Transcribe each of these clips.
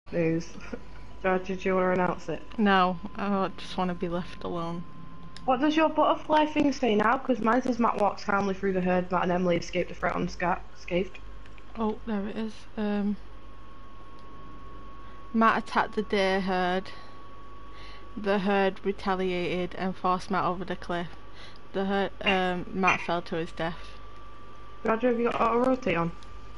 news. George, did you want to announce it? No, I just want to be left alone. What does your butterfly thing say now? Because mine says Matt walks calmly through the herd. Matt and Emily escaped the threat unscathed. Oh, there it is. Matt attacked the deer herd. The herd retaliated and forced Matt over the cliff. The herd, Matt fell to his death. Roger, have you got auto rotate on?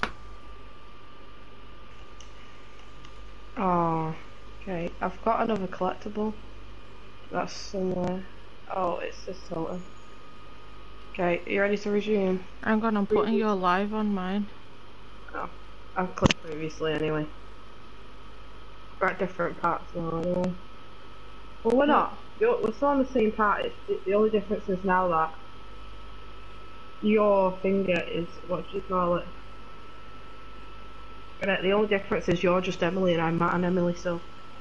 Oh, okay. I've got another collectible. That's somewhere. Oh, it's this totem. Okay, you ready to resume? I'm putting your live on mine. Oh, I've clicked previously anyway. We're at different parts now anyway. Well, we're not. We're still on the same part. The only difference is now that your finger is, what do you call it? The only difference is you're just Emily and I'm Matt and Emily still.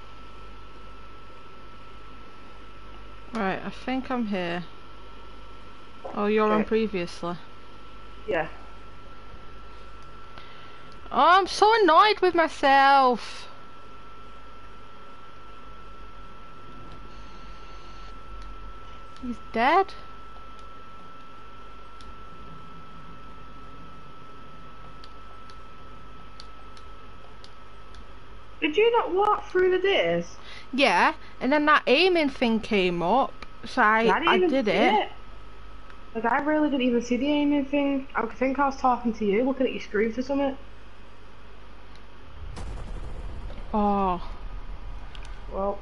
Right, I think I'm here. Oh, you're on previously? Yeah. Oh, I'm so annoyed with myself. He's dead? Did you not walk through the days? Yeah, and then that aiming thing came up, so I did it. Like, I really didn't even see the aiming thing. I think I was talking to you, looking at your screen for something. Oh. Well,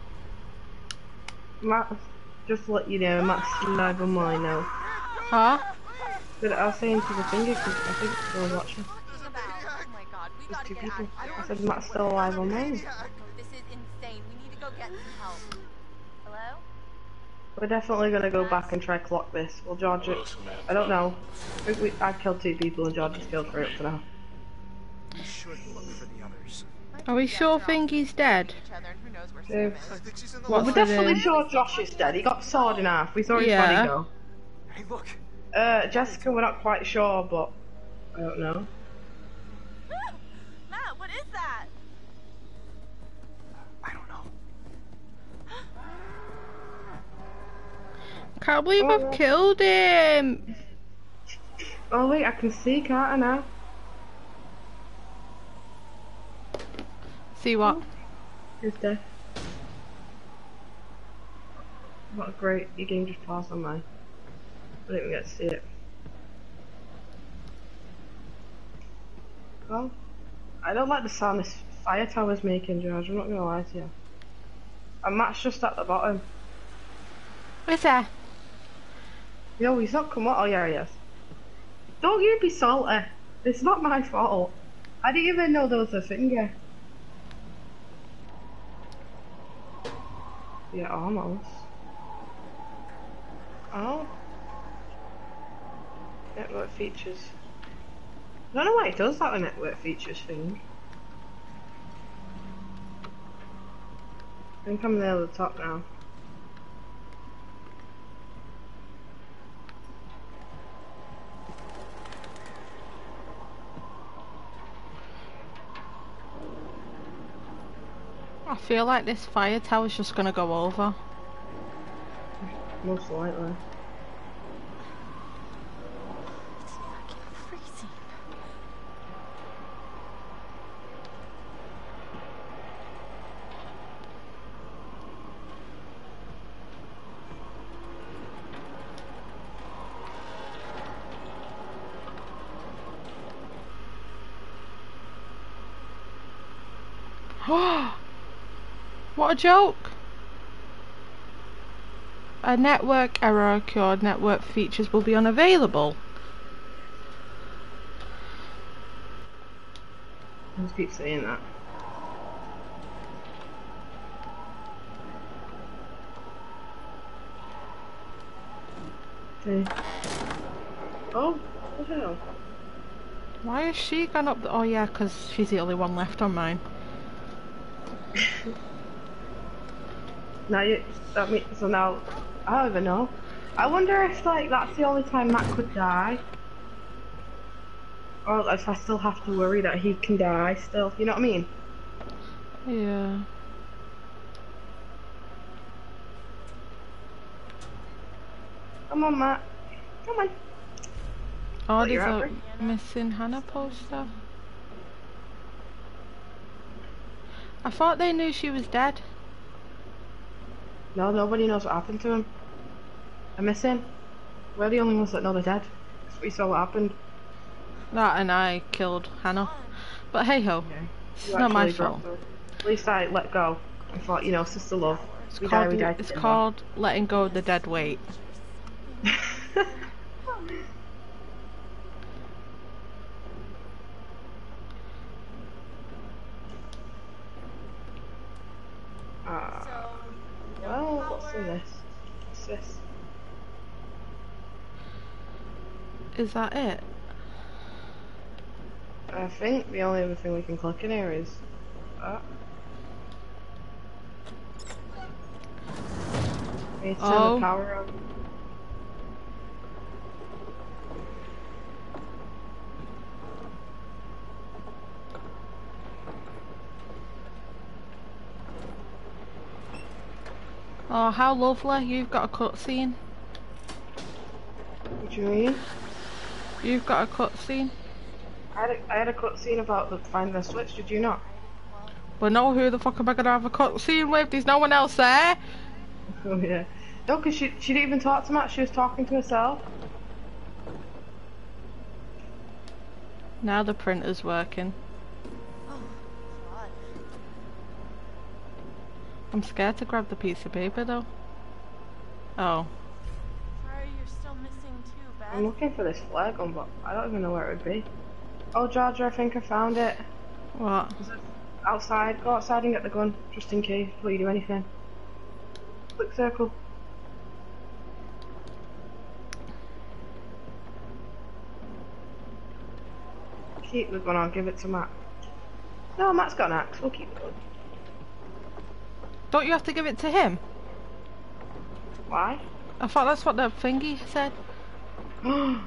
Matt, just to let you know, Matt's live on mine now. Huh? But I was saying to the finger, because I think it's still watching. There's two people. I said Matt's still alive on mine. This is insane. We need to go get some help. Hello? We're definitely gonna go back and try clock this. Well, George, I don't know. I think I killed 2 people and George has killed 3 up to now. We should look for the others. Are we sure Fingy's dead? Well, we're definitely sure Josh is dead. He got sawed in half. We saw his body go. Hey, look. Jessica, we're not quite sure, but I don't know. Matt, what is that? I don't know. Can't believe I've killed him. Oh wait, I can see, can't I now? See what? He's dead. What a great, your game just paused on mine. I didn't even get to see it. Well, I don't like the sound this fire tower's making, George, I'm not gonna lie to you. And Matt's just at the bottom. Where's there? Yo, he's not come out. Oh yeah, he is. Don't you be salty. It's not my fault. I didn't even know there was a finger. Yeah, almost. Oh. Network features. I don't know why it does that with network features thing. I think I'm near the top now. I feel like this fire tower's just gonna go over. Most likely. It's fucking freezing. What a joke! A network error occurred. Network features will be unavailable. I just keep saying that. Okay. Oh, what the hell? Why has she gone up? Oh yeah, because she's the only one left on mine. Now that means, so now, I don't even know. I wonder if like that's the only time Matt could die. Or if I still have to worry that he can die still, you know what I mean? Yeah. Come on, Matt. Come on. Oh, Thought you there's were a happy. missing Hannah poster. I thought they knew she was dead. No, nobody knows what happened to him. I'm missing. We're the only ones that know they're dead. 'Cause we saw what happened. That and I killed Hannah. But hey ho, Okay. it's You not my actually fault. dropped her. At least I let go. I thought, you know, sister love. We die It's together. called letting go of the dead weight. Well, what's in this? What's this? Is that it? I think the only other thing we can click in here is that. We need to turn the power on. Oh, how lovely. You've got a cutscene. What do you mean? You've got a cutscene. I had a cutscene about the finding the switch, did you not? But no, who the fuck am I gonna have a cutscene with? There's no one else there. Oh yeah. No, because she didn't even talk to Matt, she was talking to herself. Now the printer's working. Oh, God. I'm scared to grab the piece of paper though. Oh. Sorry, you're still missing too, Beth. I'm looking for this flare gun, but I don't even know where it would be. Oh, Georgia, I think I found it. What? Outside. Go outside and get the gun, just in case, before you do anything. Click circle. Keep the gun on, give it to Matt. No, Matt's got an axe, we'll keep the gun. Don't you have to give it to him? Why? I thought that's what the thingy said. No.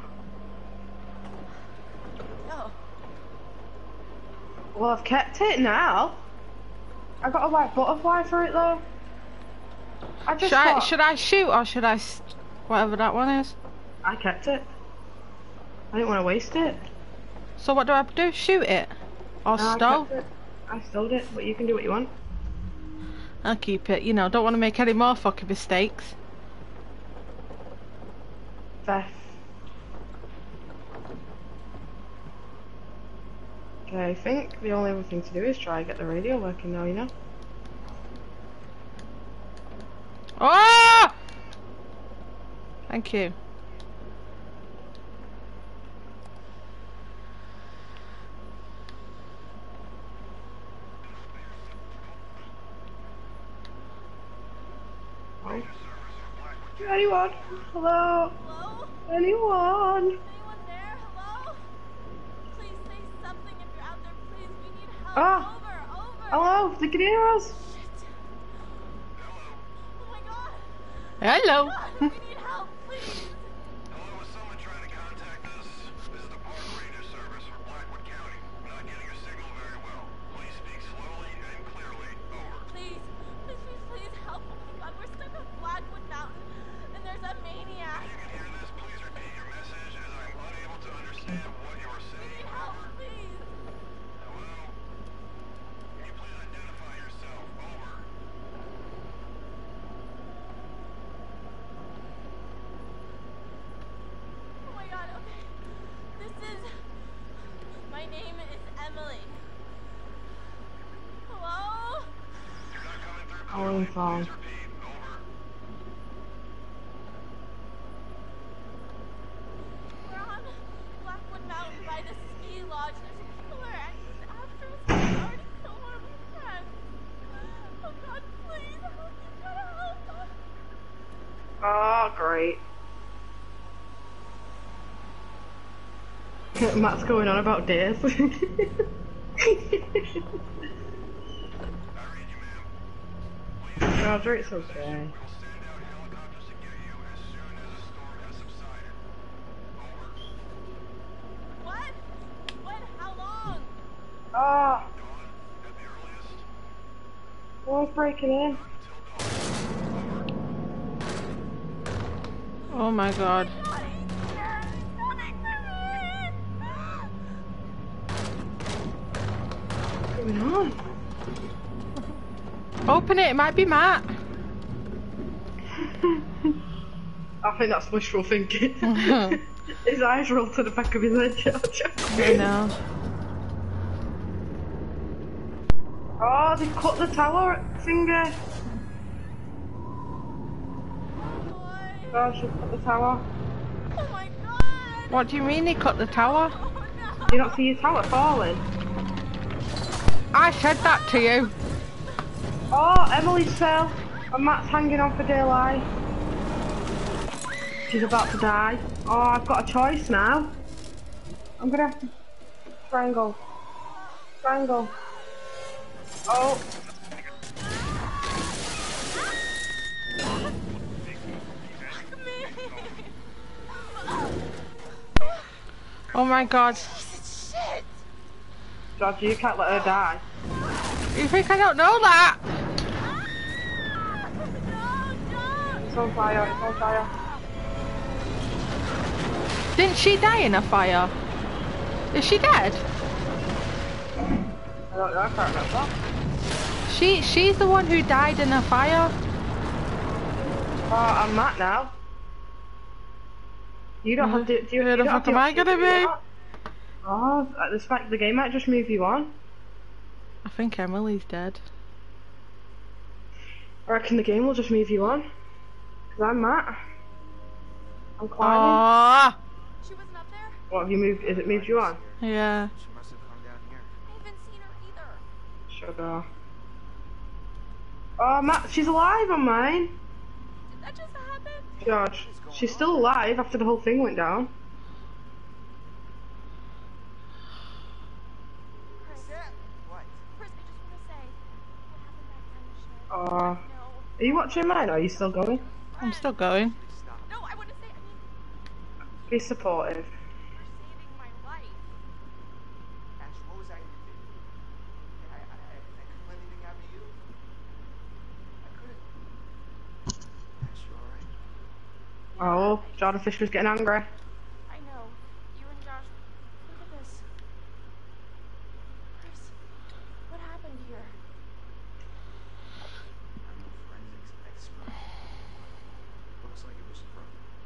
Well, I've kept it now. I got a white butterfly for it though. I just thought... Should I shoot or should I whatever that one is? I kept it. I didn't want to waste it. So what do I have to do? Shoot it? Or No, stow? I stole it, but you can do what you want. I'll keep it, you know, don't want to make any more fucking mistakes. Fair. Okay, I think the only other thing to do is try and get the radio working now, you know? Ah! Thank you. Oh. Anyone? Hello? Hello? Anyone? Is anyone there? Hello? Please say something if you're out there, please. We need help. Ah. Over. Hello? They can hear us? Shit. Oh my God. Hello. God, we need help, please. Hello, is someone trying to contact us? This is the Park Ranger Service for Blackwood County. We're not getting your signal very well. Please speak slowly and clearly. Over. Please help. Oh my God, we're stuck on Blackwood Mountain, and there's a maniac. If you can hear this, please repeat your message as I'm unable to understand what you are We saying. need help, please. Hello? Can you please identify yourself? Over. Oh my God, okay. My name is Emily. Hello? You're not coming through Calling clearly. phone. Please repeat. Over. We're on Blackwood Mountain by the ski lodge. There's a killer after us. He's already killed one of my friends. Oh God, please help. You gotta help us. Oh, great. Matt's going on about days. I read you, ma'am. Please Roger, it's okay. we'll send out helicopters to get you as soon as the storm has subsided. Over. What? When? How long? Ah, Dawn, at the earliest. Oh, it's breaking in. Oh my god. God, he's here. He's coming for me. What's going on? Open it, it might be Matt. I think that's wishful thinking. I His eyes roll to the back of his head, George. know. Oh, they've cut the tower finger. Boy. Oh, she's cut the tower. Oh my god. What do you mean he cut the tower? Oh no. You don't see your tower falling? I said that to you. Oh, Emily's fell. And Matt's hanging on for dear life. She's about to die. Oh, I've got a choice now. I'm gonna have to strangle. Strangle. Oh. Oh my god. Shit. George, you can't let her die. You think I don't know that? No, don't. It's on fire, it's on fire. Didn't she die in a fire? Is she dead? I don't know, I can't remember. She's the one who died in a fire. Oh, I'm Matt now. You don't have to. Who the fuck am I gonna be? Oh, this fact, the game might just move you on. I think Emily's dead. I reckon the game will just move you on. Cause I'm Matt. I'm climbing. Ah, She wasn't up there? What have you moved? Is it moved you on? yeah. She must have come down here. I haven't seen her either. Sugar. Oh, Matt, she's alive on mine. Did that just happen? George, she's still alive after the whole thing went down. Chris, What? Chris, I just want to say, what happened back down the shed? Oh, No. are you watching mine? Or are you still going? I'm still going. Stop. No, I want to say, I mean, Be supportive. you're saving my life. Ash, what was I gonna do? I couldn't let anything happen to you. I couldn't. Ash, you alright? Oh, Jordan Fisher's getting angry. I know. You and Josh, look at this. Chris, what happened here? I'm a forensics expert. Looks like it was from.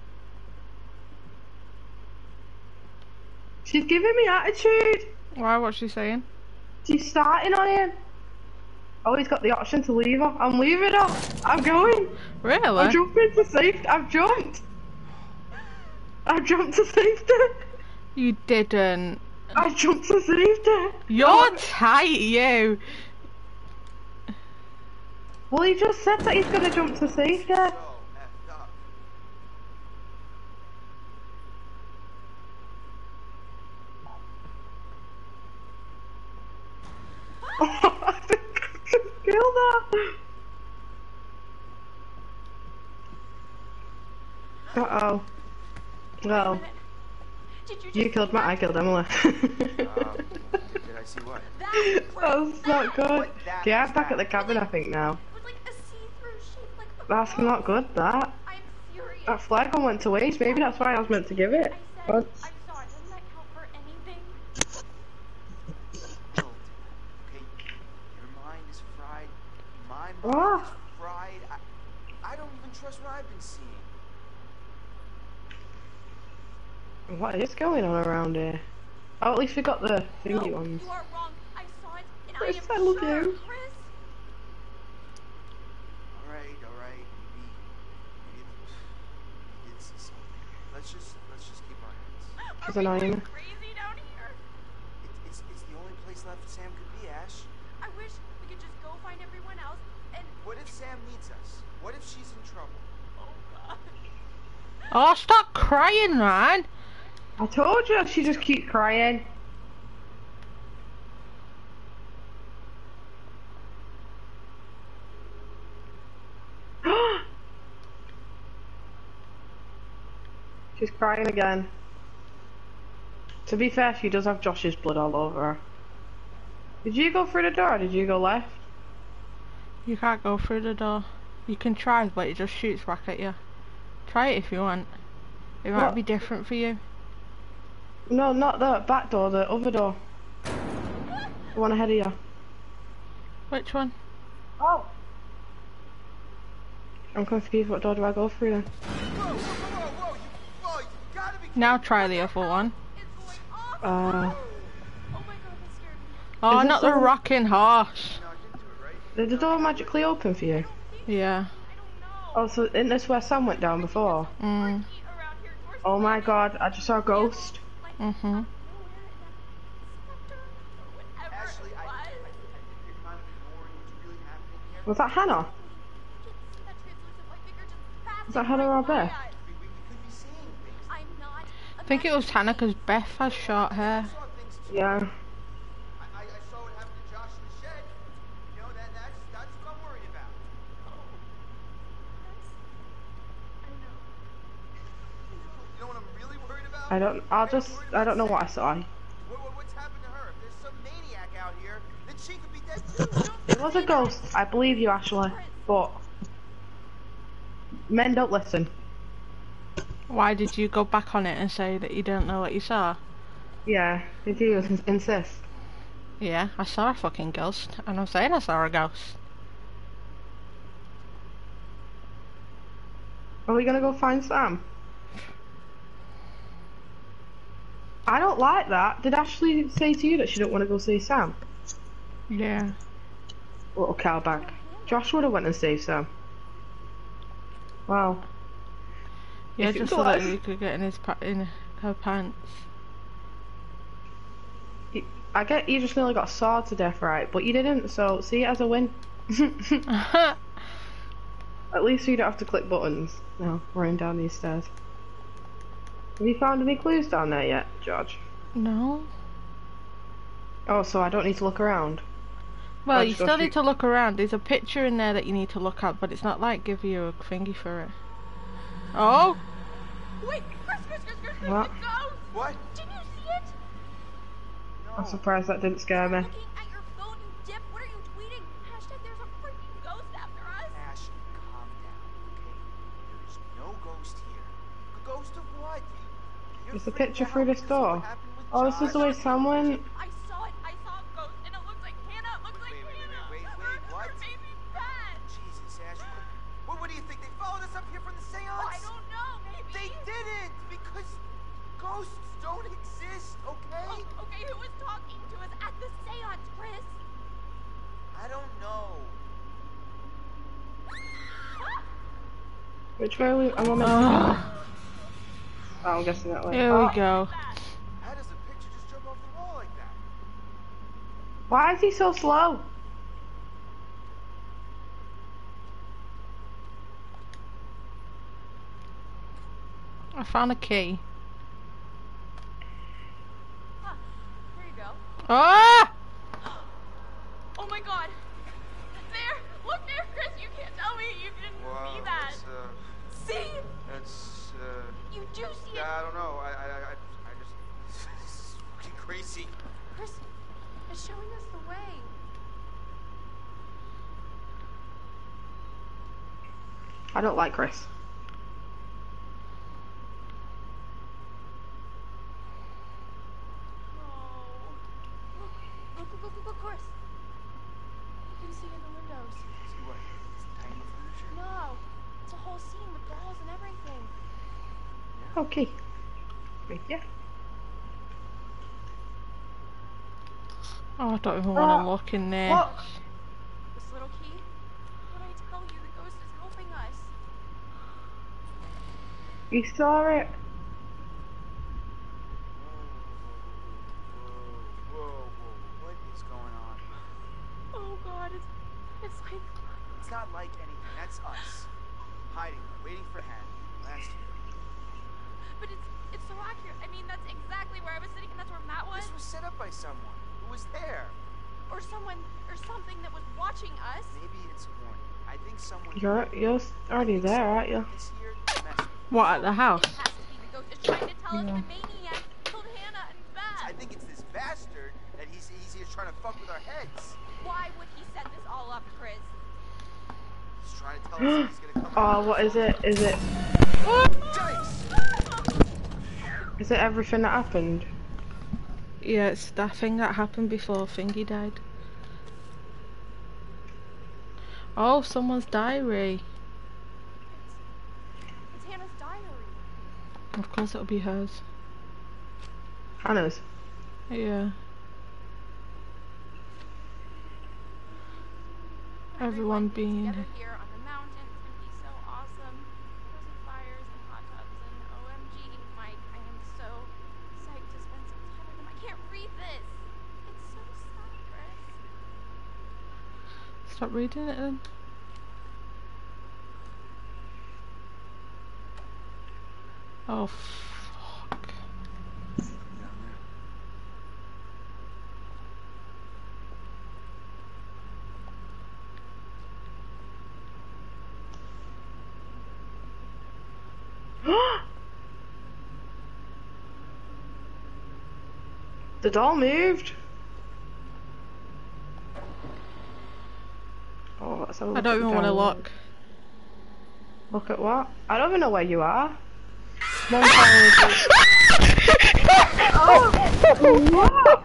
She's giving me attitude. Why? What's she saying? She's starting on him. Oh, he's got the option to leave her. I'm leaving her. I'm going. I'm Really? jumping to safety. I've jumped. I've jumped to safety. You didn't. I jumped to safety. You're tight, you. Well, he just said that he's going to jump to safety. So effed up. I think I just killed her. Uh-oh. Well, Did you you just killed Matt, I killed Emily. Did I see what? that? That's not good. What that Yeah, was I'm back at that? the cabin, I think, now. It was like a see-through shape, like a That's ball. not good, that. I'm furious. That flag one went to waste. Maybe that's why I was meant to give it. I But saw it. Doesn't that count for anything? Guilt. Okay, your mind is fried. My mind Ah. is fried. I don't even trust what I've been seeing. what is going on around here? Oh, at least we got the thingy No, ones. you are wrong. I saw it, and Chris, I I am love sure. you. Chris, Alright. Maybe you did see something. Let's just keep our hands. She's are we annoying. going crazy down here? It's the only place left Sam could be, Ash. I wish we could just go find everyone else and. What if Sam needs us? What if she's in trouble? Oh God. Oh, stop crying, man. I told you, she just keeps crying. She's crying again. To be fair, she does have Josh's blood all over her. Did you go through the door or did you go left? You can't go through the door. You can try, but it just shoots back at you. Try it if you want. It might What? be different for you. No, not the back door, the other door. The one ahead of you. Which one? Oh. I'm confused, what door do I go through then? Whoa, you gotta be Now try the other one. Is going on? Uh, Oh my god, that scared me. Oh, Is this not the the one- rocking horse. knocked into it, right? did the door magically open for you? Yeah. I don't know. Oh, so isn't this where Sam went down before? Mm. Around here, doors Oh my god, I just saw a ghost. like Mhm. nowhere, that specter or whatever Ashley, it I was. think you're kind of ignoring what's really happening here. Was that Hannah? You can see that translucent white figure just passing Is that Hannah right or by Beth? us. We could be seeing things. I'm not. I think it was Hannah because Beth has short hair. I saw things too. Yeah. I saw what happened to Josh in the shed. You know, that's what I'm worried about. You know what I'm really worried about? I don't know what I saw. What's happened to her? If there's some maniac out here, then she could be dead too. It was a ghost, I believe you, Ashley. But men don't listen. Why did you go back on it and say that you don't know what you saw? Yeah, did you insist? Yeah, I saw a fucking ghost, and I'm saying I saw a ghost. Are we gonna go find Sam? I don't like that. Did Ashley say to you that she don't want to go see Sam? Yeah. Little cowbag. Josh would have went and saved Sam. Wow. Yeah, If it just was so that alive. you could get in her pants. I get you just nearly got sawed to death, right? But you didn't, so see it as a win. At least you don't have to click buttons now, running down these stairs. Have you found any clues down there yet, George? No. Oh, so I don't need to look around? Well, I'll you just go still need shoot- to look around. There's a picture in there that you need to look at, but it's not like give you a thingy for it. Oh! Wait, Chris, What? the ghost! What? Did you see it? I'm surprised that didn't scare me. Looking at your phone, you dip. What are you tweeting? Hashtag there's a freaking ghost after us. Ash, calm down, okay? There's no ghost here. A ghost of what? You're Is the freaked picture out through this because of what door? happened with Oh, this is the way Josh? Sam went. I saw it. I saw a ghost, and it looks like Hannah. It looks like Hannah. Wait, what? Her baby Beth. Jesus, Ash, what do you think? They followed us up here from the seance? Oh, I don't know. Maybe. They didn't, because ghosts don't exist, okay? Oh, okay, who was talking to us at the seance, Chris? I don't know. Which way are we? I'm on the. Oh, Oh, I'm guessing that way. here Oh, we go. How does a picture just jump off the wall like that? why is he so slow? I found a key. Huh, there you go. Ah! Oh my god. There! Look there, Chris! You can't tell me you didn't see that! See? That's, You do see it! yeah, I don't know. I just, this is fucking crazy. Chris is showing us the way. I don't like Chris. Oh. Look, Chris. You can see in the windows. See what? It's tiny furniture? No. It's a whole scene with dolls and everything. Okay. Yeah. Oh, I don't even want to look in there. What? This little key? What I tell you, the ghost is helping us. You saw it. Whoa, what is going on? Oh god, it's like It's not like anything. That's us. Hiding, waiting for Hannah. Last year. but it's so accurate. I mean, that's exactly where I was sitting and that's where Matt was. This was set up by someone who was there. Or someone or something that was watching us. Maybe it's a warning. I think someone You're already there, aren't you? is here to mess with us. What, at the house? It has to be the ghost is trying to tell us the maniac killed Hannah and Beth. I think it's this bastard that he's here trying to fuck with our heads. Why would he set this all up, Chris? trying to tell us if he's gonna come Oh, what is it? Is it? Dice! Is it everything that happened? Yeah, it's that thing that happened before Thingy died. Oh, someone's diary. It's Hannah's diary. Of course it'll be hers. Hannah's. Yeah. Everyone being together here on the mountain. It's gonna be so awesome. Cozy fires and hot tubs and OMG, Mike, I am so psyched to spend some time with him. I can't read this. It's so sad, Chris. Stop reading it then. Oh fuck. The doll moved. Oh, let's have a look I don't at even the want to download. look. Look at what? I don't even know where you are. One time what?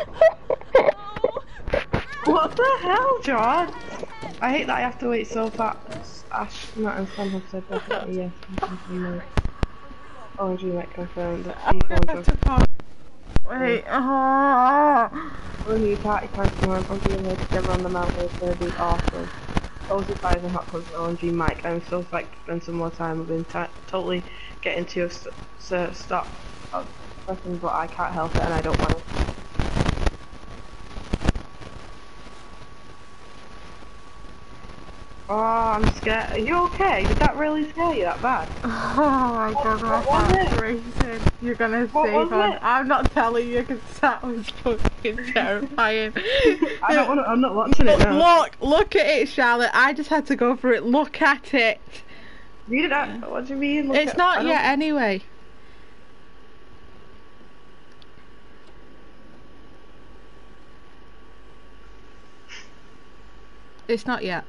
What the hell, John? I hate that I have to wait so far. Ash, not and Sam have said definitely yes. OG might confirm that T4 Wait. When you party time tomorrow, I'm doing it together on the mountain. It's gonna be awesome. Cozy fires and hot tubs, OMG Mike. I'm so psyched to spend some more time. I've been totally getting to stop pressing, but I can't help it and I don't want to. Oh, I'm scared. Are you okay? Did that really scare you that bad? Oh my god, my what was heart's it? racing. You're gonna What see was hon. it? I'm not telling you because that was fucking terrifying. I don't want to. I'm not watching it now. Look at it, Charlotte. I just had to go for it. Look at it. Read it out. What do you mean? Look It's at, not yet anyway. It's not yet.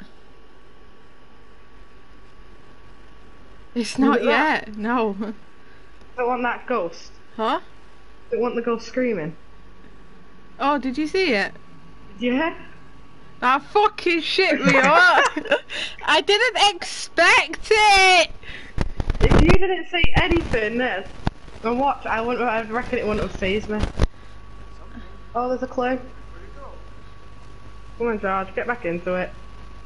It's not it that? yet. No. I want that ghost. Huh? I want the ghost screaming. Oh, did you see it? Yeah. That fucking shit me up. I didn't expect it. If you didn't say anything, then and watch, I reckon it wouldn't have phased me. Oh, there's a clue. Where'd it go? Come on, George, get back into it. Hey,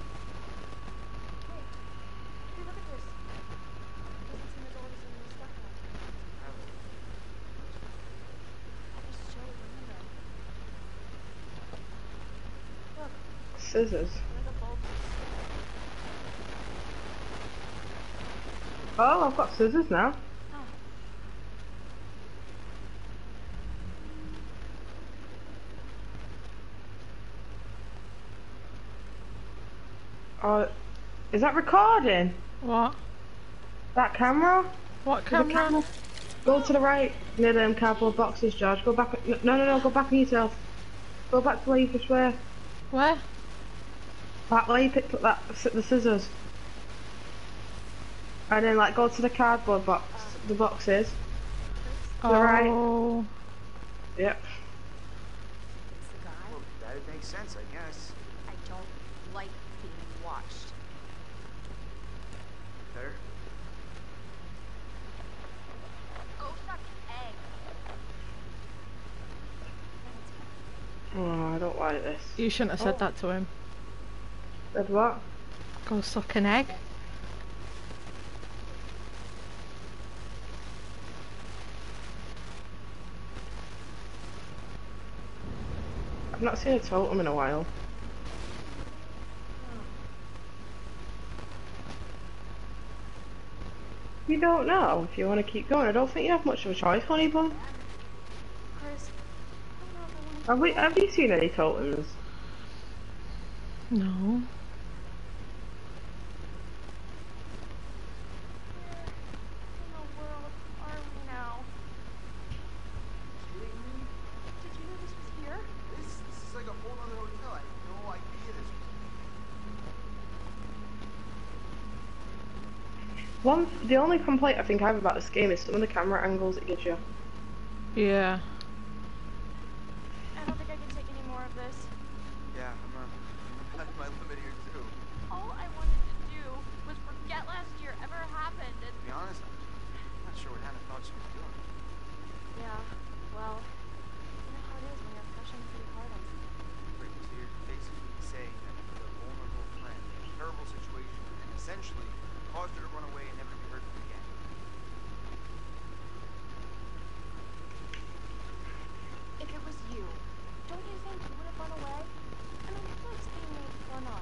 look at this. Doesn't seem as old as some of the stuff now. That is so random. Look, Scissors. where the bulb is. Oh, I've got scissors now. Oh, is that recording? What? That camera? What The camera? Go to the right, near them cardboard boxes, George. Go back. No, go back on yourself. Go back to where you just were. Where? That way you picked up the scissors. And then, like, go to the cardboard box, the boxes. To the right. Oh. Yep. It's the guy. Well, that'd make sense, I guess. I don't like being watched. Better? Go suck egg. Oh, I don't like this. You shouldn't have said that to him. Said what? Go suck an egg. I've not seen a totem in a while. You don't know if you want to keep going. I don't think you have much of a choice, honey bun. Chris, I don't know if I want to. Have you seen any totems? No. Where in the world are we now? Kidding me? Did you know this was here? This is like a whole other hotel. I had no idea this was. The only complaint I think I have about this game is some of the camera angles it gives you. Yeah. I don't think I can take any more of this. Yeah, I'm at my limit here too. All I wanted to do was forget last year ever happened and... To be honest, I'm not sure what Hannah thought she was doing. Yeah, well, you know how it is when you're pushing for the hardest. Right, so you're basically saying that the vulnerable friend in a terrible situation and essentially caused her to run away and never be heard from again. If it was you, don't you think you would have run away? I mean, what's being made fun of?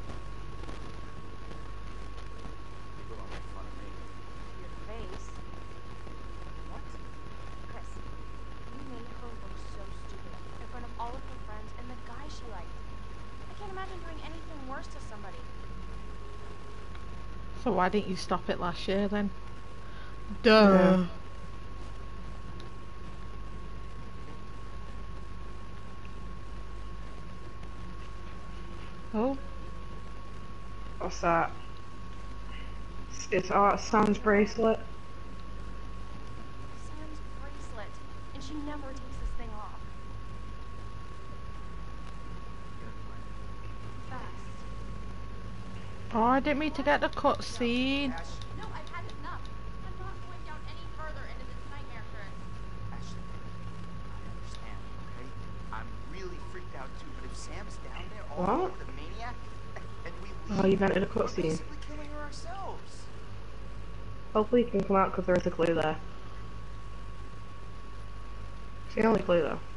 People don't make fun of me. Your face. What? Chris, you made her look so stupid in front of all of her friends and the guy she liked. I can't imagine doing anything worse to somebody. So why didn't you stop it last year then? Duh. Oh. What's that? It's Art Sam's bracelet. Sam's bracelet, and she never takes this thing off. Fast. Oh, I didn't mean to get the cutscene. Ash, No, I've had enough. I'm not going down any further into this nightmare, Chris. Ashley, I understand, okay? I'm really freaked out too, but if Sam's down there all What? over the maniac, and we Oh, leave, you've entered a we're cutscene. basically killing her ourselves. Hopefully you can come out because there is a clue there. It's the only clue though.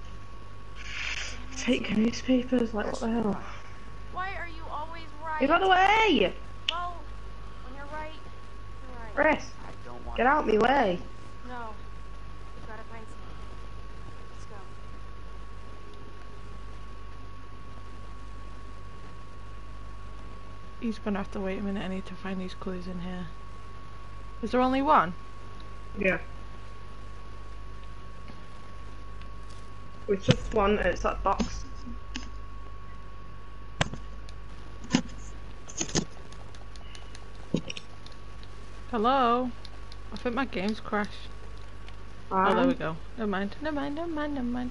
Take newspapers, like what the hell? Why are you always right? Get out of the way! Well, when you're right, you're right. Chris, I don't want get out my way! No. We've got to find Sam. Let's go. He's gonna have to wait a minute. I need to find these clues in here. Is there only one? Yeah. It's just one, it's that box. Hello? I think my game's crashed. Oh, there we go. Never mind. Never mind. Never mind. Never mind.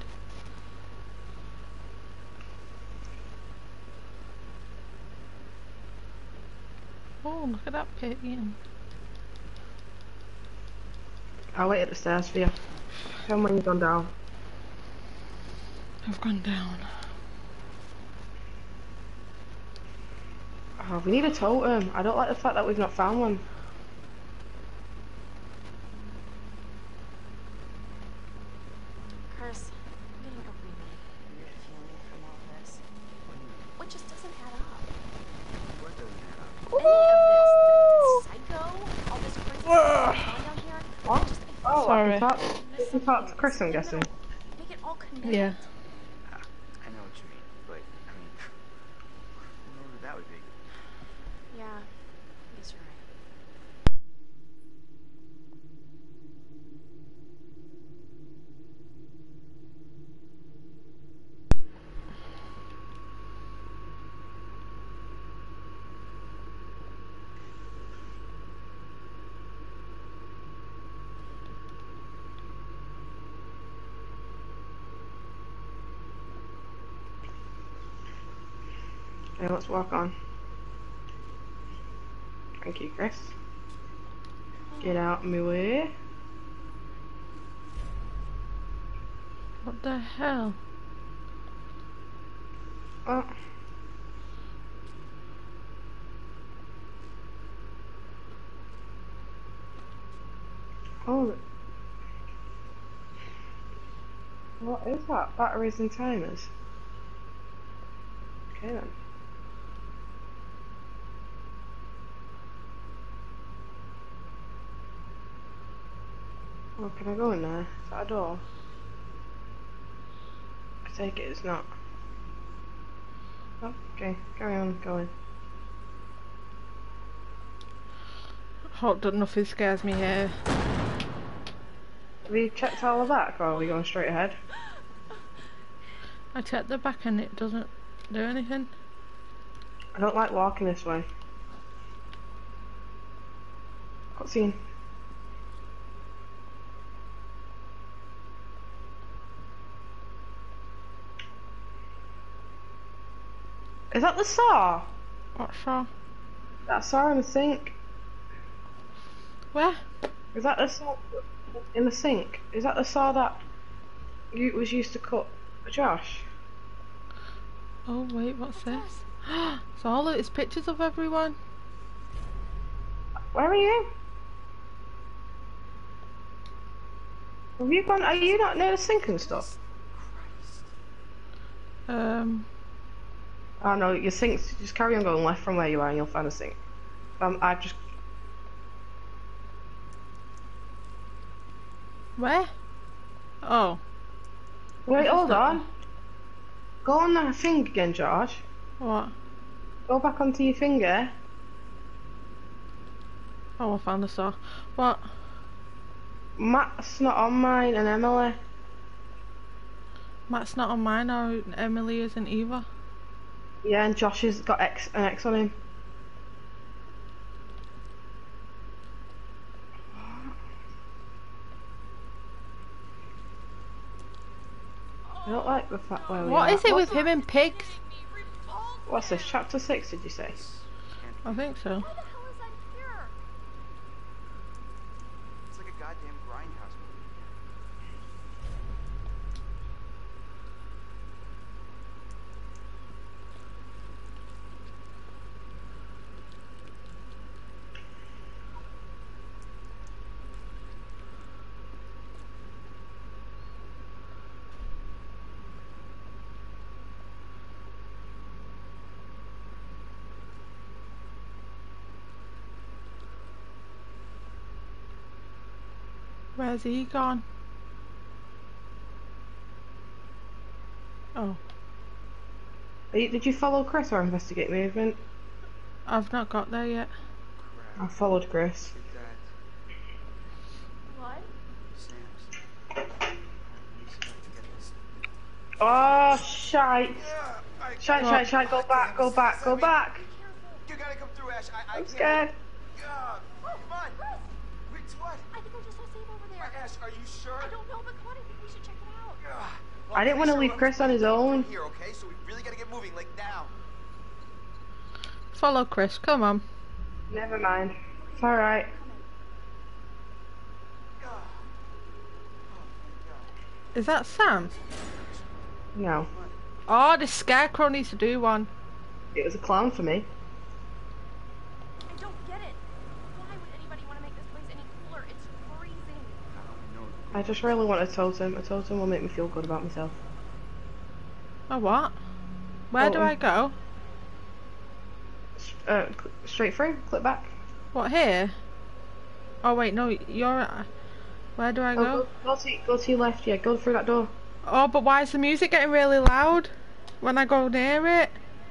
Oh, look at that pit, Ian. I'll wait at the stairs for you. Tell me when you've gone down. I've gone down. Oh, we need a totem. I don't like the fact that we've not found one. Chris, I'm getting a really weird feeling from all this. What just doesn't add up? what doesn't add up. Any of this, the psycho, all this crazy stuff going on down here, What? just Oh, Sorry. I can talk to Chris, I'm guessing. make it all connect. Yeah. I know what you mean, but I mean, who knows what that would be? Yeah, I guess you're right. Okay, let's walk on. Thank you, Chris. Get out of my way. What the hell? Oh. Oh. What is that? Batteries and timers. Okay then. Oh, can I go in there? Is that a door? I take it it's not. Oh, okay, carry on going. Hope that nothing scares me here. Have you checked all of that, or are we going straight ahead? I checked the back and it doesn't do anything. I don't like walking this way. Cutscene. Is that the saw? What saw? That saw in the sink? Where? Is that the saw in the sink? Is that the saw that was used to cut Josh? Oh wait, what's this? It's all it's pictures of everyone. Where are you? Have you gone? Are you not near the sink and stuff? Oh no, your sink's just carry on going left from where you are and you'll find a sink. I just. Where? Oh. Wait, hold on. Go on that thing again, Josh. What? Go back onto your finger. Oh, I found the saw. What? Matt's not on mine and Emily. Matt's not on mine, or Emily isn't either. Yeah, and Josh has got an X on him. I don't like the fact where we are. What is it with him and pigs? What's this, chapter 6 did you say? I think so. Why the hell is that here? It's like a goddamn grindhouse movie. Where's he gone? Oh, Did you follow Chris or investigate movement? I've not got there yet. I followed Chris. Take that. What? Sam's. Let me see if I can get this. Oh, shite. Shite, go back. Be careful. You gotta come through, Ash. I I'm can't. scared. Come on. Wait, what? I think I just saw Sam over there. Ash, are you sure? I don't know, but come on, I think we should check it out. Well, I didn't want to pretty leave Chris on his own. Here, okay? So we really gotta get moving, like now. Follow Chris, come on. Never mind. It's alright. Oh, Is that Sam? No. Oh, the scarecrow needs to do one. It was a clown for me. I don't get it. Why would anybody want to make this place any cooler? It's freezing. I just really want a totem. A totem will make me feel good about myself. Oh, what? Where do I go? Straight through. Click back. What, here? Oh, wait, no, you're... Where do I go? Go to your left. Yeah, go through that door. Oh, but why is the music getting really loud when I go near it?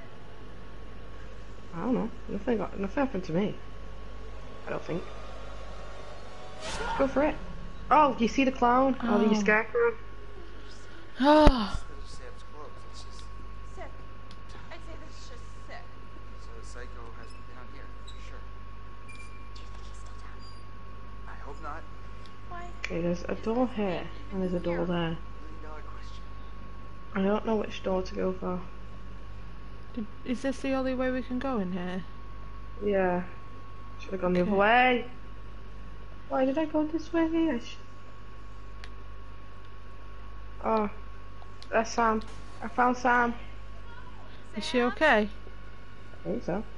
I don't know. Nothing happened to me. I don't think. Just go for it. Oh, you see the clown? Oh, the scarecrow? Oh, This is Sam's clothes. It's just. Sick. I'd say this is just sick. So the psycho has been down here, for sure. Do you think he's still down here? I hope not. Why? Okay, there's a door here, and there's a door there. $1 million question. I don't know which door to go for. is this the only way we can go in here? Yeah. Should have gone the other way. Why did I go this way? Oh. That's Sam. I found Sam. Is she okay? I think so.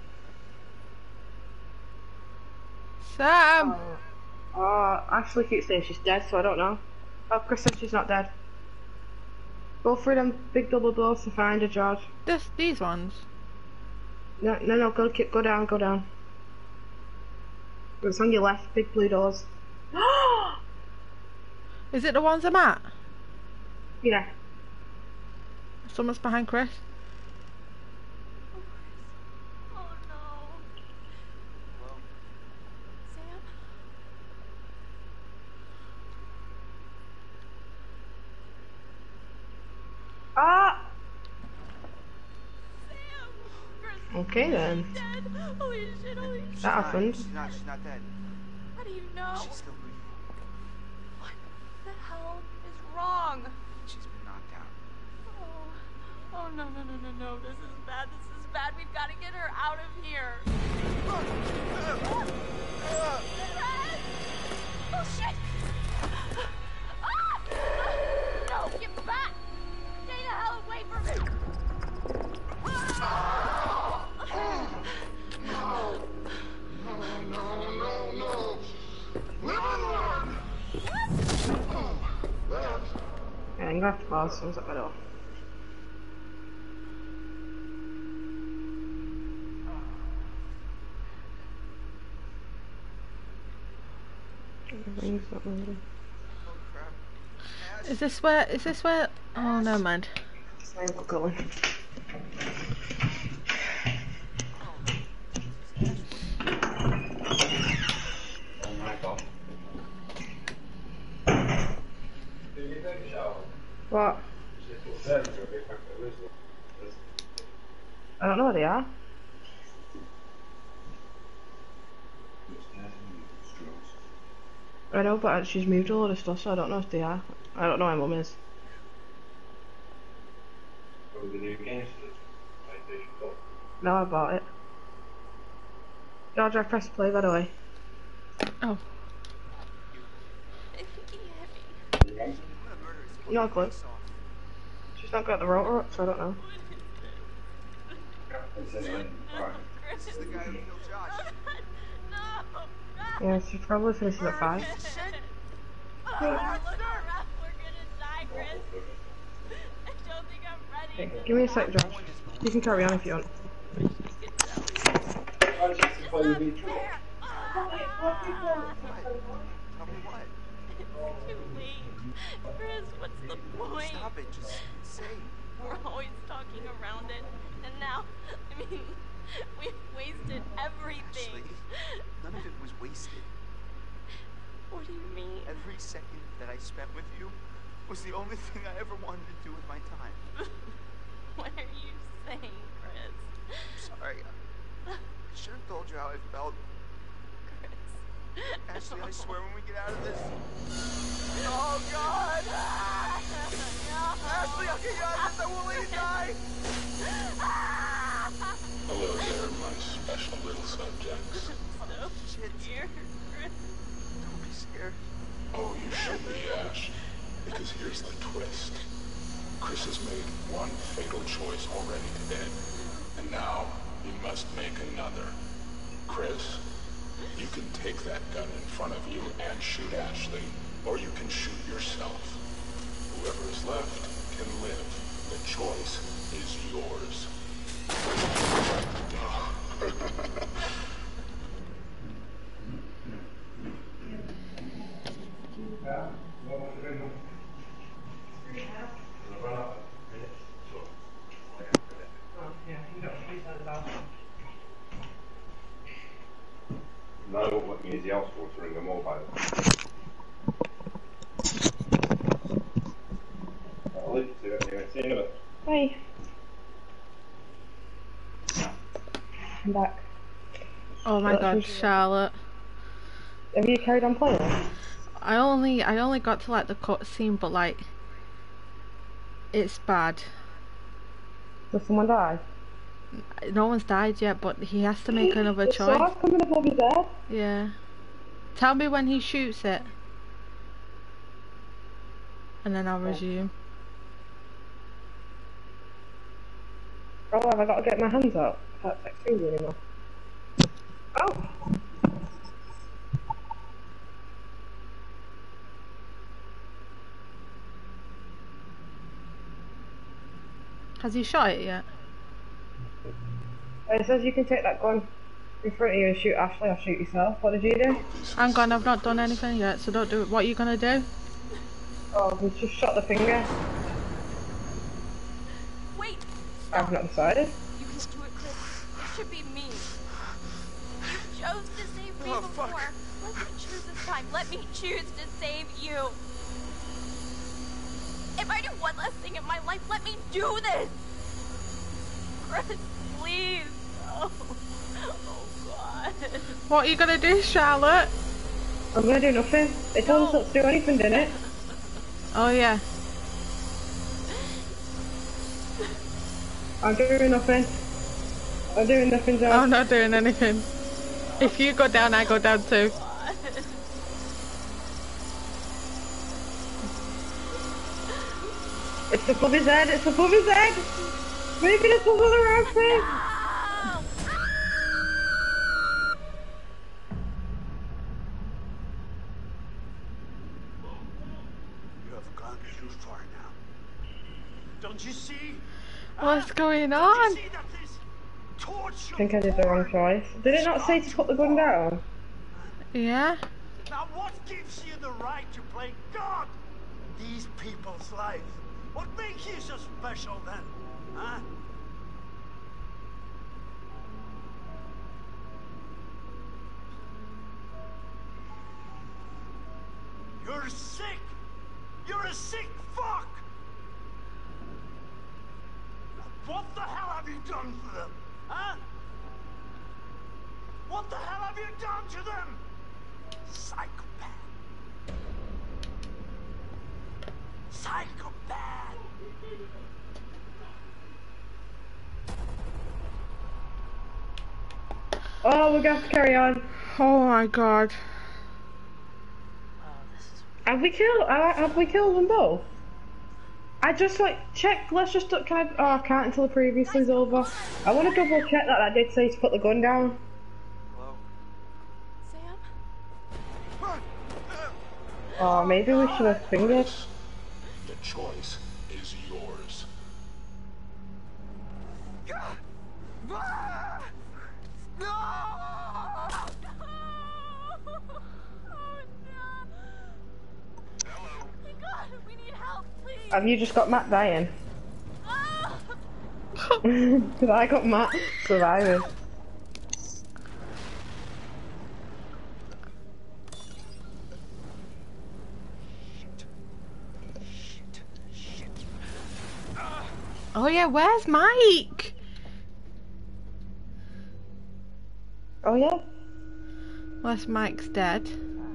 Sam! Oh, Ashley keeps saying she's dead, so I don't know. Oh, Chris said she's not dead. Go through them big double doors to find her, George. These ones? No, go down. It's on your left, big blue doors. Is it the ones I'm at? Yeah. Someone's behind Chris. Oh no. Well, Sam? Ah! Sam! Chris Okay then. dead. Holy shit, holy shit. That happened. she's not dead. How do you know? She's still breathing. What the hell is wrong? She's been knocked out. Oh no, no, no, no, no. This is bad. This is bad. We've got to get her out of here. Oh, shit! Ah! No, get back! Stay the hell away from me! Yeah, I'm gonna have to pause. Someone's at my door. Everything's not moving. Oh crap. Ash. Is this where, oh, never mind. It's not going. What? I don't know where they are. I know, but she's moved a lot of stuff, so I don't know if they are. I don't know where Mum is. No, I bought it. George, I pressed play, by the way. Oh, No clue. She's not got the rotor up, so I don't know. This is the guy who killed Josh. No! Yeah, she probably finishes at 5. Look around. We're gonna die, Chris. I don't think I'm ready. Give me a sec, Josh. You can carry on if you want. Tell me what? It's too late. Chris, what's the point? Stop it. Just say. We're always talking around it. And now, I mean, we've wasted everything. Ashley, none of it was wasted. What do you mean? Every second that I spent with you was the only thing I ever wanted to do with my time. What are you saying, Chris? I'm sorry. I should have told you how I felt. Chris. Ashley, I swear when we get out of this. Oh, God! Ashley, I'll get you out of this. I won't let you die. Hello there, my special little subjects. So scared, Chris. Don't be scared. Oh, you should be, Ash. Because here's the twist. Chris has made one fatal choice already today. And now, he must make another. Chris, you can take that gun in front of you and shoot Ashley, or you can shoot yourself. Whoever is left can live. The choice is yours. No, what means the house watering the mobile. I'll leave you to it anyway. See you in a bit. Bye. I'm back. oh my God, Charlotte. Have you carried on playing? I only got to like the cutscene, but like, it's bad. Does someone die? No one's died yet, but he has to make another The choice. sword's coming above his head. Yeah. Tell me when he shoots it. And then I'll resume. Oh, have I got to get my hands up? I can't text you anymore. Oh! Has he shot it yet? It says you can take that gun in front of you and shoot Ashley or shoot yourself. What did you do? Hang on, I've not done anything yet, so don't do it. What are you gonna do? Oh, we just shot the finger. Wait! I've not decided. You can do it, Chris. It should be me. You chose to save me Oh, before. fuck. Let me choose this time. Let me choose to save you. If I do one last thing in my life, let me do this. Chris, please. Oh God. What are you gonna do, Charlotte? I'm gonna do nothing. It told us not to do anything, didn't it? Oh yeah. I'm doing nothing. I'm doing nothing, George. I'm not doing anything. If you go down, I go down too. It's above his head, it's above his head! Maybe it's above the wrong thing! You have gone too far now. Don't you see? What's going Don't on? you see that this torture? I think I did the wrong choice. Did it not say to put the gun down? Yeah. Now what gives you the right to play God in these people's lives? What makes you so special then? Huh? You're sick! You're a sick fuck! Now what the hell have you done for them? Huh? What the hell have you done to them? Psychopath. Psychopath. Oh, we're gonna have to carry on. Oh my god. Have we killed them both? I just like check. Let's just can I? Oh, I can't until the previously's over. I want to double check that I did say to put the gun down. Hello? Sam? Oh, maybe we should have fingered. The choice is yours. God, we need help, please. Have you just got Matt dying? Ah! Because I got Matt surviving. Oh yeah, where's Mike? Oh yeah. Unless Mike's dead.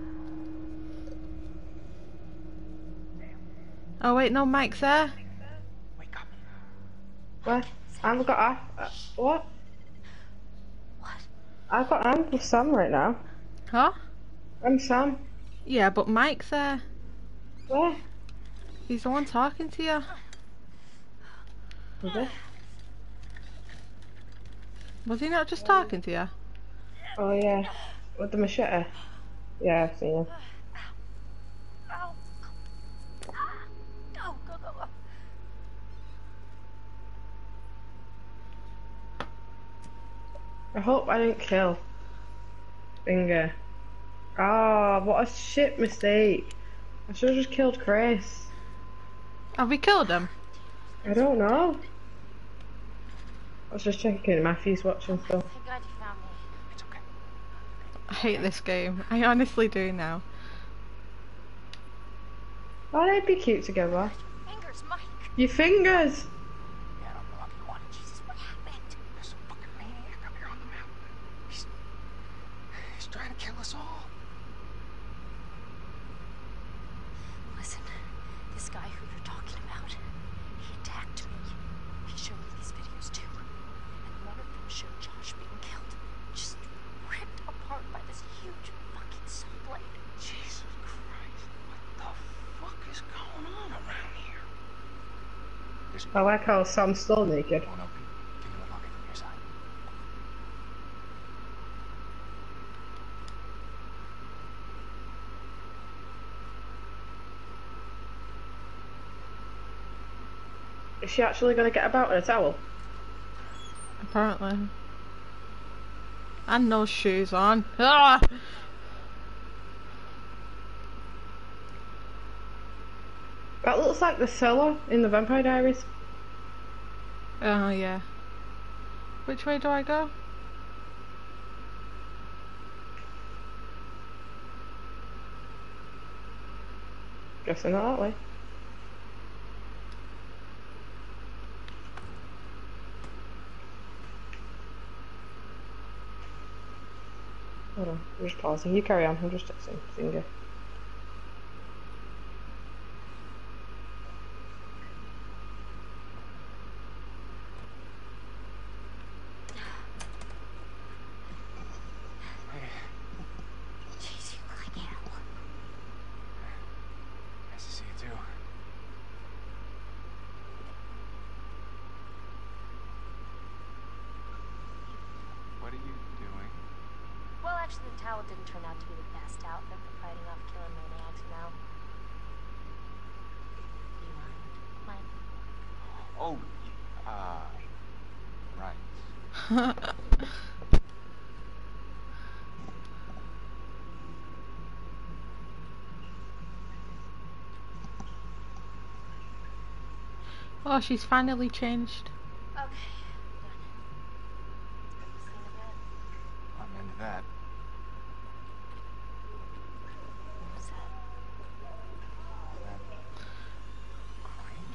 Oh wait, no, Mike's there. Wake up. What? I've got what? What? I'm with Sam right now. Huh? I'm Sam. Yeah, but Mike's there. Where? He's the one talking to you. Is it? Was he not just talking to you? Oh yeah. With the machete. Yeah, I've seen him. Ow. Ah. Go, go, go, go. I hope I didn't kill Finger. Ah, what a shit mistake. I should have just killed Chris. Have we killed him? I don't know. I was just checking Matthew's watching stuff. Thank God you found me. It's okay. I hate this game. I honestly do now. Oh, they'd be cute together. Fingers, Mike. Your fingers! Yeah, I'm the lucky one. Jesus, what happened? There's some fucking maniac up here on the mountain. He's trying to kill us all. Listen, this guy who you're talking about, he attacked me. He showed me these videos too. And one of them showed Josh being killed. Just ripped apart by this huge fucking saw blade. Jesus Christ. What the fuck is going on around here? There's I like how Sam's still naked. Don't open. Give me the locket from your side. Is she actually going to get about in a towel? Apparently. And no shoes on. Ah! That looks like the cellar in the Vampire Diaries. Oh yeah. Which way do I go? Guessing not that way. Hold on, I'm just pausing. You carry on. I'm just texting Singer. Jeez, you look like hell. Nice to see you too. What are you doing? Well, actually, the towel didn't turn out to be the best outfit for fighting off killer maniacs, you know. Do you mind, Mike? Oh, right. Oh, she's finally changed. Okay, done. See you in a bit. I'm into that. Who's that? Crane?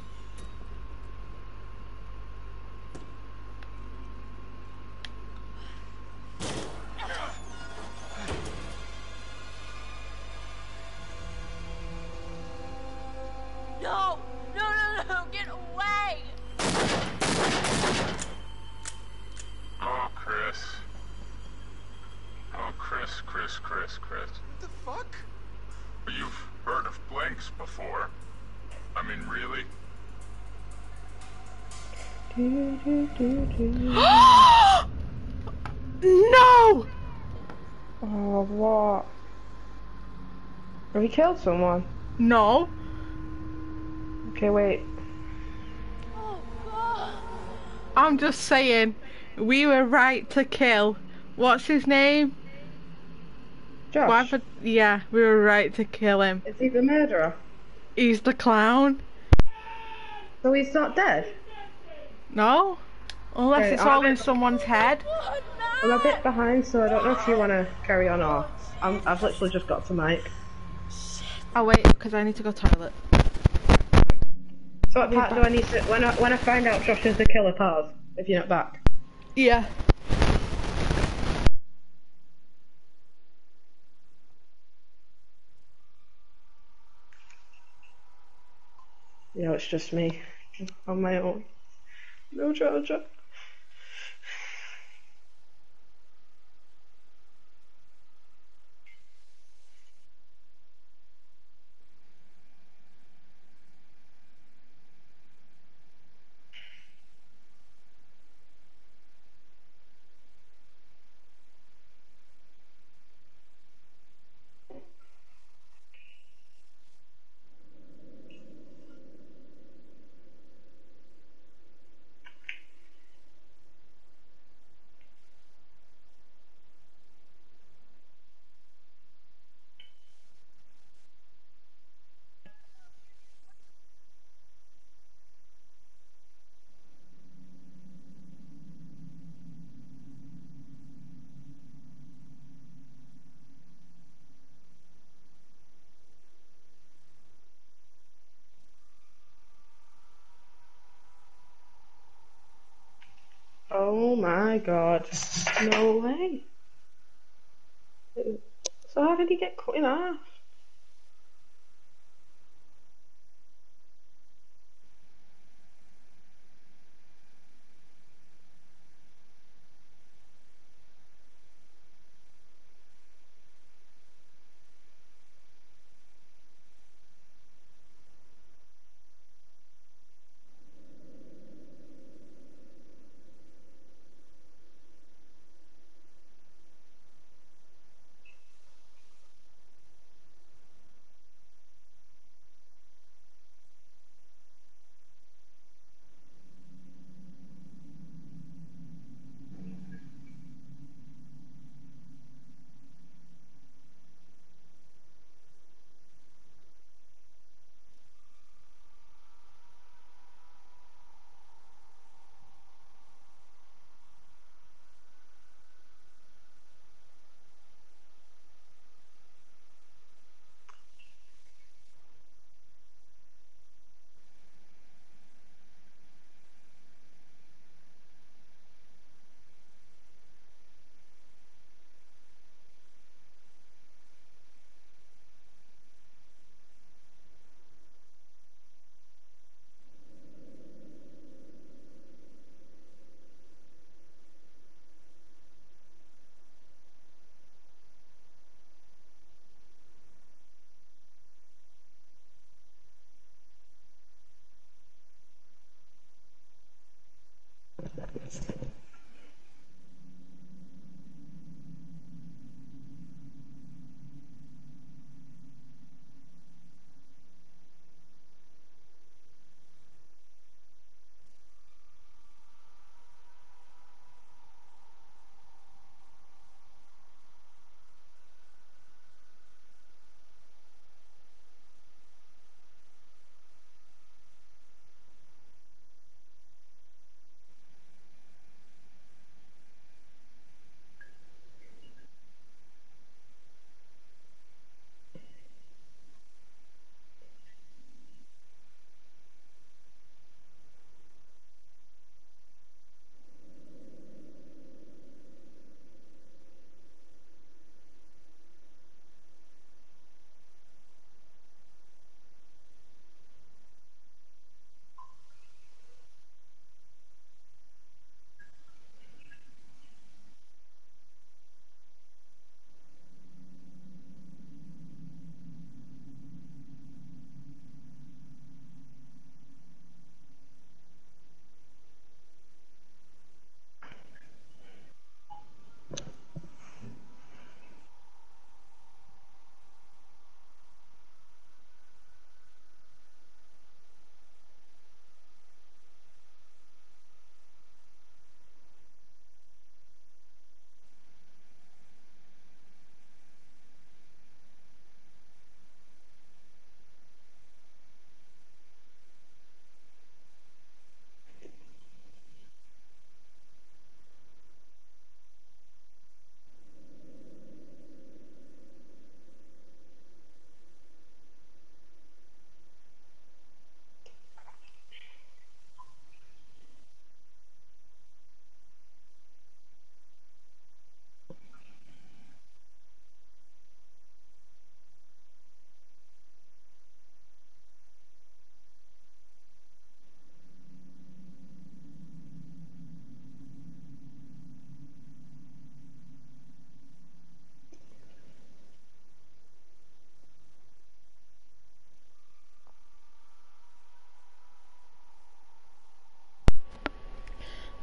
No! No, no, no! Get away! Oh, Chris. Oh, Chris. What the fuck? You've heard of blinks before. I mean, really? No! Oh, what? Have you killed someone? No. Okay, wait. Oh, God! I'm just saying, we were right to kill. What's his name? Josh, Yeah, we were right to kill him. is he the murderer? He's the clown. So he's not dead? No? Unless Okay, it's all in someone's head. Blood, I'm a Matt! bit behind, so I don't know if you want to carry on or... I've literally just got to Mike. Oh wait, because I need to go toilet. So what part do I need to... When I find out Josh is the killer, pause, if you're not back. Yeah. You know, it's just me. On my own. No charger. Oh my god. No way. So how did he get cut in half?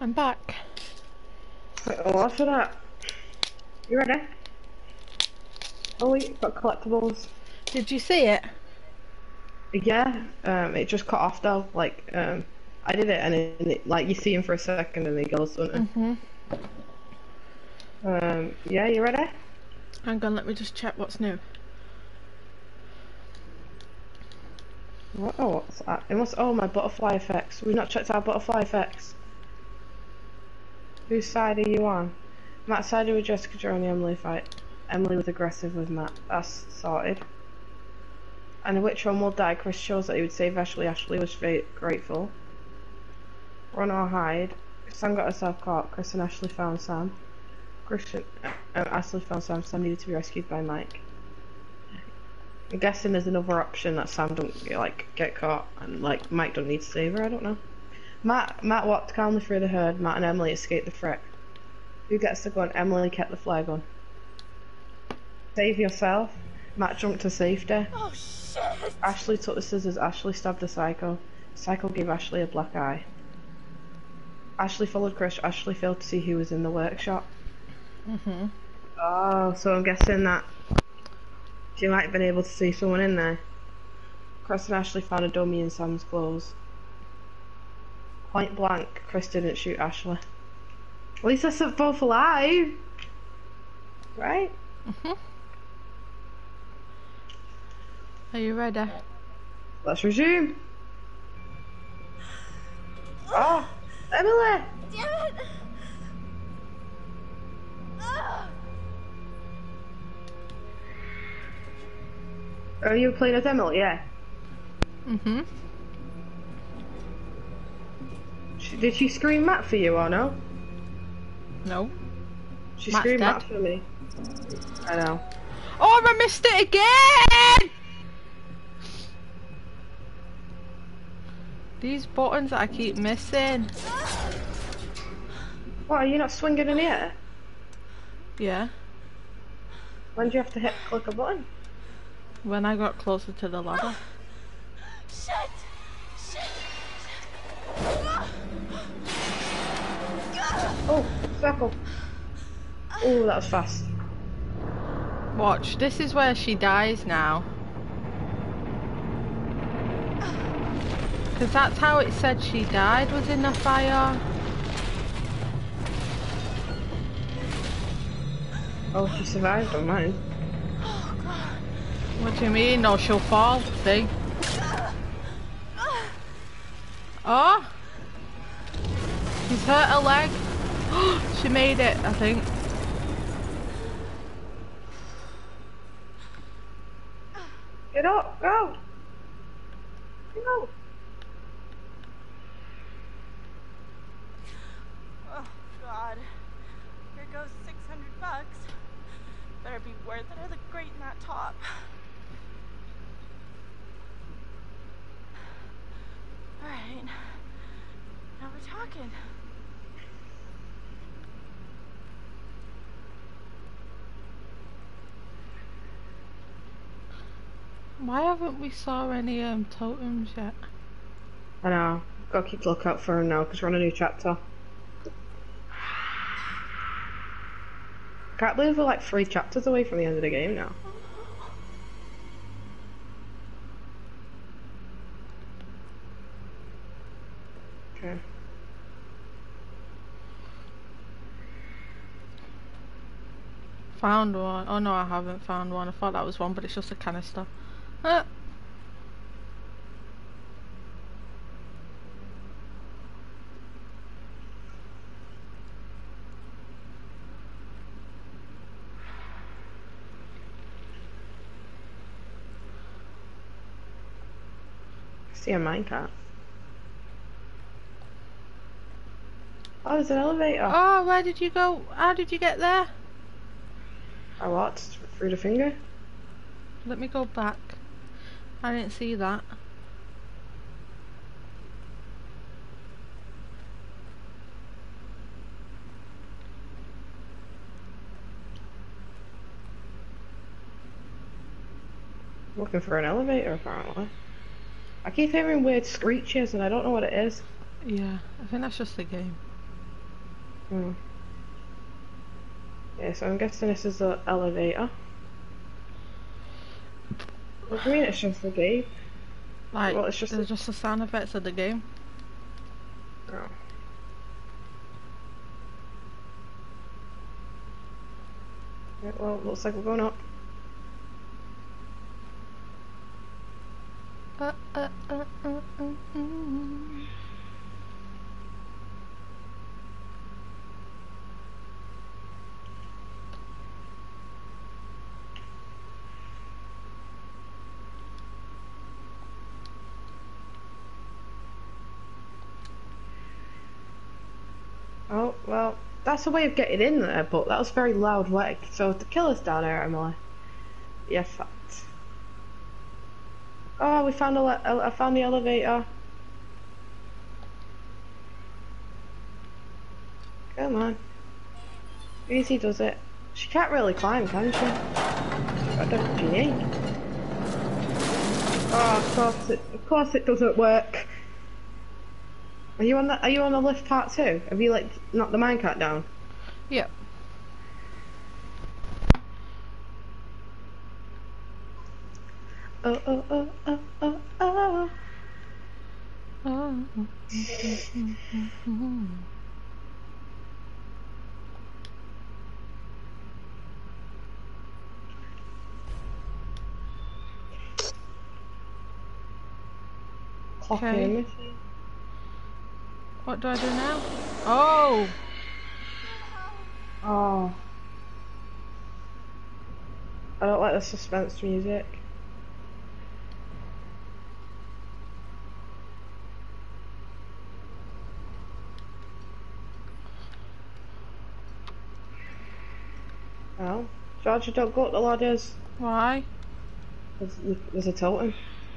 I'm back. Wait, what's for that? You ready? Oh wait, got collectibles. Did you see it? Yeah, it just cut off though. Like, I did it and it, like, you see him for a second and he goes, doesn't Mhm. it? Yeah, you ready? Hang on, let me just check what's new. What? Oh, what's that? It must. Oh, my butterfly effects. We've not checked our butterfly effects. Whose side are you on? Matt's side with Jessica during the Emily fight. Emily was aggressive with Matt. That's sorted. And which one will die? Chris shows that he would save Ashley. Ashley was grateful. Run or hide. Sam got herself caught. Chris and Ashley found Sam. Ashley found Sam. Sam needed to be rescued by Mike. I'm guessing there's another option that Sam don't like get caught and like Mike don't need to save her. I don't know. Matt walked calmly through the herd. Matt and Emily escaped the threat. Who gets the gun? Emily kept the flare gun. Save yourself. Matt jumped to safety. Oh shit! Ashley took the scissors. Ashley stabbed the Psycho. Psycho gave Ashley a black eye. Ashley followed Chris. Ashley failed to see who was in the workshop. Mhm. Oh, so I'm guessing that she might have been able to see someone in there. Chris and Ashley found a dummy in Sam's clothes. Point blank, Chris didn't shoot Ashley. At least they're both alive! Right? Mhm. Are you ready? Let's resume. Oh, Emily! Damn it! Ugh. Are you playing as Emily? Yeah. Mhm. Did she scream Matt for you or no? No. She Matt's screamed dead. Matt for me. I know. Oh, I missed it again! These buttons that I keep missing. What, are you not swinging in the air? Yeah. When do you have to click a button? When I got closer to the ladder. Shit! Shit! Oh, circle. Oh, that was fast. Watch, this is where she dies now. Because that's how it said she died, was in the fire. Oh, she survived on mine. What do you mean? No, she'll fall, see? Oh! She's hurt her leg. She made it, I think. Get up, go! Go! Oh god. Here goes $600. Better be worth it or the grate in that top. Alright. Now we're talking. Why haven't we saw any totems yet? I know. Gotta keep the lookout for him now because we're on a new chapter. Can't believe we're like 3 chapters away from the end of the game now. Okay. Found one. Oh no, I haven't found one. I thought that was one, but it's just a canister. Huh. See a minecart. Oh, there's an elevator. Oh, where did you go? How did you get there? I what? Through the finger? Let me go back. I didn't see that. Looking for an elevator apparently. I keep hearing weird screeches and I don't know what it is. Yeah, I think that's just the game. Hmm. Yeah, so I'm guessing this is the elevator. What do you mean it's just a gate? Like, Well, it's just there's just the sound effects of the game. Oh. Yeah, well, looks like we're going up. Mm. Oh, well, that's a way of getting in there, but that was very loud way. So the killer's down here, Emily. Yeah, fact. Oh, we found I found the elevator. Come on. Easy does it. She can't really climb, can she? I don't she need. Oh, of course it doesn't work. Are you on the lift part too? Have you like knocked the minecart down? Yep. Oh oh oh oh oh oh. Clock Okay. in. What do I do now? Oh! Oh. I don't like the suspense music. Oh. Georgia, don't go up the ladders. Why? There's a totem.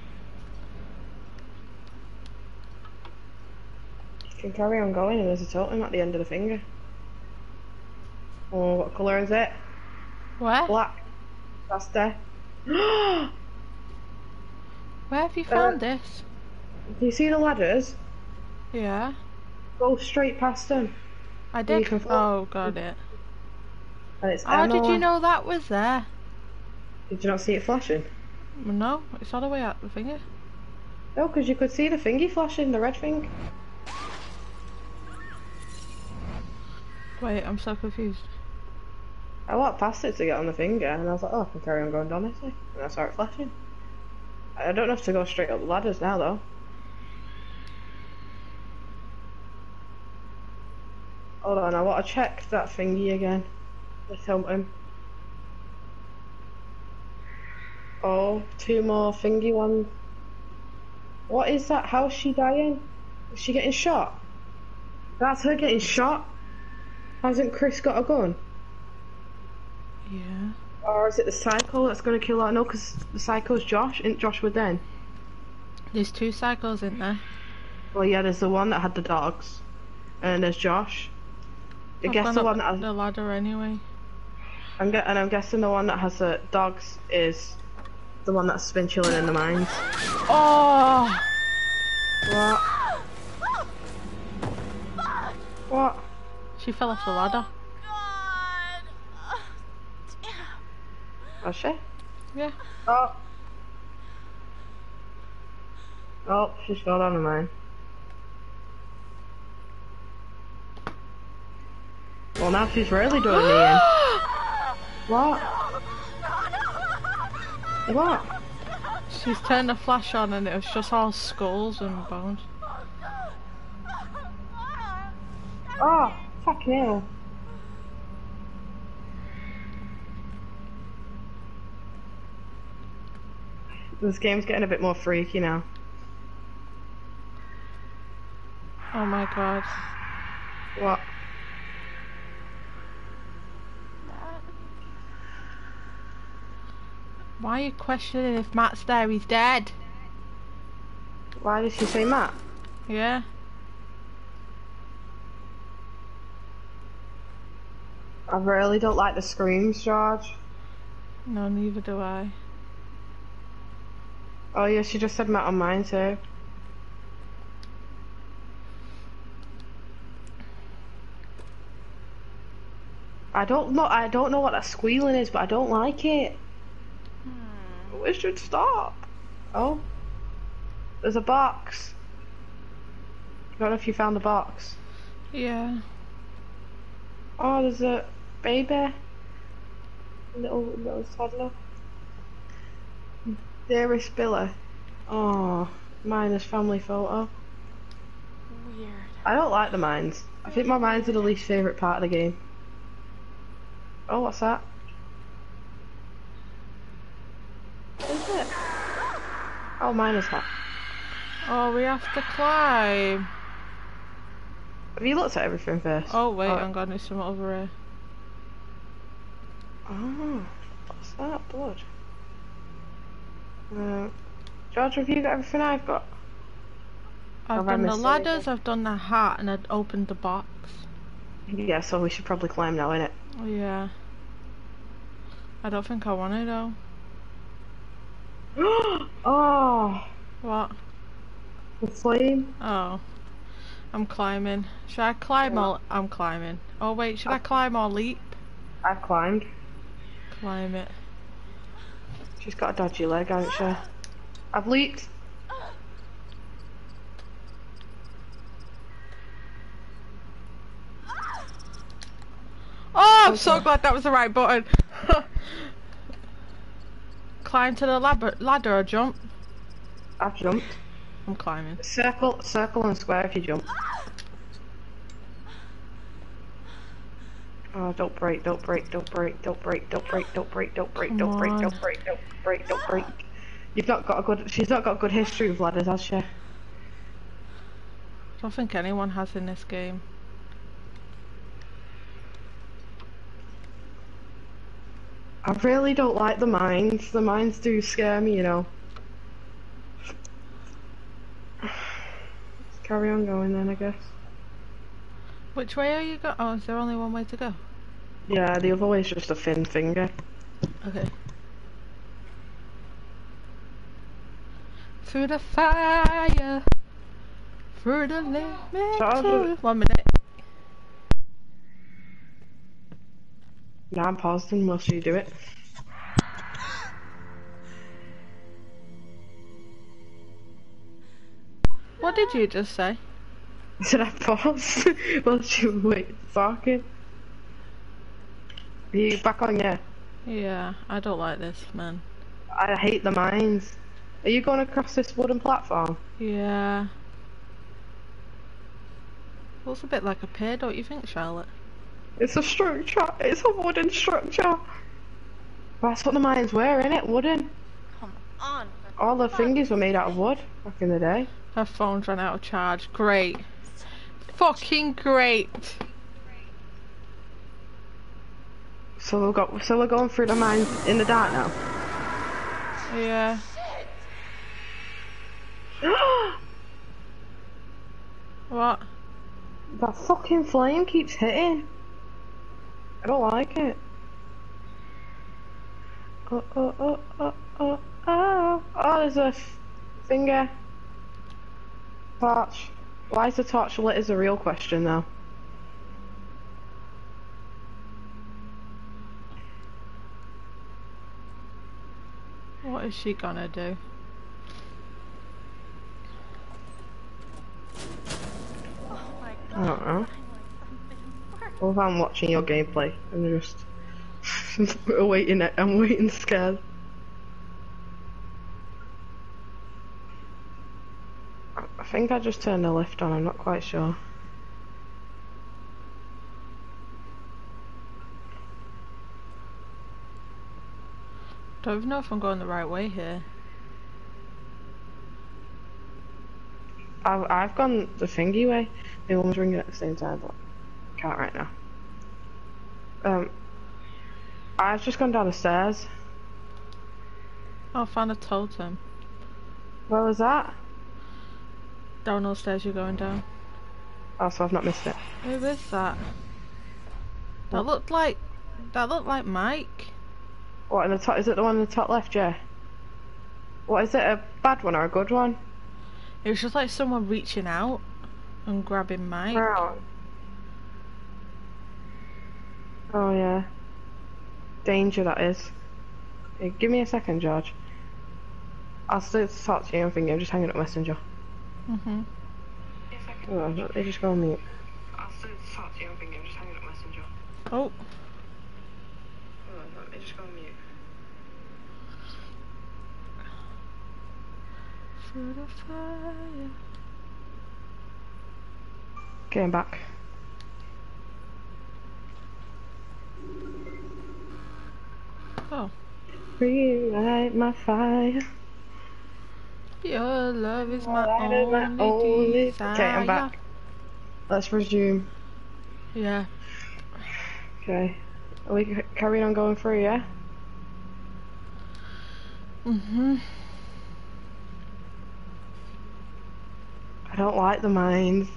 You can carry on going and there's a totem at the end of the finger. Oh, what colour is it? Where? Black. That's there. Where have you found this? Do you see the ladders? Yeah. Go straight past them. I You did. can follow. Oh, got it. And it's How did Emma. you know that was there? Did you not see it flashing? No, it's all the way out the finger. No, because you could see the thingy flashing, the red thing. Wait, I'm so confused. I walked past it to get on the finger, and I was like, oh, I can carry on going down this way. And I saw it flashing. I don't have to go straight up the ladders now, though. Hold on, I want to check that thingy again. The totem. Oh, 2 more thingy ones. What is that? How's she dying? Is she getting shot? That's her getting shot? Hasn't Chris got a gun? Yeah. Or is it the psycho that's going to kill her? No, because the psycho's Josh. Isn't Josh with them? There's 2 cycles in there. Well, yeah, there's the one that had the dogs. And there's Josh. I I've guess gone the up one that has... the ladder anyway. I'm guessing the one that has the dogs is the one that's been chilling in the mines. Oh! What? What? She fell off the ladder. God. Damn. Was she? Yeah. Oh. Oh, she's fell down the mine. Well, now she's really doing me in. What? What? She's turned the flash on and it was just all skulls and bones. Oh, fuck you. This game's getting a bit more freaky now. Oh my god. What? Why are you questioning if Matt's there? He's dead. Why did she say Matt? Yeah. I really don't like the screams, George. No, neither do I. Oh yeah, she just said Matt on mine too. I don't know what that squealing is, but I don't like it. We should stop. Oh. There's a box. I don't know if you found the box. Yeah. Oh, there's a baby. Little toddler. Dearest Billy. Oh, minus family photo. Weird. I don't like the mines. I think my mines are the least favourite part of the game. Oh, what's that? What is it? Oh, miner's hat. Oh, we have to climb. Have you looked at everything first? Oh wait, hang on, there's some over here. Oh, what's that? Blood. George, have you got everything I've got? I've Have I done the missed ladders, anything? I've done the hat, and I've opened the box. Yeah, so we should probably climb now, innit? Yeah. I don't think I want to though. Oh, What? the flame. Oh. I'm climbing. Should I climb or... I'm climbing. Oh wait, should I climb or leap? I've climbed. Climb it. She's got a dodgy leg, hasn't she? I've leaped. Oh, I'm so glad that was the right button. Climb to the ladder or jump? I've jumped. I'm climbing. Circle and square if you jump. Oh, don't break, don't break, don't break, don't break, don't break, don't break, don't break, don't break, don't break, don't break, don't break. You've not got a good, she's not got a good history with ladders, has she? I don't think anyone has in this game. I really don't like the mines. The mines do scare me, you know. Let's carry on going then, I guess. Which way are you going? Oh, is there only one way to go? Yeah, the other way is just a thin finger. Okay. Through the fire, through the limit. Sorry. 1 minute. Now I'm pausing whilst you do it. What did you just say? Did I pause whilst you were talking? Are you back on, yeah? Yeah, I don't like this, man. I hate the mines. Are you going across this wooden platform? Yeah. Looks a bit like a pier, don't you think, Charlotte? It's a structure. It's a wooden structure. That's what the mines were, innit? Wooden. Come on. All the thingies were made out of wood back in the day. Her phone's run out of charge. Great. Fucking great. So we're going through the mines in the dark now. Yeah. What? That fucking flame keeps hitting. I don't like it. Oh, there's a finger. Torch. Why is the torch lit is a real question though. What is she gonna do? Oh my I god. don't know. Finally, something worked. Or if I'm watching your gameplay and just I'm waiting scared. I think I just turned the lift on, I'm not quite sure. Don't even know if I'm going the right way here. I've gone the thingy way. The one was ringing at the same time, but I can't right now. I've just gone down the stairs. Oh, I found a totem. Where was that? Down those stairs you're going down. Oh, so I've not missed it. Who is that? That looked like Mike. What, in the top? Is it the one in the top left, yeah? What, is it a bad one or a good one? It was just like someone reaching out and grabbing Mike. Brown. Oh yeah. Danger that is. Hey, give me a second, George. I'll still talk to you. I'm thinking I'm just hanging up Messenger. Mhm. Oh, they just go on mute. I'll still talk to you. I'm thinking I'm just hanging up Messenger. Oh. Oh, they just go on mute. Through the fire. Getting back. Oh. Relight my fire. Your love is my Light is my only only. desire. Okay, I'm back. Let's resume. Yeah. Okay. Are we carrying on going through, yeah? Mhm. I don't like the mines.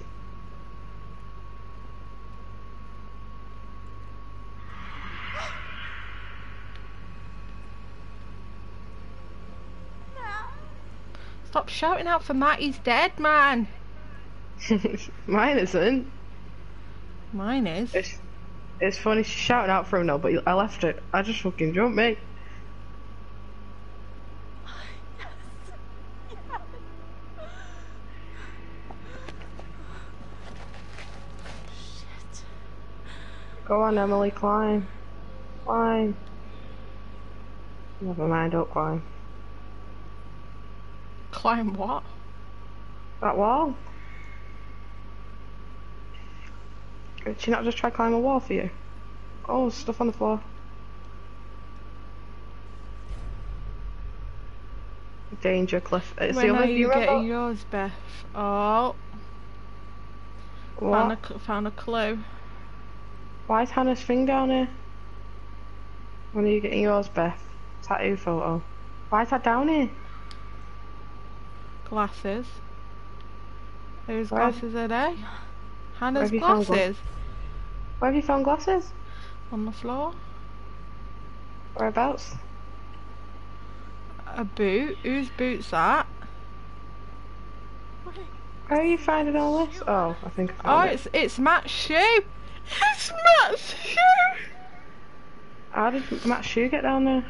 Stop shouting out for Matt, he's dead, man. Mine isn't. Mine is. It's funny she's shouting out for him now, but I left it. I just fucking jumped, mate. Shit. Go on, Emily, climb. Climb. Never mind, don't climb. Climb what? That wall? Did she not just try climb a wall for you? Oh, stuff on the floor. Danger, Cliff. It's When the are only you remember? getting yours, Beth? Oh. What? Found a clue. Why is Hannah's thing down here? When are you getting yours, Beth? Tattoo photo. Why is that down here? Glasses. Whose Where have- glasses are they? Hannah's have you found glasses. Where have you found glasses? On the floor. Whereabouts? A boot. Whose boot's that? Where are you finding all this? Oh, I think I Oh, found it. it's Matt's shoe. It's Matt's shoe. How did Matt's shoe get down there?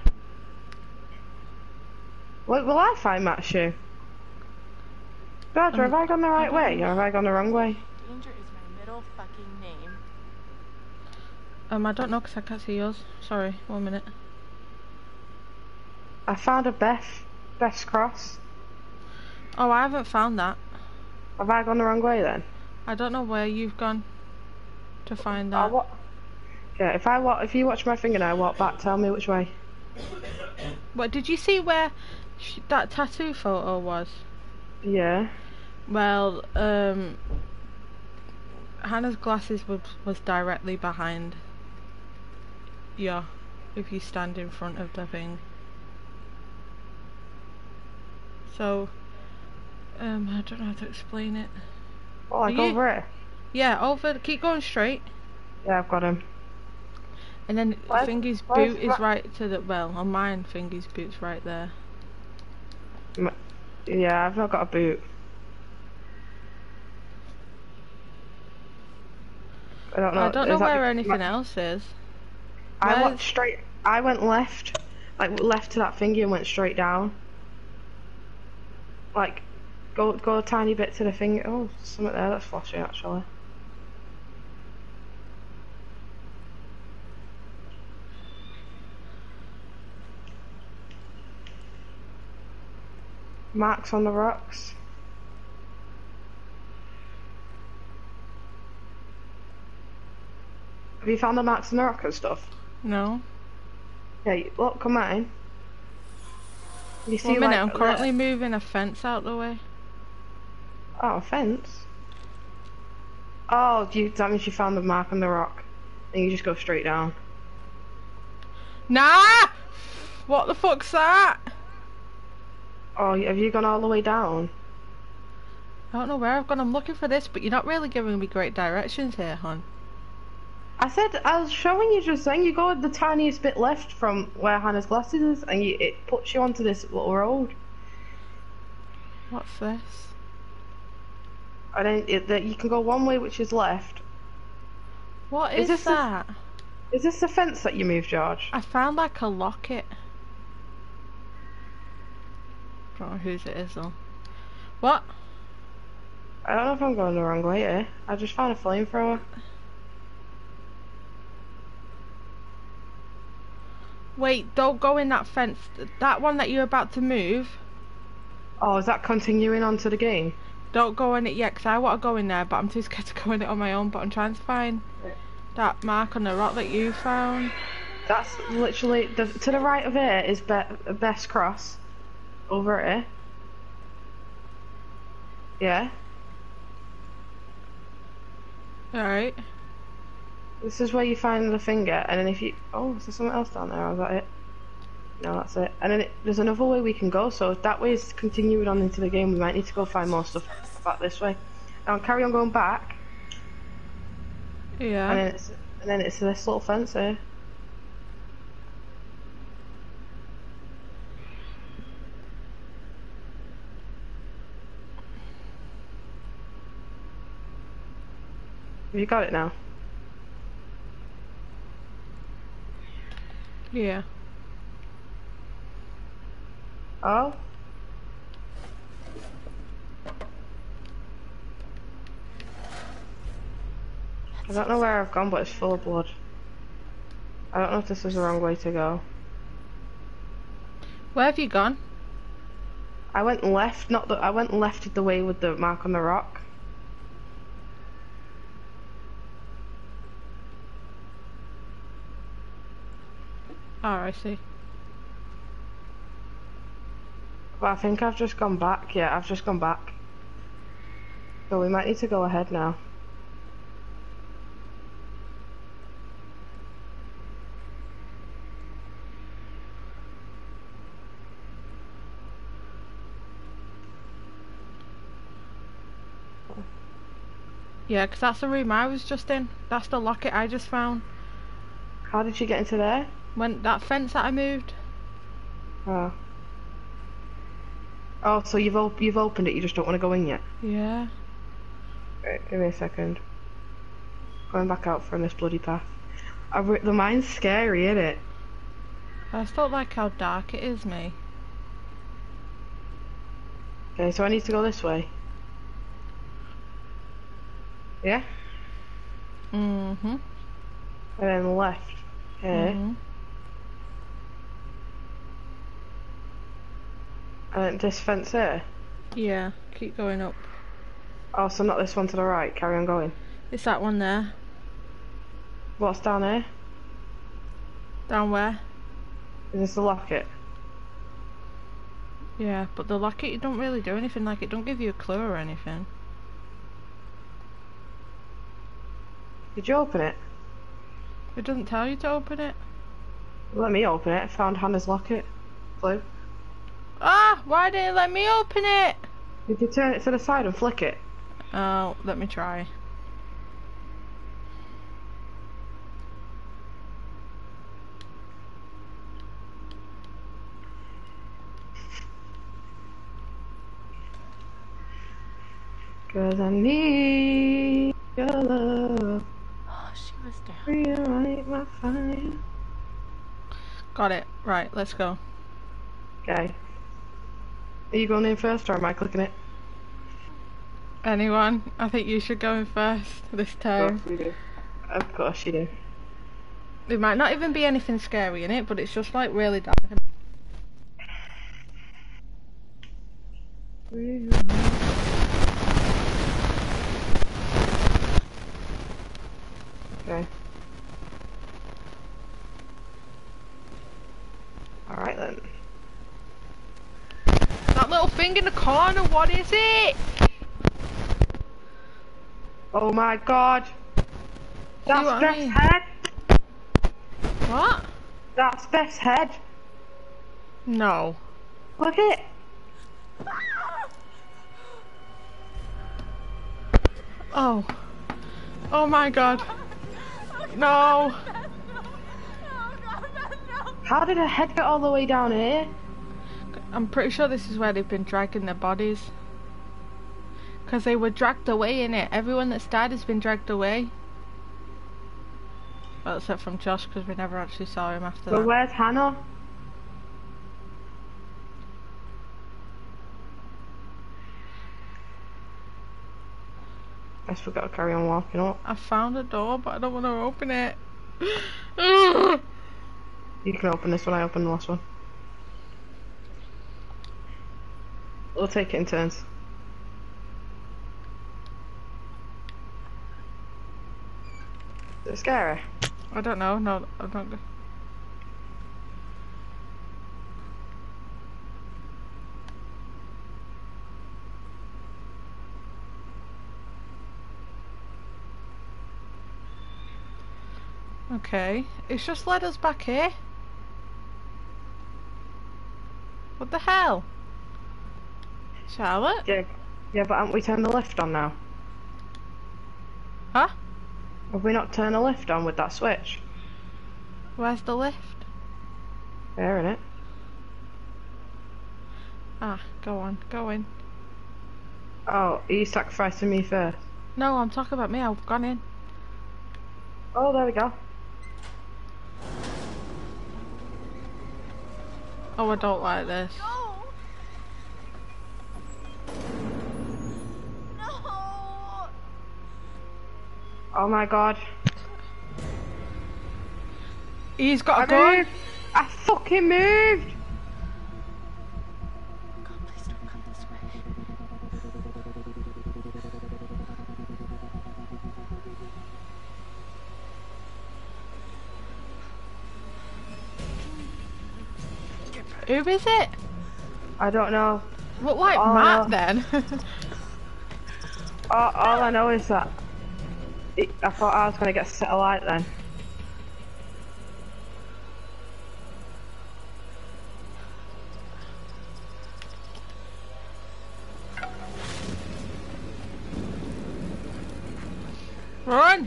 Will I find Matt's shoe? Roger, have I gone the right way or have I gone the wrong way? Danger is my middle fucking name. I don't know because I can't see yours. Sorry, 1 minute. I found a Beth's cross. Oh, I haven't found that. Have I gone the wrong way then? I don't know where you've gone to find that. Yeah, if you watch my finger and I walk back, tell me which way. What did you see where that tattoo photo was? Yeah. Well, Hannah's glasses was directly behind. Yeah, if you stand in front of the thing. So, I don't know how to explain it. Oh, like over it? Yeah, over. Keep going straight. Yeah, I've got him. And then Where's- Fingy's where's boot is right to the, well, on mine, Fingy's boot's right there. Yeah, I've not got a boot. I don't know. I don't know is that where because anything else is. I Where's- went straight. I went left, like left to that thingy and went straight down. Like, go a tiny bit to the finger. Oh, something there that's flashing actually. Marks on the rocks. Have you found the marks on the rock and stuff? No. Yeah, look on mine. You see, 1 minute, I'm like, currently moving a fence out the way. Oh, a fence. Oh, that means you found the mark on the rock, and you just go straight down. Nah! What the fuck's that? Oh, have you gone all the way down? I don't know where I've gone. I'm looking for this, but you're not really giving me great directions here, hon. I said, I was showing you just saying, you go the tiniest bit left from where Hannah's glasses is, and it puts you onto this little road. What's this? And then you can go one way, which is left. What Is is this that? Is this the fence that you moved, George? I found like a locket. Don't know whose it is though. What? I don't know if I'm going the wrong way here. I just found a flamethrower. Wait, don't go in that fence. That one that you're about to move. Oh, is that continuing on to the game? Don't go in it yet, because I want to go in there, but I'm too scared to go in it on my own. But I'm trying to find that mark on the rock that you found. That's literally to the right of it is Best Cross. Over here. Yeah. Alright. This is where you find the finger, and then if you... Oh, is there something else down there, or is that it? No, that's it. And then there's another way we can go, so if that way is continuing on into the game, we might need to go find more stuff back this way. Now carry on going back. Yeah. And then it's this little fence here. Have you got it now? Yeah. Oh? I don't know where I've gone, but it's full of blood. I don't know if this is the wrong way to go. Where have you gone? I went left, I went left the way with the mark on the rock. Oh, I see. But I think I've just gone back. Yeah, I've just gone back. So we might need to go ahead now. Yeah, because that's the room I was just in. That's the locket I just found. How did you get into there? When that fence that I moved. Oh. Oh, so you've opened it, you just don't want to go in yet? Yeah. Right, give me a second. Going back out from this bloody path. The mine's scary, isn't it? I just don't like how dark it is, me. Okay, so I need to go this way. Yeah? Mm-hmm. And then left. Here. Mm-hmm. And then this fence here. Yeah, keep going up. Oh, so not this one to the right. Carry on going. It's that one there. What's down here? Down where? Is this the locket? Yeah, but the locket, you don't really do anything. Like, it don't give you a clue or anything. Did you open it? It doesn't tell you to open it. Let me open it. I found Hannah's locket. Clue. Ah! Why didn't it let me open it? Did you turn it to the side and flick it? Oh, let me try. Cause I need your love. Oh, she was down. Rewrite my fire. Got it. Right, let's go. Okay. Are you going in first or am I clicking it? Anyone? I think you should go in first this Of time. course you do. Of course you do. There might not even be anything scary in it, but it's just like really dark. Okay. Alright then. That little thing in the corner, what is it? Oh my god! That's what I Beth's mean? head! What? That's Beth's head! No. Look at it! Oh. Oh my god. No. How did her head get all the way down here? I'm pretty sure this is where they've been dragging their bodies. Because they were dragged away in it. Everyone that's died has been dragged away. Well, except from Josh, because we never actually saw him after But that. where's Hannah? Guess we've got to carry on walking up. I found a door, but I don't want to open it. You can open this one, I opened the last one. We'll take it in turns. Is it scary? I don't know. No, I'm not. Okay, it's just led us back here. What the hell? Charlotte? Yeah, but haven't we turned the lift on now? Huh? Have we not turned the lift on with that switch? Where's the lift? There, innit? Ah, go on, go in. Oh, are you sacrificing me first? No, I'm talking about me, I've gone in. Oh, there we go. Oh, I don't like this. No! No! Oh my god. He's got a I gun. moved! I fucking moved! God, please don't come this way. Who is it? I don't know. Look like Oh, Matt no. then. All I know is that I thought I was gonna get set alight then. Run!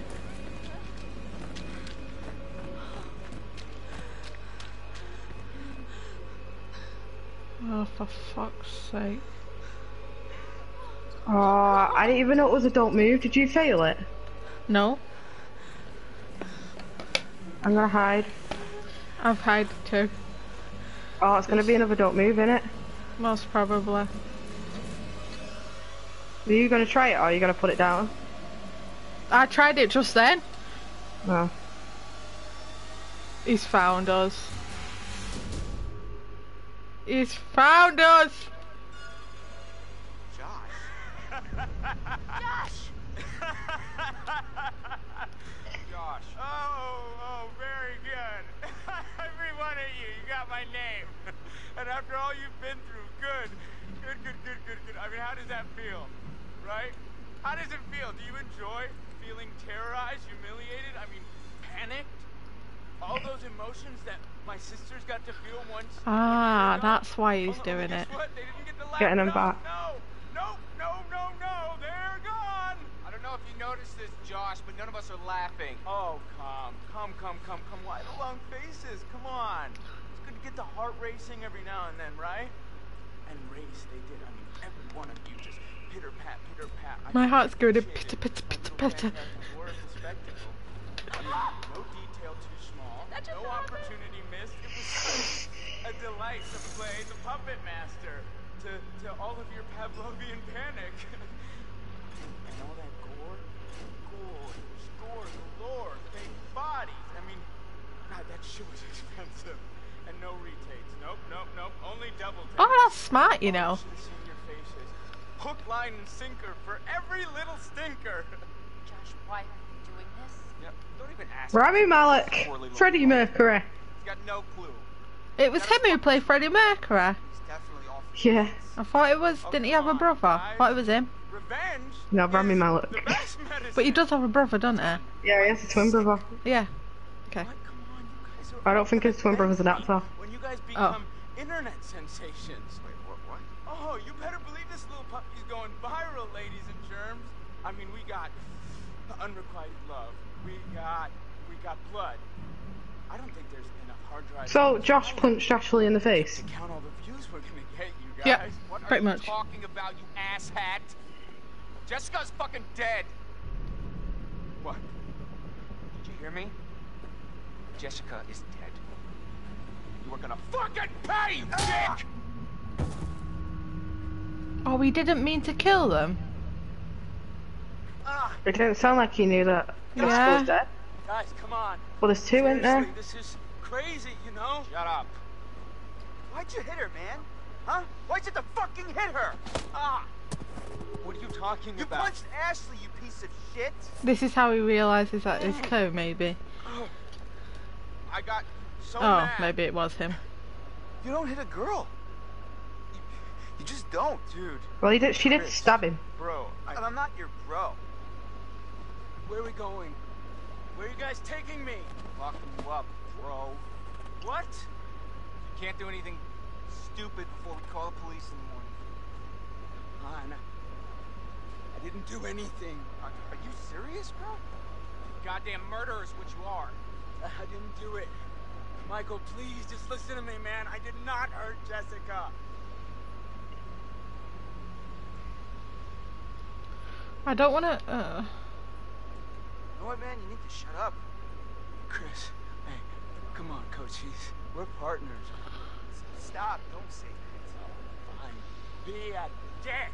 Oh, for fuck's sake. Oh, I didn't even know it was a don't move. Did you fail it? No, I'm gonna hide. I've hid too. Oh, it's gonna be another don't move, innit? Most probably. Are you gonna try it or are you gonna put it down? I tried it just then. No. He's found us. He's found us! Josh. Josh! Josh. Oh, very good. Every one of you, you got my name. And after all you've been through, good. I mean, how does that feel? Right? How does it feel? Do you enjoy feeling terrorized, humiliated? I mean, panicked? All those emotions that my sisters got to feel once. Ah, that's why he's doing Guess it. what? They didn't get to laugh. Getting them No, back. No, they're gone. I don't know if you noticed this, Josh, but none of us are laughing. Oh, come. Why the long faces? Come on. It's good to get the heart racing every now and then, right? And race, they did. I mean, every one of you just pitter pat. My heart's going to appreciate pitter, it. pitter, My pitter, little pitter. fantastic work and spectacle. I mean, no detail too small. That just No opportunity missed. It was such a delight to play the puppet master to all of your Pavlovian panic. And all that gore, galore, fake bodies. I mean, God, that shit was expensive. And no retakes. Nope. Only double takes. Oh, that's smart, you know. Should have seen your faces. Hook, line, and sinker for every little stinker. Josh, why are you doing this? Yep. Don't even ask. Rami me. Malek, Poor little Freddie boy. Mercury. He's got no clue. It was him who played Freddie Mercury. He's definitely off. Yeah. I thought it was. Didn't he have a brother? I thought it was him. Revenge. No, Rami is Malek. the best medicine. But he does have a brother, doesn't he? Yeah, he has a twin brother. Yeah. Okay. What? Come on, you guys are I don't think his twin brother's an actor. When you guys become internet sensations. Wait, what? Oh, you better believe this little puppy's going viral, ladies and germs. I mean, we got unrequited love. We got blood. I don't think there's enough hard drives. So, Josh punched Ashley in the face. To count all the views we're gonna get, you guys. Yeah, What are pretty you much. talking about, you asshat? Jessica's fucking dead. What? Did you hear me? Jessica is dead. You are gonna fucking pay, you dick! Oh, he didn't mean to kill them. It didn't sound like he knew that Jessica was dead. Guys, come on. Well, there's two, isn't there? Seriously, this is crazy, you know? Shut up. Why'd you hit her, man? Huh? Why'd you have to fucking hit her? Ah! What are you talking You about? punched Ashley, you piece of shit! This is how he realises that it's Ko, maybe. I got so Oh, mad. maybe it was him. You don't hit a girl. You just don't, dude. Well, she did Chris. stab him. Bro, I'm not your bro. Where are we going? Where are you guys taking me? Locking you up, bro. What? You can't do anything stupid before we call the police in the morning. Han, I didn't do anything. Are you serious, bro? Goddamn murderer is what you are. I didn't do it. Michael, please, just listen to me, man. I did not hurt Jessica. I don't want to. You know what, man? You need to shut up. Chris, hey, come on, Coaches. We're partners. Stop. Don't say that. Fine. Be a dick.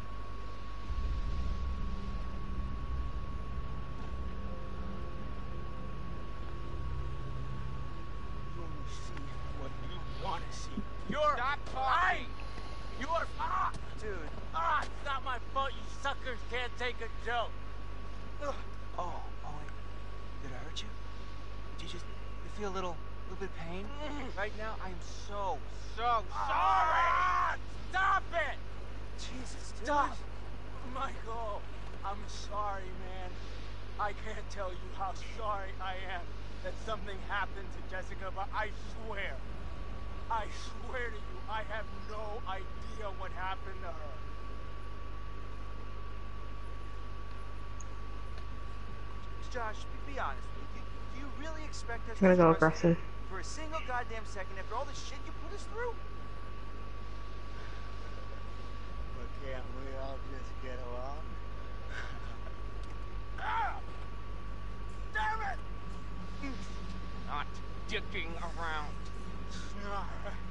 You only see what you want to see. You're Stop talking. right. You are dude. It's not my fault. You suckers can't take a joke. Oh, wait. Did I hurt you? Did you feel a little bit of pain? Right now, I am so sorry. Stop it! Jesus, dude. Stop! Michael, I'm sorry, man. I can't tell you how sorry I am that something happened to Jessica, but I swear to you, I have no idea what happened to her. Josh, be honest with me. Do you really expect us I'm gonna to go trust you aggressive. for a single goddamn second after all the shit you put us through? But can't we all just get along? Damn it! Not dicking around. Not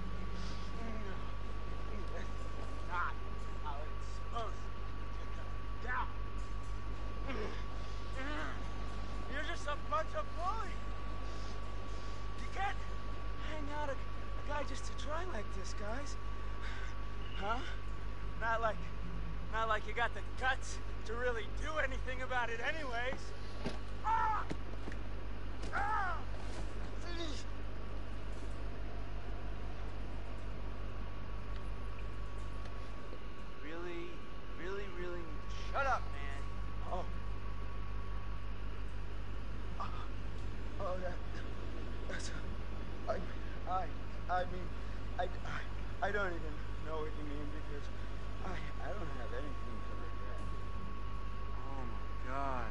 how it's supposed to go down. You're just a bunch of bullies. You can't hang out a guy just to try like this, guys. Huh? Not like you got the guts to really do anything about it anyways. Ah! Ah! Really shut up, man. That's I don't even know what you mean because I don't have anything to regret. Oh my god.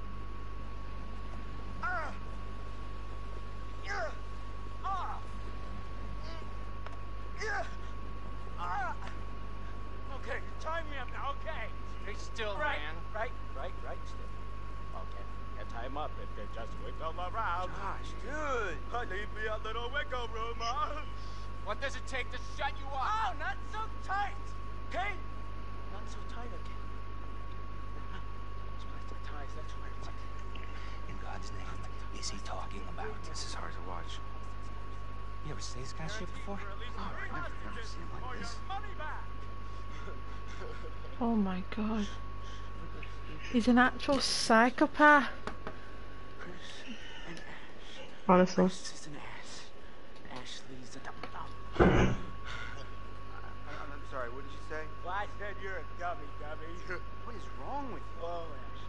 Okay, time me up now, okay? Stay still, Right, man. right, still. Okay, and tie him up if they just wiggle around. Gosh, dude. Leave me a little wiggle room, huh? What does it take to shut you up? Oh, not so tight, okay? Not so tight, okay? Split the ties, that's where it's In God's name, is he talking about? This is hard to watch. You ever say this kind of shit before? Oh, I've never seen him like this. Oh my god. He's an actual psychopath. Honestly. Chris is an ass. Ashley's a dum-dum. I'm sorry, what did you say? Well, I said you're a dummy. What is wrong with you? Oh,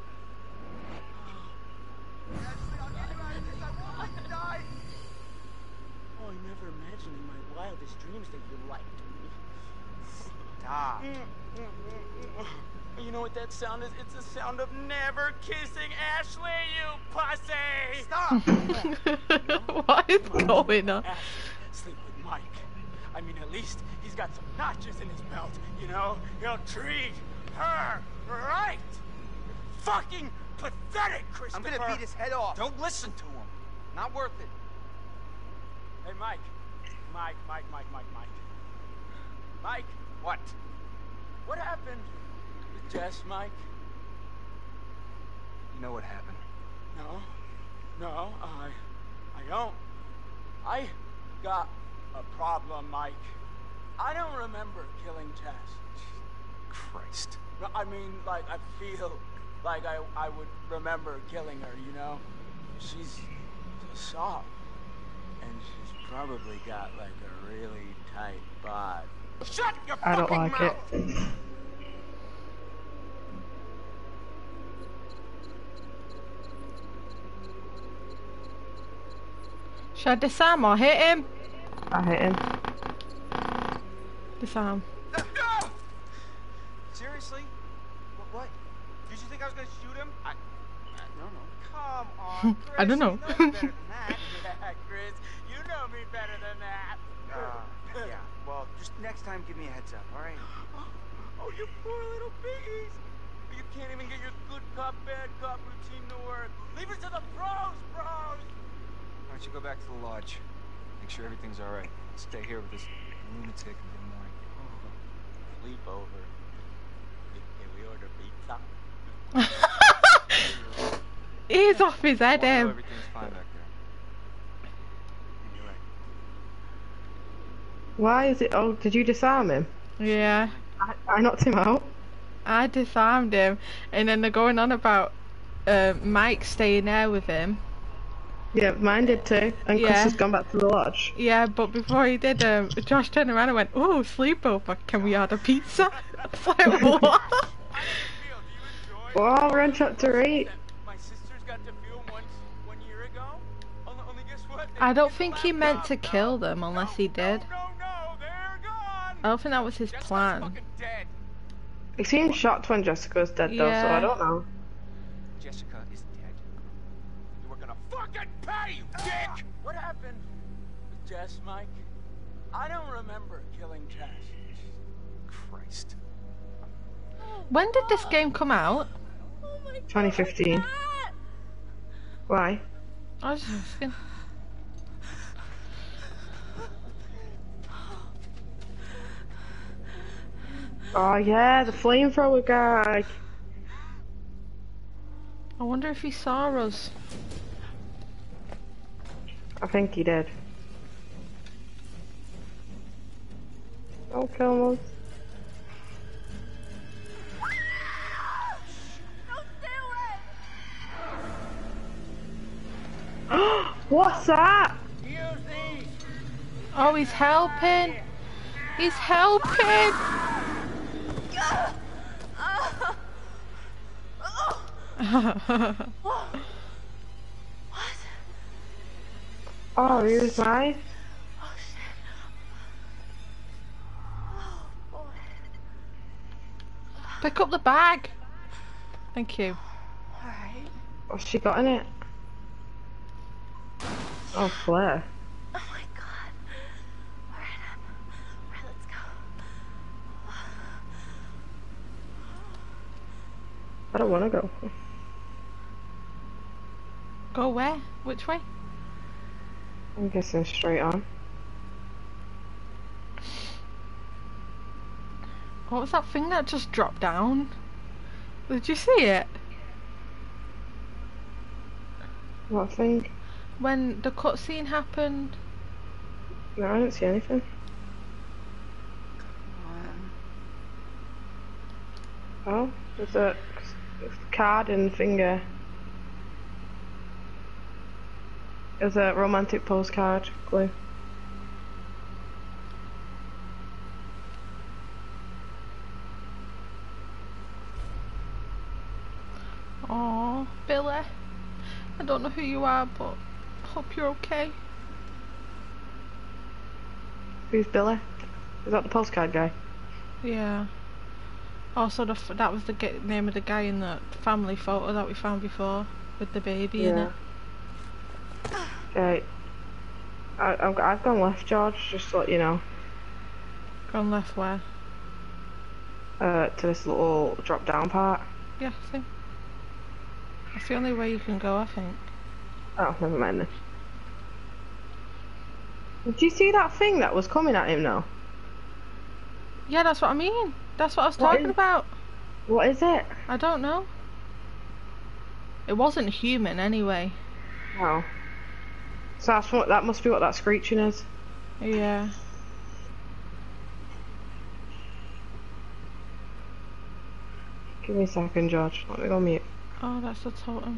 Ashley. Ashley, I'll get you out of this. I want to die. Oh, I never imagined in my wildest dreams that you liked me. Stop. You know what that sound is? It's the sound of never kissing Ashley, you pussy! Stop. What is going on? Ash, sleep with Mike. I mean, at least he's got some notches in his belt, you know? He'll treat her right! Fucking pathetic, Christopher! I'm gonna beat his head off. Don't listen to him. Not worth it. Hey, Mike. Mike. Mike, What? what happened with Jess, Mike? You know what happened. No, I don't. I got a problem, Mike. I don't remember killing Jess. Christ. No, I mean, like, I feel like I would remember killing her, you know? She's so soft. And she's probably got, like, a really tight bod. Shut your I don't fucking like mouth! it. Should I disarm or hit him? I hit him. Disarm. Seriously? What? Did you think I was gonna shoot him? I don't know. Come on, Chris. I don't know. You know me better than that. Yeah, Chris, you know me better than that. Yeah. Well, just next time, give me a heads up, all right? Oh, you poor little piggies. You can't even get your good cop, bad cop routine to work. Leave it to the pros, bros. Why don't you go back to the lodge? Make sure everything's all right. Stay here with this lunatic until morning. Sleepover. Can we order pizza? He's off his head, Well, I know him. everything's fine back there. Yeah, you're right. Why is it? Oh, did you disarm him? Yeah. I knocked him out. I disarmed him, and then they're going on about Mike staying there with him. Yeah, mine did too. And Chris Yeah. has gone back to the lodge. Yeah, but before he did, Josh turned around and went, "Oh, sleepover, can we order pizza?" It's like, what? How do you enjoy Oh, we're on chapter 8. that my sisters got to feel once 1 year ago? Only guess what? They I don't didn't think get he the meant laptop. to kill them unless he did. No, they're gone. I don't think that was his Jessica's plan. fucking dead. He seemed shocked when Jessica was dead though, so Yeah. I don't know. Jessica is dead. You were gonna fucking pay, you dick! What happened with Jess, Mike? I don't remember killing Jess. Christ. When did this game come out? Oh my god. 2015. Cat! Why? I was just asking. Oh yeah, the flamethrower guy. I wonder if he saw us. I think he did. Don't kill us. Don't stay away! What's that? Use these! Oh, he's helping. He's helping. What? Oh, he was nice. Oh shit. Oh boy. Pick up the bag. Thank you. Alright. What's she got in it? Oh, Claire. Oh my god. Alright, let's go. I don't want to go. Go where? Which way? I'm guessing straight on. What was that thing that just dropped down? Did you see it? What thing? When the cutscene happened? No, I didn't see anything. Oh, there's a card and finger. There's a romantic postcard clue. Oh, Billy. I don't know who you are, but hope you're okay. Who's Billy? Is that the postcard guy? Yeah. Also, that was the name of the guy in the family photo that we found before, with the baby in it. Okay. I've gone left, George, just to let you know. Gone left where? To this little drop down part. Yeah, see. That's the only way you can go, I think. Oh, never mind then. Did you see that thing that was coming at him now? Yeah, that's what I mean. That's what I was What talking is- about. What is it? I don't know. It wasn't human anyway. Oh. So that's what, that must be what that screeching is. Yeah. Give me a second, George. Let me go mute. Oh, that's the totem.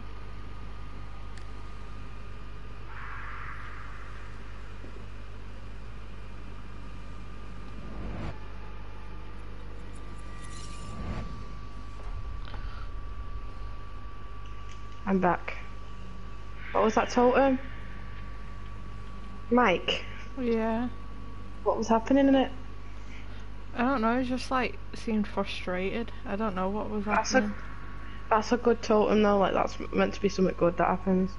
I'm back. What was that totem? Mike, Yeah. what was happening in it? I don't know, it just like seemed frustrated. I don't know what was happening. That's a good totem though, like that's meant to be something good that happens.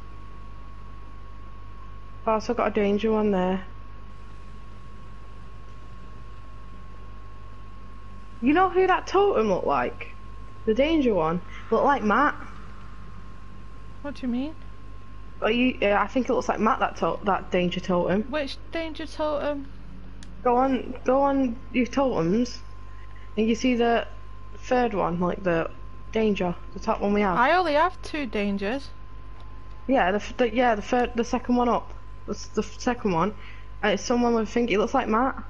I've also got a danger one there. You know who that totem looked like? The danger one? Looked like Matt. What do you mean? I think it looks like Matt, that danger totem. Which danger totem? Go on your totems, and you see the third one, like the danger, the top one we have. I only have 2 dangers. Yeah, the second one up. That's the second one. And it's someone with a finger. It looks like Matt.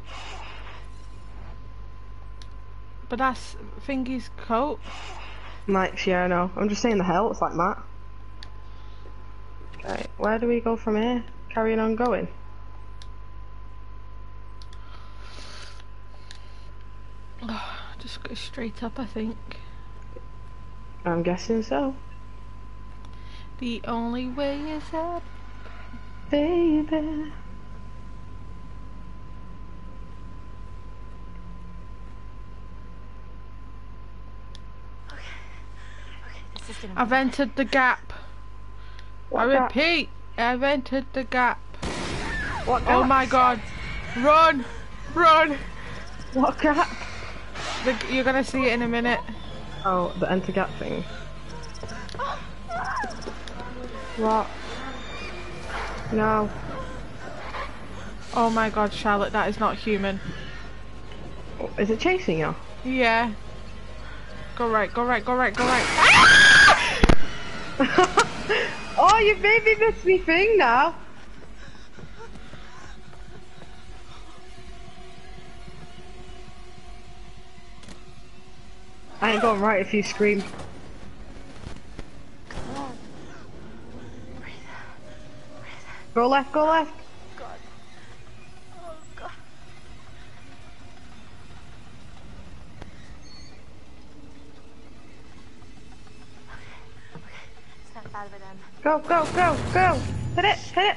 But that's Thingy's coat. Mike's, yeah, I know. I'm just saying the hell. It's like Matt. Okay, where do we go from here? Carrying on going. Just go straight up, I think. I'm guessing so. The only way is up. Baby. This is gonna I've entered the gap. What I gap? repeat, I've entered the gap. What Oh gap? my god. Run! Run! What gap? You're gonna see it in a minute. Oh, the enter gap thing. What? No. Oh my god, Charlotte, that is not human. Is it chasing you? Yeah. Go right, go right, go right, go right. Oh, you made me miss me thing now. I ain't going right if you scream. Go left, go left. God. Oh, God. snap out of it, Em. Go, go, go, go. Hit it, hit it.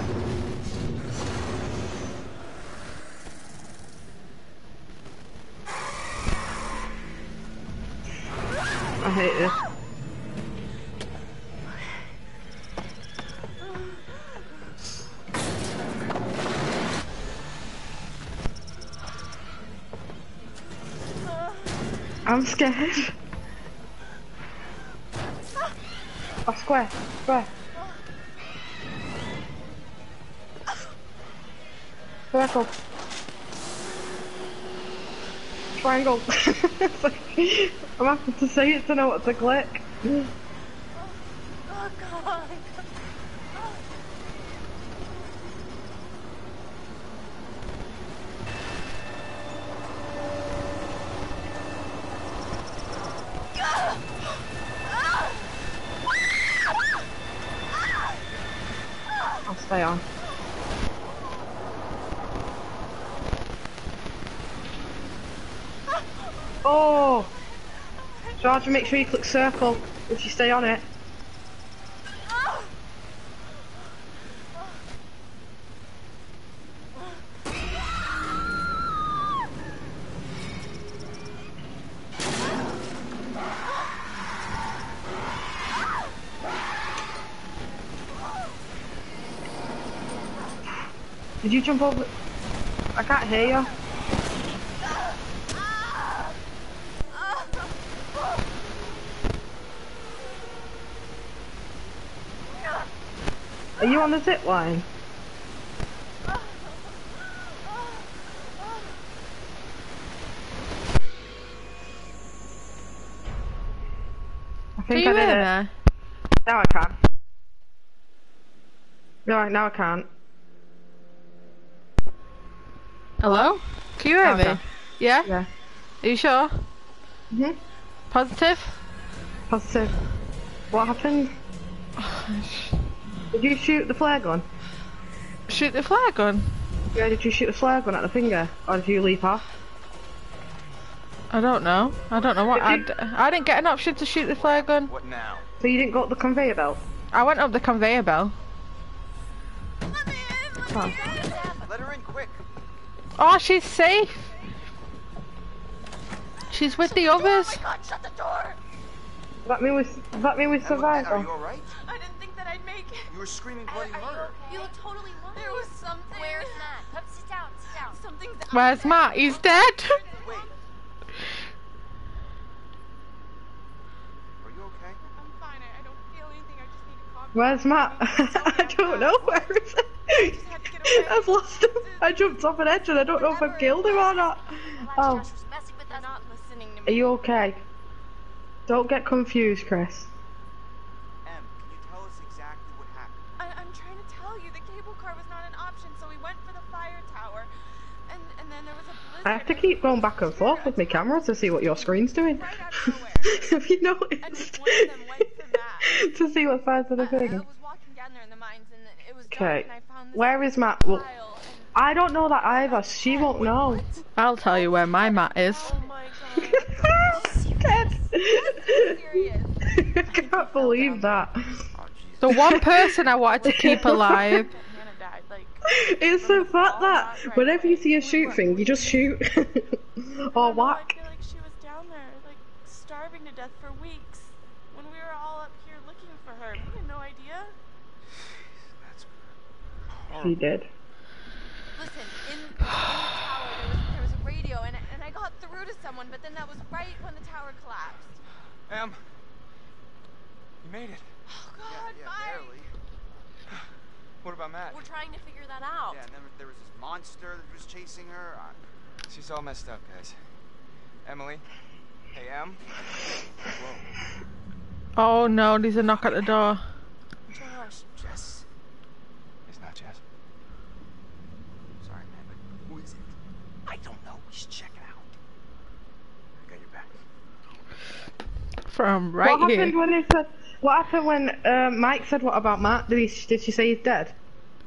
I hate this. I'm scared. Oh, square, square. Circle. Triangle. It's like, I'm having to say it to know what to click. Oh, God. I'll stay on. Oh! George, make sure you click circle if you stay on it. Did you jump over? I can't hear you. Are you on the zip line? Can think you I did hear it. me? Now I can. Right, now I can't. Hello? Can you hear Now I me? can. Yeah? Yeah. Are you sure? Mhm. Positive? Positive. What happened? Did you shoot the flare gun? Shoot the flare gun? Yeah, did you shoot the flare gun at the finger? Or did you leap off? I don't know. I don't know what. Did you- I didn't get an option to shoot the flare gun. What now? So you didn't go up the conveyor belt? I went up the conveyor belt. Let me in! Let me Oh. in! Let her in quick. Oh, she's safe. She's with the others. Oh my god, shut the door! That mean we survived? Are you alright? I didn't think that I'd make it. You were screaming bloody murder. You look totally lying. There was something. Where's Matt? Come sit down, sit down. Something's out Where's there. Matt? He's dead. Wait. Are you okay? I'm fine. I don't feel anything. I just need to calm down. Where's Matt? I don't know. Where is I just had to get he? away. I've lost him. I jumped off an edge and I don't know if I've killed him or not. Relax, Oh, Josh was messing with They're us. not listening to are me. you okay? Don't get confused, Chris. Em, can you tell us exactly what happened? I'm trying to tell you, the cable car was not an option, so we went for the fire tower. And then there was a blizzard. I have to keep going back and forth with my camera to see what your screen's doing. Right out of nowhere. Have you And one noticed? of them went for Matt. To see what size of the I thing. was walking down there in the mines, and it was dark, Okay, and I found this where is Matt? Well, pile, and I don't know that either. She won't know. I'll tell you where my Matt is. oh my god. Dead. Serious. I can't believe that. Oh, jeez. The one person I wanted to keep alive. Hannah died, like, It's the fact that whenever you see a shoot thing, you just shoot. Or I whack. feel like she was down there, like, starving to death for weeks. When we were all up here looking for her, we had no idea. That's She did. Listen, in the tower, there was a radio, and I got through to someone, but then that was right when the tower collapsed. Em, you made it. Oh God, yeah, Mike! barely. What about Matt? We're trying to figure that out. Yeah, and then there was this monster that was chasing her. She's all messed up, guys. Emily? Hey, Em? Whoa. Oh no, there's a knock at the door. Josh, Jess? It's not Jess. Sorry, man, but who is it? I don't know. We should check it out. I got your back. From right What here. happened when he said? What happened when Mike said what about Matt? Did she say he's dead?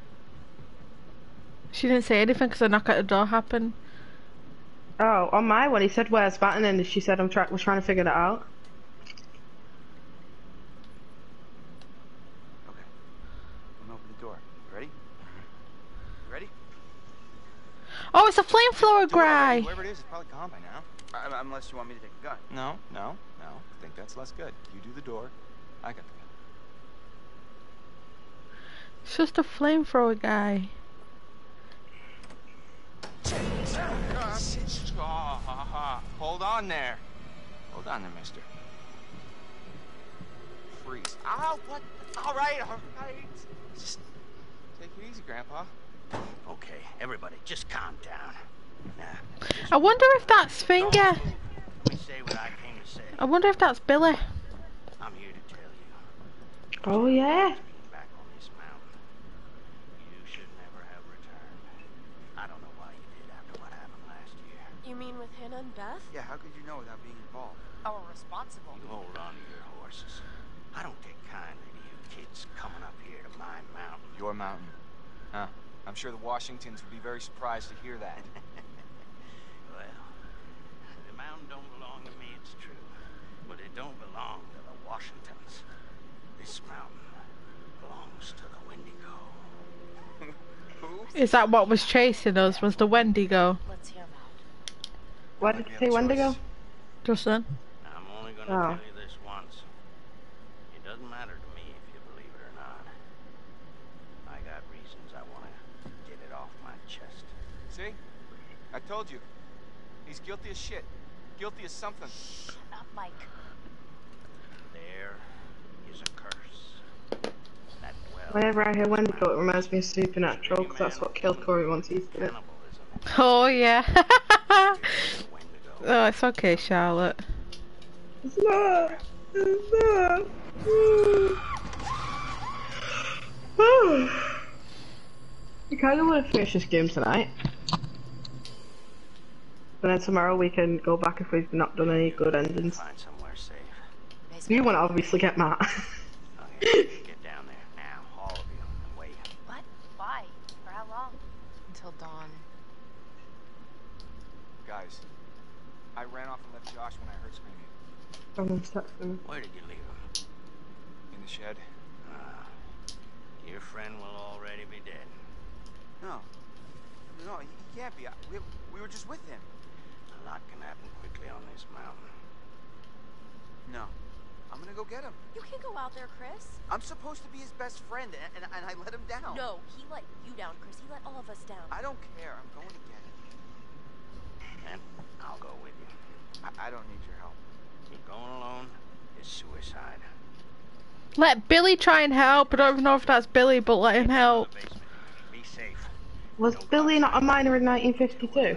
She didn't say anything because a knock at the door happened. Oh, on my one he said where's Matt, and then she said we're trying to figure that out. Okay. I'm gonna open the door. You ready? You ready? Oh, it's a flamethrower Door already. guy. Whoever it is probably gone by now. Unless you want me to take a gun. No. I think that's less good. You do the door. I got the gun. It's just a flamethrower guy. Hold on there. Hold on there, mister. Freeze. Ow, what? All right. Just take it easy, Grandpa. Okay, everybody, just calm down. Now, I wonder if that's Finger. let me say what I came to say. I wonder if that's Billy. I'm here to tell you. Oh yeah. Being back on this mountain, you should never have returned. I don't know why you did after what happened last year. you mean with Hannah and Beth? Yeah, how could you know without being involved? Our responsible. You hold on to your horses. I don't take kindly to you kids coming up here to my mountain. Your mountain. Huh. I'm sure the Washingtons would be very surprised to hear that. Well, the mountain don't belong to me, it's true. But it don't belong to the Washingtons. This mountain belongs to the Wendigo. Who? Is that what was chasing us? Was the Wendigo? Let's hear him out. Why did you say Wendigo? Just then. I'm only gonna Oh. tell you this once. It doesn't matter to me if you believe it or not. I got reasons I wanna get it off my chest. See? I told you. He's guilty as shit. Guilty as something. Shut up, Mike. There is a curse. That well Whenever I hear Wendigo, it reminds me of Supernatural, because that's what killed Corey once he did it. cannibalism. Oh yeah. The Wendigo. Oh, it's okay, Charlotte. It's not. I kind of want to finish this game tonight. And then tomorrow we can go back if we've not done any good endings. Find somewhere safe. You want to obviously get Matt. Okay, get down there now, all of you, and wait. What? Why? For how long? Until dawn. Guys, I ran off and left Josh when I heard screaming. Someone's texting. Where did you leave him? In the shed. Your friend will already be dead. No, he can't be. We were just with him. A lot can happen quickly on this mountain. No, I'm gonna go get him. You can't go out there, Chris. I'm supposed to be his best friend, and I let him down. No, he let you down, Chris. He let all of us down. I don't care. I'm going to get him. And I'll go with you. I don't need your help. You're going alone is suicide. Let Billy try and help. I don't even know if that's Billy, but let him help. Be safe. Was Billy not a minor in 1952?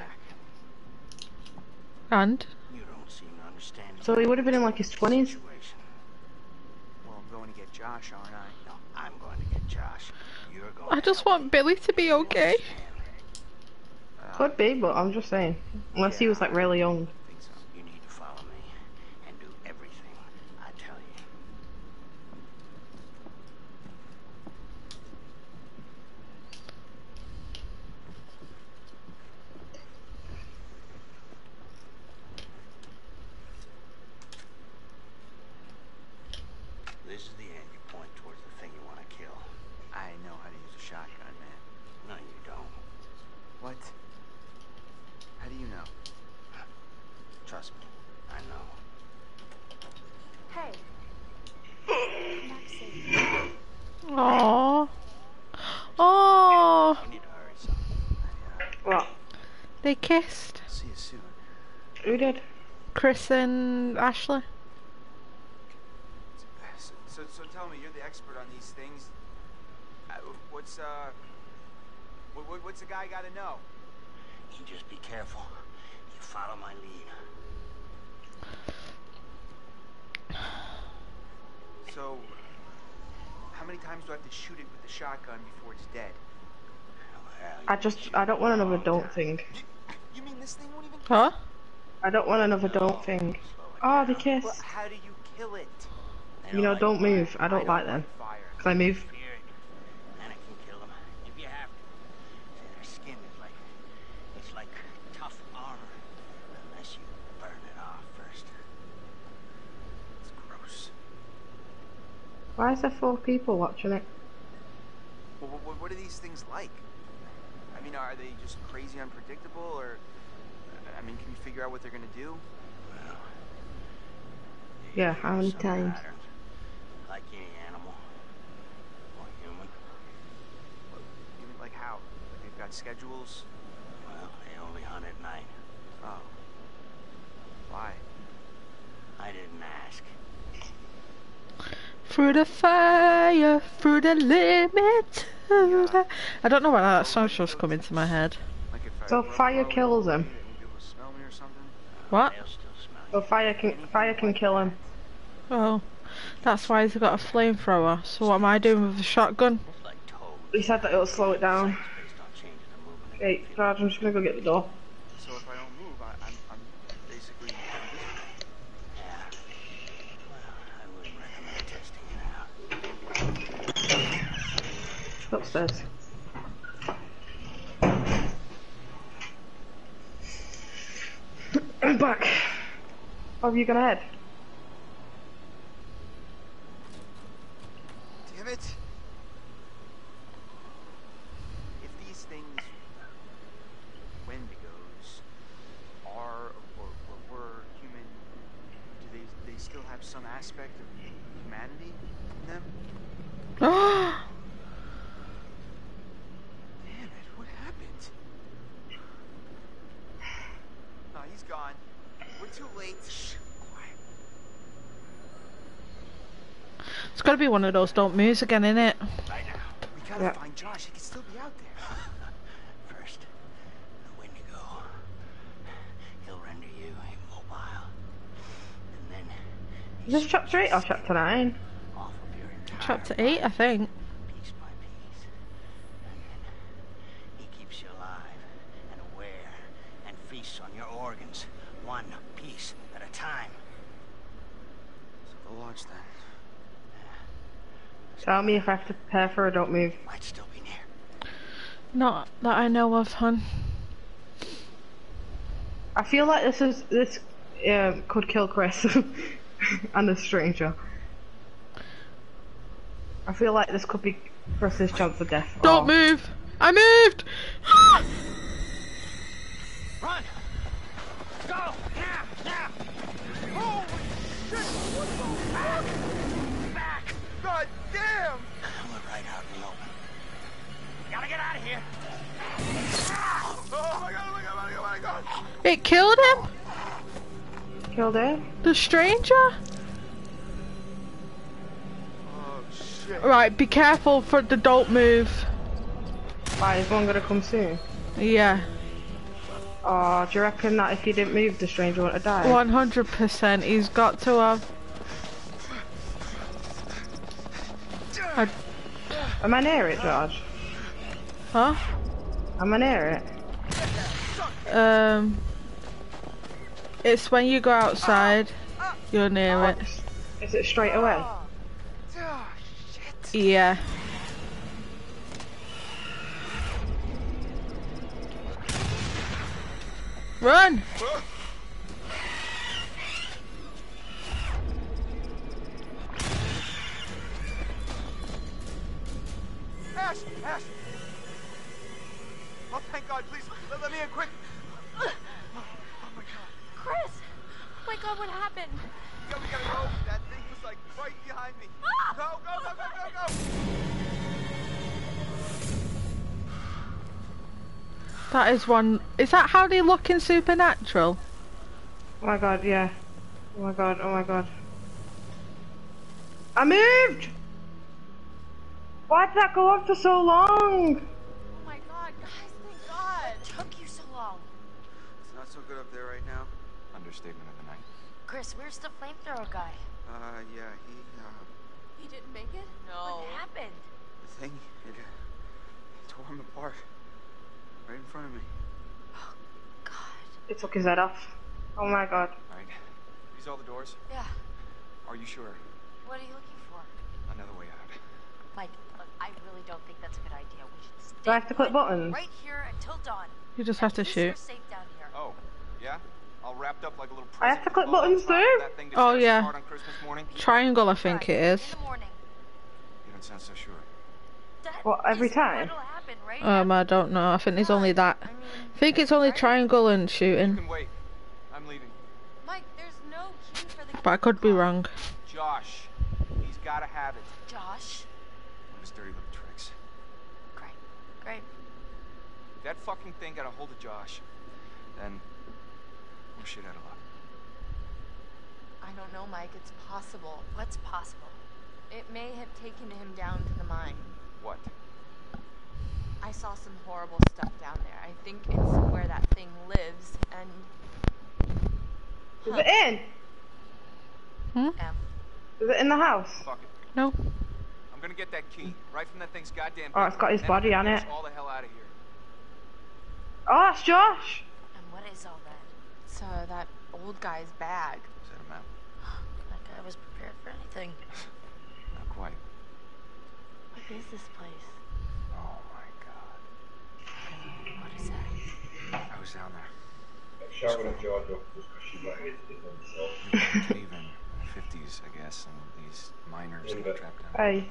And? You don't seem to understand. So he would have been in like his 20s? Well, I'm going to get Josh, aren't I? No, I'm going to get Josh. You're going I just want Billy to be okay. Could be, but I'm just saying. Unless he was like really young. You need to follow me and do everything I tell you. This is the end. You point towards the thing you want to kill. I know how to use a shotgun, man. No, you don't. What? How do you know? Trust me, I know. Hey. Come back safe. Aww. Oh. We need to hurry, son. What? They kissed. See you soon. Who did? Chris and Ashley. So tell me, you're the expert on these things. What's a guy got to know? You just be careful. You follow my lead. So, how many times do I have to shoot it with the shotgun before it's dead? I don't want another don't thing. You mean this thing won't even Huh? I don't want another don't thing. Oh, they kiss. Well, how do you kill it? You know, don't move. I don't like them. Because I move. And it can kill them if you have to. Their skin is like tough armor. Unless you burn it off first. It's gross. Why is there 4 people watching it? Well, what are these things like? I mean, are they just crazy unpredictable, or... I mean, can you figure out what they're gonna do? Well... Yeah, how many times? Patterns, like any animal. Or human. You mean, like how? Like they've got schedules? Well, they only hunt at night. Oh. Why? I didn't ask. Through the fire, through the limit. I don't know why that song's just come into my head. Like if So fire kills him. they won't be able to smell me or something? What? They'll still smell you. So fire can kill him. Oh, that's why he's got a flamethrower. So what am I doing with the shotgun? Like toads. He said that it'll slow it down. Based on changes in movement. Okay, Sarge, I'm just gonna go get the door. So if I don't move, I'm basically invisible. Yeah. Well, I wouldn't recommend testing it out. Upstairs. I'm back. Where have you gonna head? Damn it! If these things, Wendigos, are or were human, do they still have some aspect of humanity in them? Damn it! What happened? Oh, he's gone. We're too late. Shh. Quiet. It's got to be one of those don't moves again, innit? Right now. We gotta find Josh. He could still be out there. First, the Wendigo. He'll render you immobile. And then Is this chapter 8 or chapter 9? Off of your entire Chapter 8, I think. piece by piece. And then he keeps you alive and aware and feasts on your organs, one piece at a time. So the lodge then. Tell me if I have to prepare for or don't move. Might still be near. Not that I know of, hon. I feel like this could kill Chris and the stranger. I feel like this could be Chris's chance of death. Don't move! I moved! Run! Go! Now! Now! Holy shit! What the fuck? Back! God damn! We're right out in the open. Gotta get out of here. Oh my god, oh my god, oh my god, oh my god! It killed him? Killed him? The stranger? Oh shit. Right, be careful for the don't move. Why, is one gonna come soon? Yeah. Oh, do you reckon that if you didn't move, the stranger would have died? 100%. He's got to have. Am I near it, George? Huh? Am I near it? It's when you go outside, you're near it. Is it straight away? Oh shit. Yeah. Run! Ash! Ash! Oh, thank God, please, let me in quick! Oh my God. Chris! Oh my god, what happened? Yeah, we gotta go. That thing was like right behind me. Go, go, go, go, go, go! That is one. Is that how they look in Supernatural? Oh my god, yeah. Oh my god, oh my god. I moved! Why did that go on for so long? Oh my god, guys, thank god! What took you so long? It's not so good up there right now. Understatement of the night. Chris, where's the flamethrower guy? Yeah, He didn't make it? What happened? the thing, it tore him apart. Right in front of me. Oh, God. It took his head off. Oh my god. Alright. These all the doors? Yeah. Are you sure? What are you looking for? Another way out. Mike, look, I really don't think that's a good idea. We should stay Do I have to click put buttons? right here until dawn. You just have to At least shoot. we're safe down here. Oh, yeah? All wrapped up like a little I have present to with click a bow on buttons top of too? that thing to Oh, set us yeah. apart on Christmas morning? Triangle, I think it is. In the morning. You don't sound so sure. That What, every is time? what'll happen, right? I don't know. I think there's only that. I think it's only triangle and You shooting. can wait. I'm leaving. Mike, there's no key for the But I could be wrong. Josh. He's gotta have it. Josh. One of his dirty little tricks. Great. Great. If that fucking thing got a hold of Josh, then we're shit out of luck. I don't know, Mike. It's possible. What's possible? It may have taken him down to the mine. What? I saw some horrible stuff down there. I think it's where that thing lives, and Is it in? Em. Is it in the house? Fuck it. No. I'm gonna get that key right from that thing's goddamn. Oh, it's got his and body then on get it. us all the hell out of here. Oh, that's Josh! And what is all that? it's that old guy's bag. Is that a map? That guy was prepared for anything. Not quite. What is this place? Oh my god. What is that? I was down there. Shouting at George off just because she wanted it on herself. Cave in the 50s, I guess, and these miners got trapped down. Hey.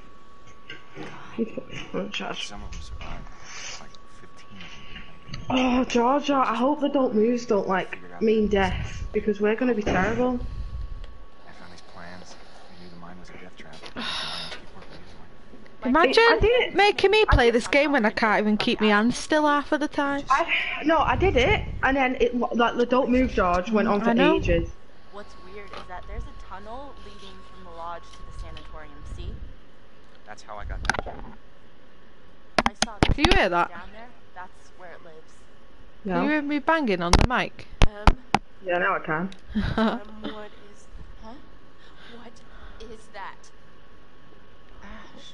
Oh, Josh. Some of them survived. Like 15 of them. Oh, Georgia, I hope the don't moves don't, like, mean death, because we're gonna be terrible. I found these plans. I knew the mine was a death trap. The miners keep working anyway. I Imagine did. making me play this game when I can't even keep my hands still half of the time. No, I did it, and then it, like, the don't move, George, went on for I know. ages. What's weird is that there's a tunnel leading from the lodge to the sanatorium. See? That's how I got that. I saw this Do you hear that? down there. That's where it lives. Can No. you hear me banging on the mic? Yeah, now I can. What is? Huh? What is that? Ash.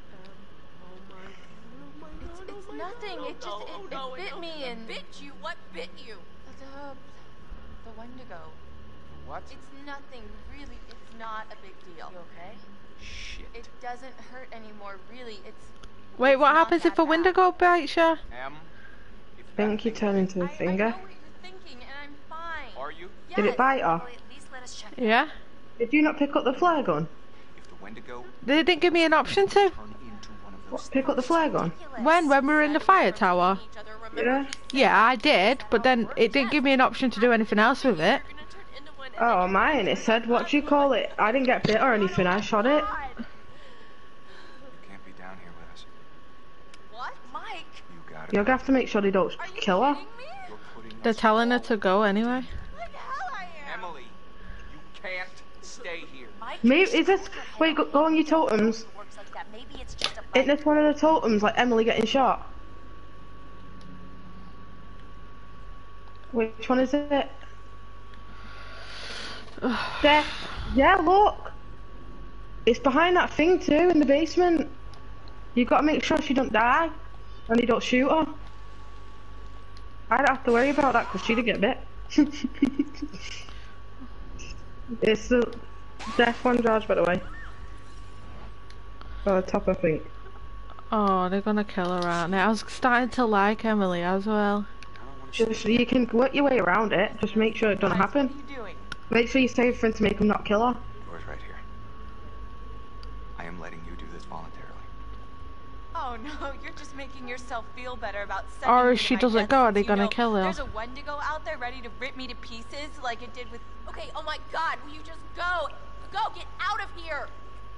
It's nothing. It bit me and bit you. What bit you? The Wendigo. What? It's nothing, really. It's not a big deal. You okay? Shit. It doesn't hurt anymore, really. Wait, It's what not happens if that a Wendigo bites you? Em, if I that think you thing- turn into a bad. I finger. know what you're thinking, and I'm fine. Are you? Did it bite her? Well, at least let us check. Yeah. Did you not pick up the flare gun? If the Wendigo They didn't give me an option to. turn into one of those Pick up the flare gun? When we were in the fire tower? Each other, remember? Yeah. Yeah, I did, but then it didn't give me an option to do anything else with it. You're gonna turn into one, and Oh, then mine. It said, what do you call it? I didn't get bit or anything. I shot it. You can't be down here with us. what? Mike, You got it. You're gonna have to make sure they don't are you kill her. kidding me? You're putting They're us telling her all- to go anyway. Like hell I am. Emily, you can't stay here. Mike, Maybe, is this... Wait, go on your totems. works like that. Maybe it's just a Isn't this one of the totems, like Emily getting shot? Which one is it? There. Yeah, look. It's behind that thing too, in the basement. You've got to make sure she don't die, and you don't shoot her. I don't have to worry about that because she did get bit. It's the death one, George, by the way. Oh, the top, I think. Oh, they're gonna kill her, aren't they? I was starting to like Emily as well. Just, you can work your way around it. Just make sure it doesn't happen. What are you doing? Make sure you save for him to make him not kill her. Door's right here. I am letting you do this voluntarily. Oh no, you're just making yourself feel better about Or sending if me she to my doesn't death go, are since they you gonna know kill her? There's a Wendigo out there ready to rip me to pieces like it did with... Okay, oh my god, will you just go? Go, get out of here!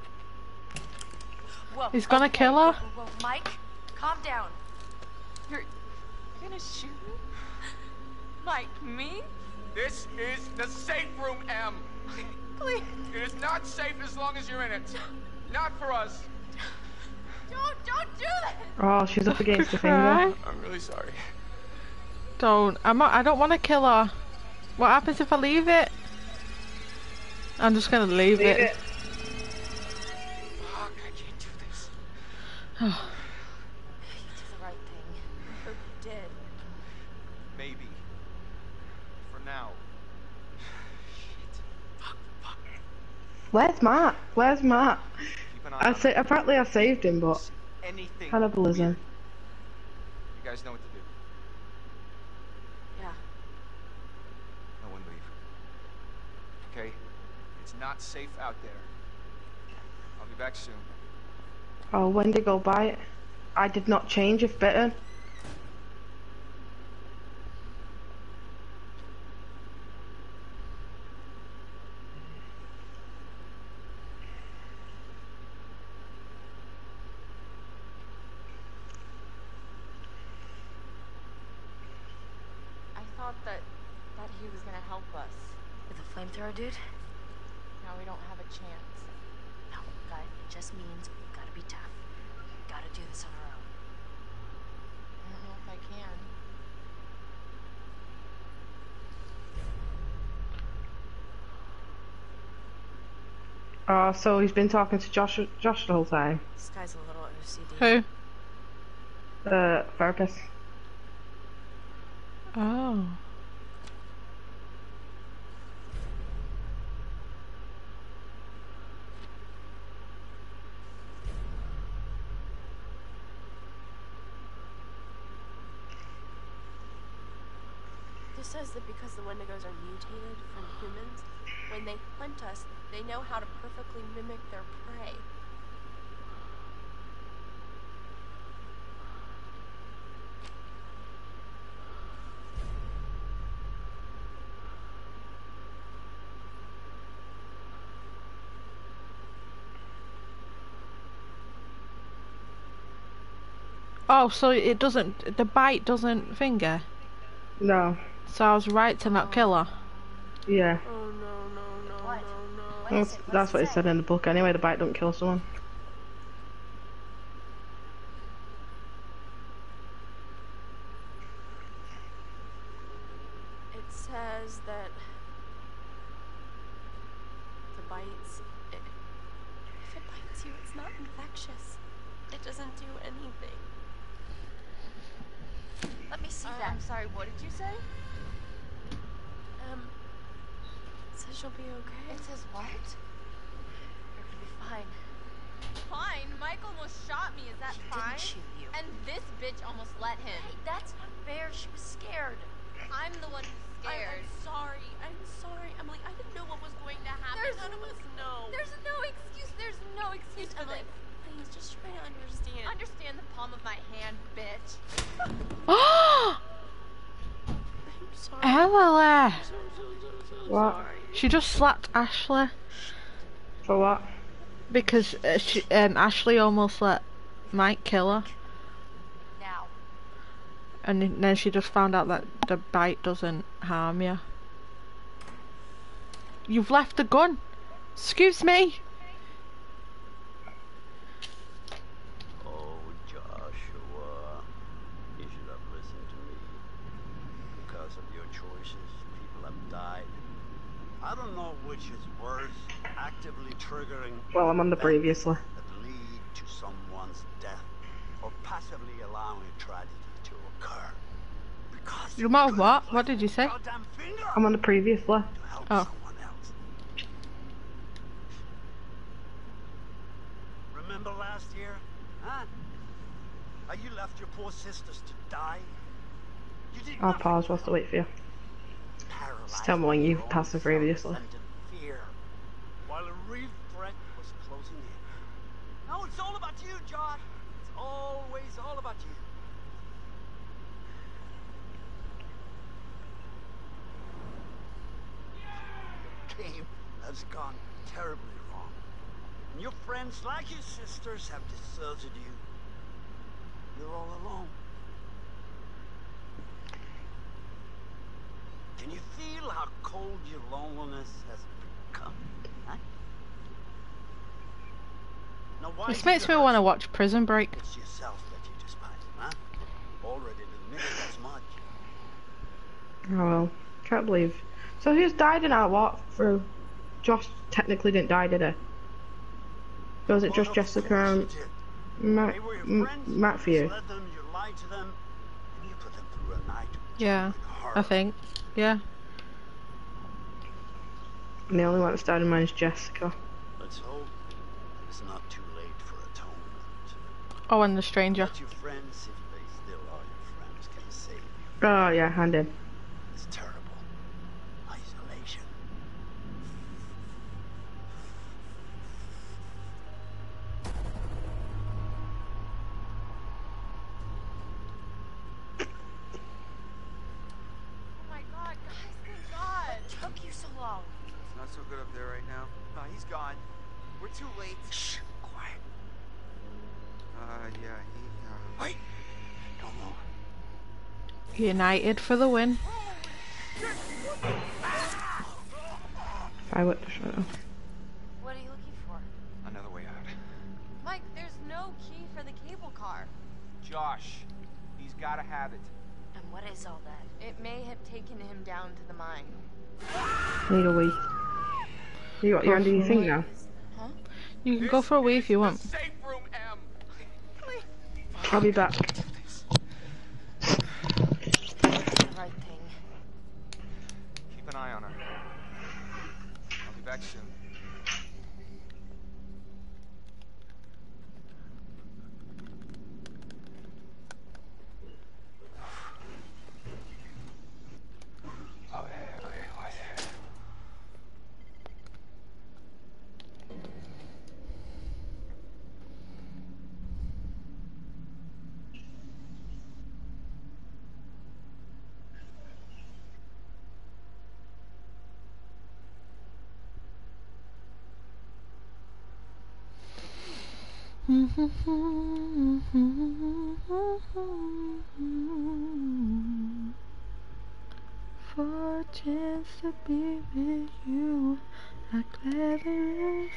Whoa, He's gonna okay, kill her? Whoa, Mike, calm down. You're gonna shoot me? Like me? This is the safe room, Em. Please, It is not safe as long as you're in it. Not for us. don't do that! Oh, she's up against the Cry. finger. I'm really sorry. Don't. I don't want to kill her. What happens if I leave it? I'm just gonna leave it. Fuck, I can't do this. You did the right thing. I hope you did. Maybe. For now. Shit. Fuck. Where's Matt? Where's Matt? Keep an eye on him. Apparently I saved him, but Anything. cannibalism. You guys know what to do. Yeah. No one leave. Okay? It's not safe out there. I'll be back soon. Oh, Wendigo bite. I did not change if bitten. I thought that he was gonna help us. With a flamethrower, dude? Now we don't have a chance. No, guy, it just means we gotta be tough. Gotta do this on our own. I don't know if I can. Oh, so he's been talking to Josh the whole time. This guy's a little OCD. Who? The therapist. Oh. This says that because the Wendigos are mutated from humans, when they hunt us, they know how to perfectly mimic their prey. Oh, so it doesn't. The bite doesn't finger. No. So I was right to not kill her. Yeah. Oh no, What? no. What is it? That's what it said in the book anyway, the bite don't kill someone. It says that the bites, if it bites you, it's not infectious. It doesn't do anything. Let me see that. I'm sorry, what did you say? It says she'll be okay. It says what? You're gonna be fine. Fine, Mike almost shot me, is that He fine? didn't shoot you. And this bitch almost let him. Hey, that's not fair. She was scared. I'm the one who's scared. I'm sorry. I'm sorry, Emily. I didn't know what was going to happen. None of us know. There's no excuse. There's no excuse for Emily, this. please, just try to understand. Understand the palm of my hand, bitch. Oh, I'm sorry. Emily! What? She just slapped Ashley For what? because Ashley almost let Mike kill her, Now. and then she just found out that the bite doesn't harm you. You've left the gun. Excuse me. Oh, Joshua, you should have listened to me. Because of your choices, people have died. I don't know which is worse, actively triggering Well, I'm on the events previously. that lead to someone's death, or passively allowing a tragedy to occur. Because No matter what? What did you say? goddamn finger I'm on the previously. to help Oh. someone else. Remember last year? Huh? How you left your poor sisters to die? You did I'll nothing pause to whilst I help wait for you. them. Paralyzed tell me when by you your own pass the previously. self-inflicted fear, while a real threat was closing in. Now it's all about you, Josh. It's always all about you. Your game has gone terribly wrong. And your friends, like your sisters, have deserted you. You're all alone. Can you feel how cold your loneliness has become? Huh? Now, why This do makes you me want to hurt? watch Prison Break. It's yourself that you despise, huh? Already admitted as much. Oh well. Can't believe. So who's died in our what? For Josh technically didn't die, did he? Or was it just Well, of Jessica course and you did. Ma- They were your M- friends. Matthew? You misled them, you lied to them, and you put them through a night of Yeah, genuine horror. I think. Yeah. And the only one that's died in mine is Jessica. Let's hope it's not too late for atonement. Oh, and the stranger. Let your friends, if they still are your friends, can save you. Oh yeah, hand in. It's terrible. Isolation. Oh my god, guys, thank God. What took you so long? It's not so good up there right now. He's gone. We're too late. Shh, quiet. Yeah, he, Wait. Don't move. United for the win. I went to shut up. What are you looking for? another way out. Mike, there's no key for the cable car. Josh, he's gotta have it. And what is all that? It may have taken him down to the mine. Need a wee. You got your hand in your thing now? Huh? You can go for a wee if you want. Safe room, M. Please. I'll be back. The right thing. Keep an eye on her. I'll be back soon. For a chance to be with you, how clever is.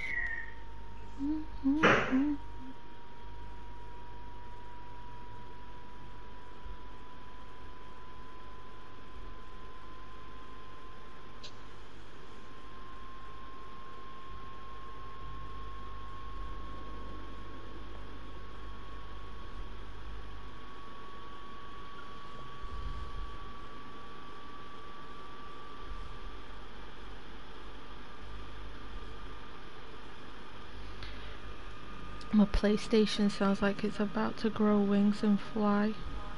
My PlayStation sounds like it's about to grow wings and fly.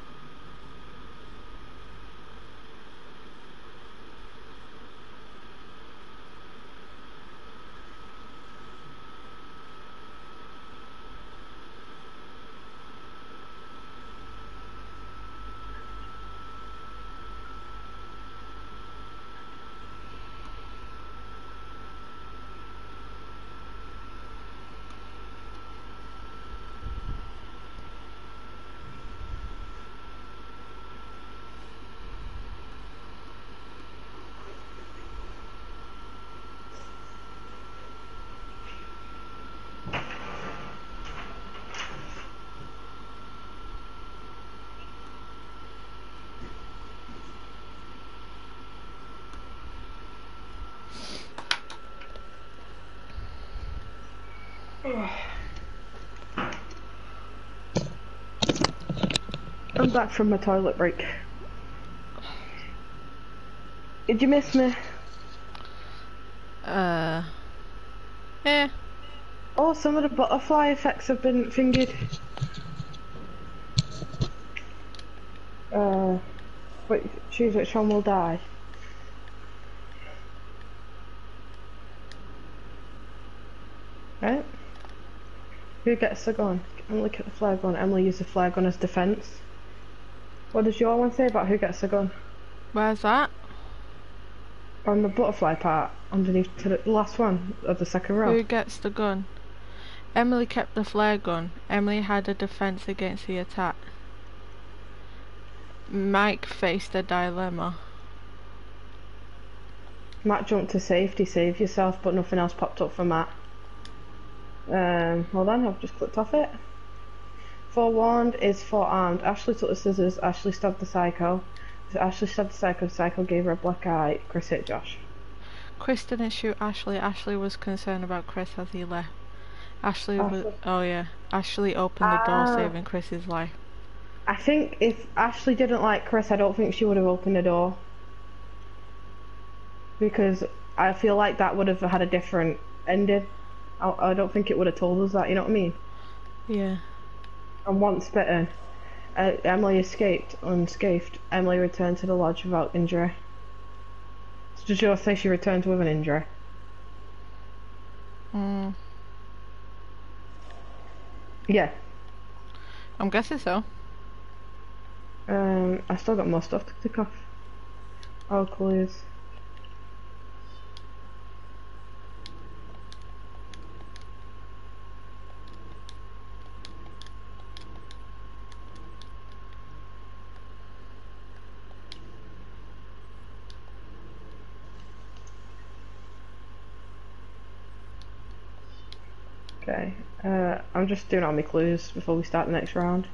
I'm back from my toilet break. Did you miss me? Eh. Oh, some of the butterfly effects have been fingered. Wait, choose which one will die. Right? Who gets the gun? Emily get the flare gun. Emily used the flare gun as defense. What does your one say about who gets the gun? Where's that? On the butterfly part, underneath to the last one of the second row. Who gets the gun? Emily kept the flare gun. Emily had a defense against the attack. Mike faced a dilemma. Matt jumped to safety, save yourself, but nothing else popped up for Matt. Hold on, I've just clicked off it. Forewarned is forearmed. Ashley took the scissors, Ashley stabbed the psycho. Ashley stabbed the psycho, psycho gave her a black eye. Chris hit Josh. Chris didn't shoot Ashley. Ashley was concerned about Chris as he left. Ashley was... Oh yeah. Ashley opened the door, saving Chris's life. I think if Ashley didn't like Chris, I don't think she would have opened the door. Because I feel like that would have had a different ending. I don't think it would have told us that, you know what I mean? Yeah. And once bitten, Emily escaped unscathed. Emily returned to the lodge without injury. So does yours say she returned with an injury? Yeah. I'm guessing so. I still got more stuff to tick off. All clues. Okay, I'm just doing all my clues before we start the next round.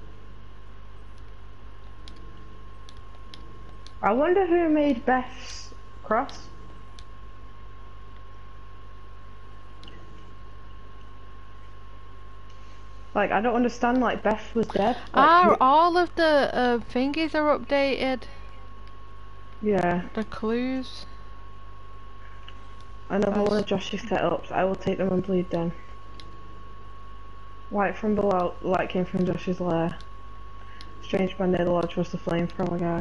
I wonder who made Beth's cross? Like, I don't understand, like, Beth was dead. Like, all of the thingies are updated. Yeah. The clues. Another one of Josh's setups. I will take them and bleed them. Light from below. Light came from Josh's lair. Strange man near the lodge was the flamethrower guy.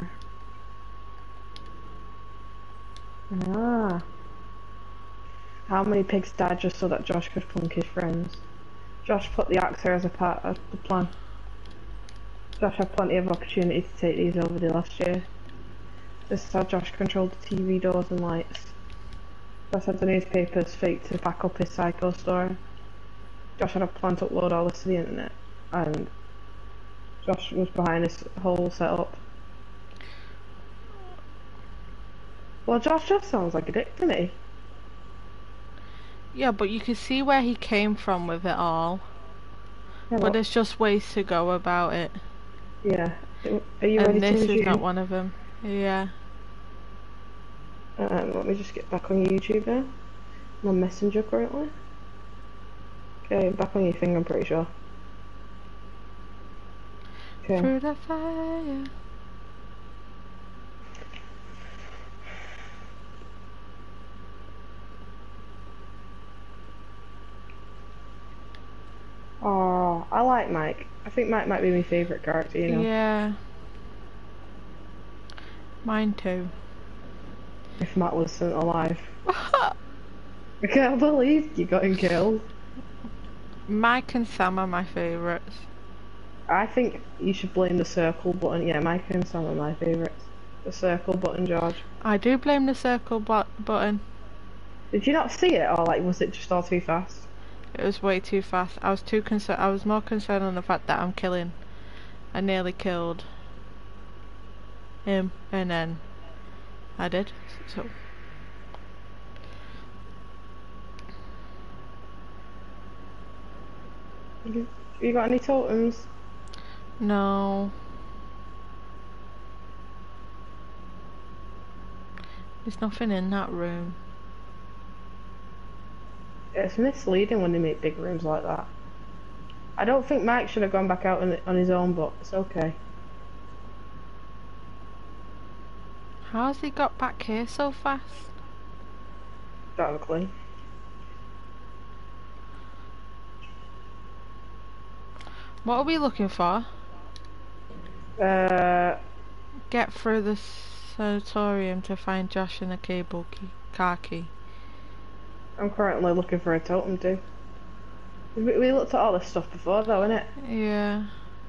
Ah. How many pigs died just so that Josh could punk his friends? Josh put the axe here as a part of the plan. Josh had plenty of opportunity to take these over the last year. This is how Josh controlled the TV doors and lights. Josh had the newspapers faked to back up his psycho story. Josh had a plan to upload all this to the internet, and Josh was behind this whole setup. Well, Josh just sounds like a dick to me. Yeah, but you can see where he came from with it all. Yeah, but there's just ways to go about it. Yeah. Are you ready to resume? And this is not one of them. Yeah. Let me just get back on YouTube now. I'm on Messenger currently. Okay, back on your thing, I'm pretty sure. Okay. Through the fire. I like Mike. I think Mike might be my favourite character, you know. Yeah. Mine too. If Matt was still alive. I can't believe you got him killed. Mike and Sam are my favourites. I think you should blame the circle button. Yeah, Mike and Sam are my favourites. The circle button, George. I do blame the circle button. Did you not see it, or like was it just all too fast? It was way too fast. I was too concerned. I was more concerned on the fact that I'm killing. I nearly killed him, and then I did. So. You got any totems? No. There's nothing in that room. It's misleading when they make big rooms like that. I don't think Mike should have gone back out on his own, but it's okay. How's he got back here so fast? Don't have a clue. What are we looking for? Get through the sanatorium to find Josh and the cable car key. I'm currently looking for a totem too. We looked at all this stuff before though, innit? Yeah.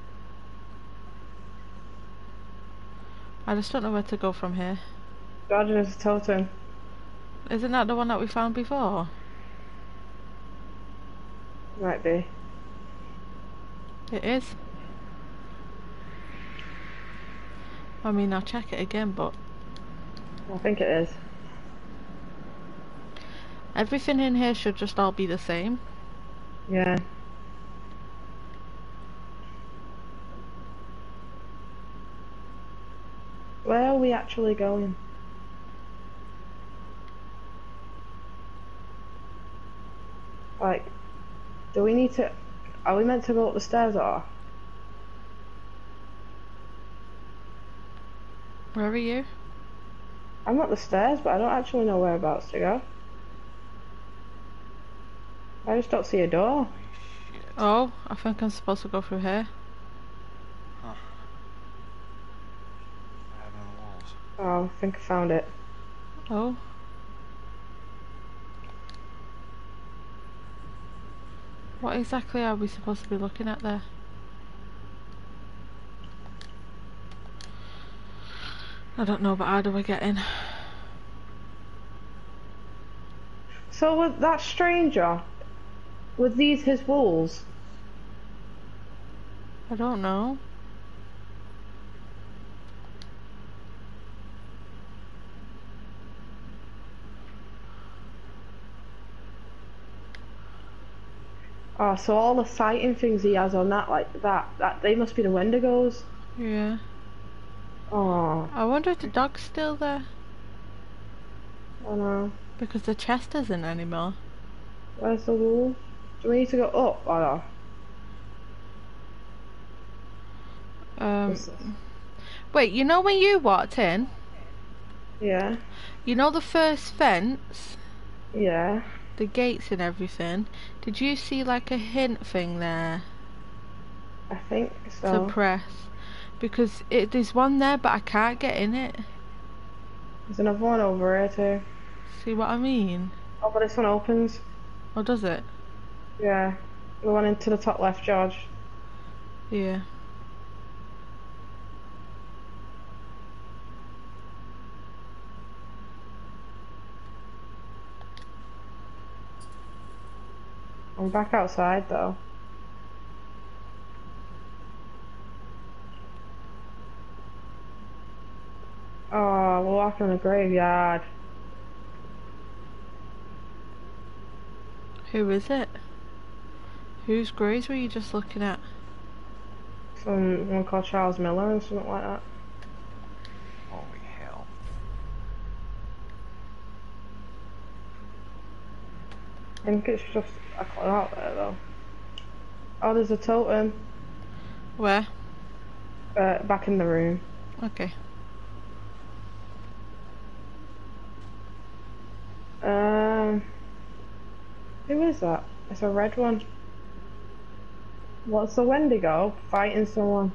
I just don't know where to go from here. George, there's a totem. Isn't that the one that we found before? Might be. It is. I mean, I'll check it again, but I think it is. everything in here should just all be the same. Yeah. Where are we actually going? Like, do we need to... Are we meant to go up the stairs or...? Where are you? I'm up the stairs, but I don't actually know whereabouts to go. I just don't see a door. Oh, I think I'm supposed to go through here. Huh. What happened on the walls? Oh, I think I found it. Oh. What exactly are we supposed to be looking at there? I don't know, but how do I get in? So with that stranger, were these his walls? I don't know. Oh, so all the sighting things he has on that, like that they must be the Wendigos. Yeah. Oh. I wonder if the dog's still there. I know. Because the chest isn't anymore. Where's the wall? Do we need to go up or no? Wait, you know when you walked in? Yeah. You know the first fence? Yeah. The gates and everything? Did you see like a hint thing there? I think so. To press? Because there's one there, but I can't get in it. There's another one over here too. See what I mean? Oh, but this one opens. Oh, does it? Yeah. The one into the top left, George. Yeah. I'm back outside though. Oh, we're walking in a graveyard. Who is it? Whose graves were you just looking at? Someone called Charles Miller and something like that. Holy hell. I think it's just a clue out there though. Oh, there's a totem. Where? Back in the room. Okay. Who is that? It's a red one. What's the Wendigo fighting someone?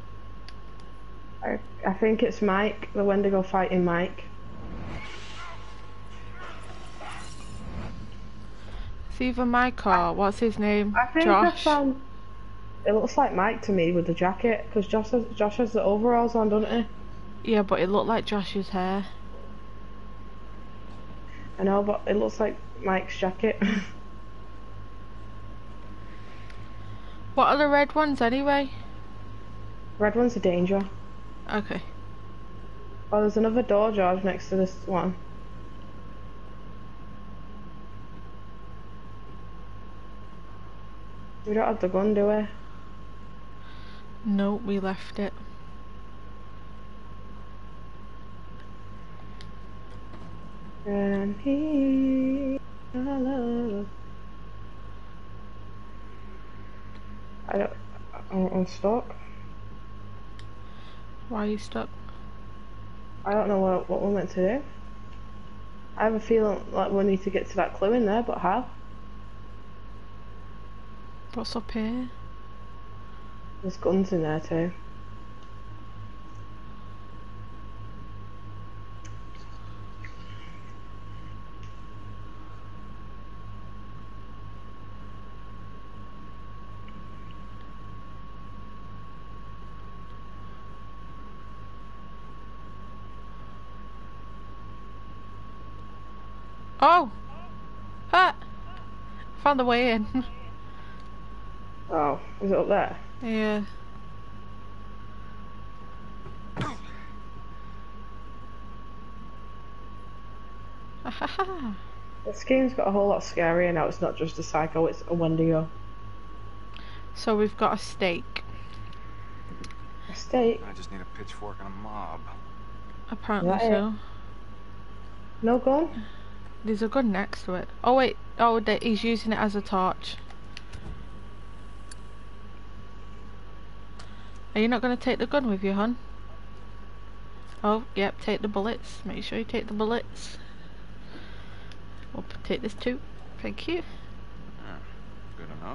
I think it's Mike. The Wendigo fighting Mike. It's either Mike or what's his name? I think Josh. It looks like Mike to me with the jacket, because Josh has the overalls on, doesn't he? Yeah, but it looked like Josh's hair. I know, but it looks like Mike's jacket. What are the red ones anyway? Red one's a danger. Okay. Oh, there's another door, George, next to this one. We don't have the gun, do we? No, we left it. And he love. I'm stuck. Why are you stuck? I don't know what we're meant to do. I have a feeling like we need to get to that clue in there, but how? What's up here? There's guns in there too. Oh! Ah! Found the way in. Oh, is it up there? Yeah. This game's got a whole lot scarier now. It's not just a psycho, it's a Wendigo. So we've got a steak. A steak? I just need a pitchfork and a mob. Apparently Is that so. it? No gun? There's a gun next to it. Oh wait, oh he's using it as a torch. Are you not going to take the gun with you, hon? Oh, yep, take the bullets. Make sure you take the bullets. We'll take this too. Thank you. Yeah, good enough.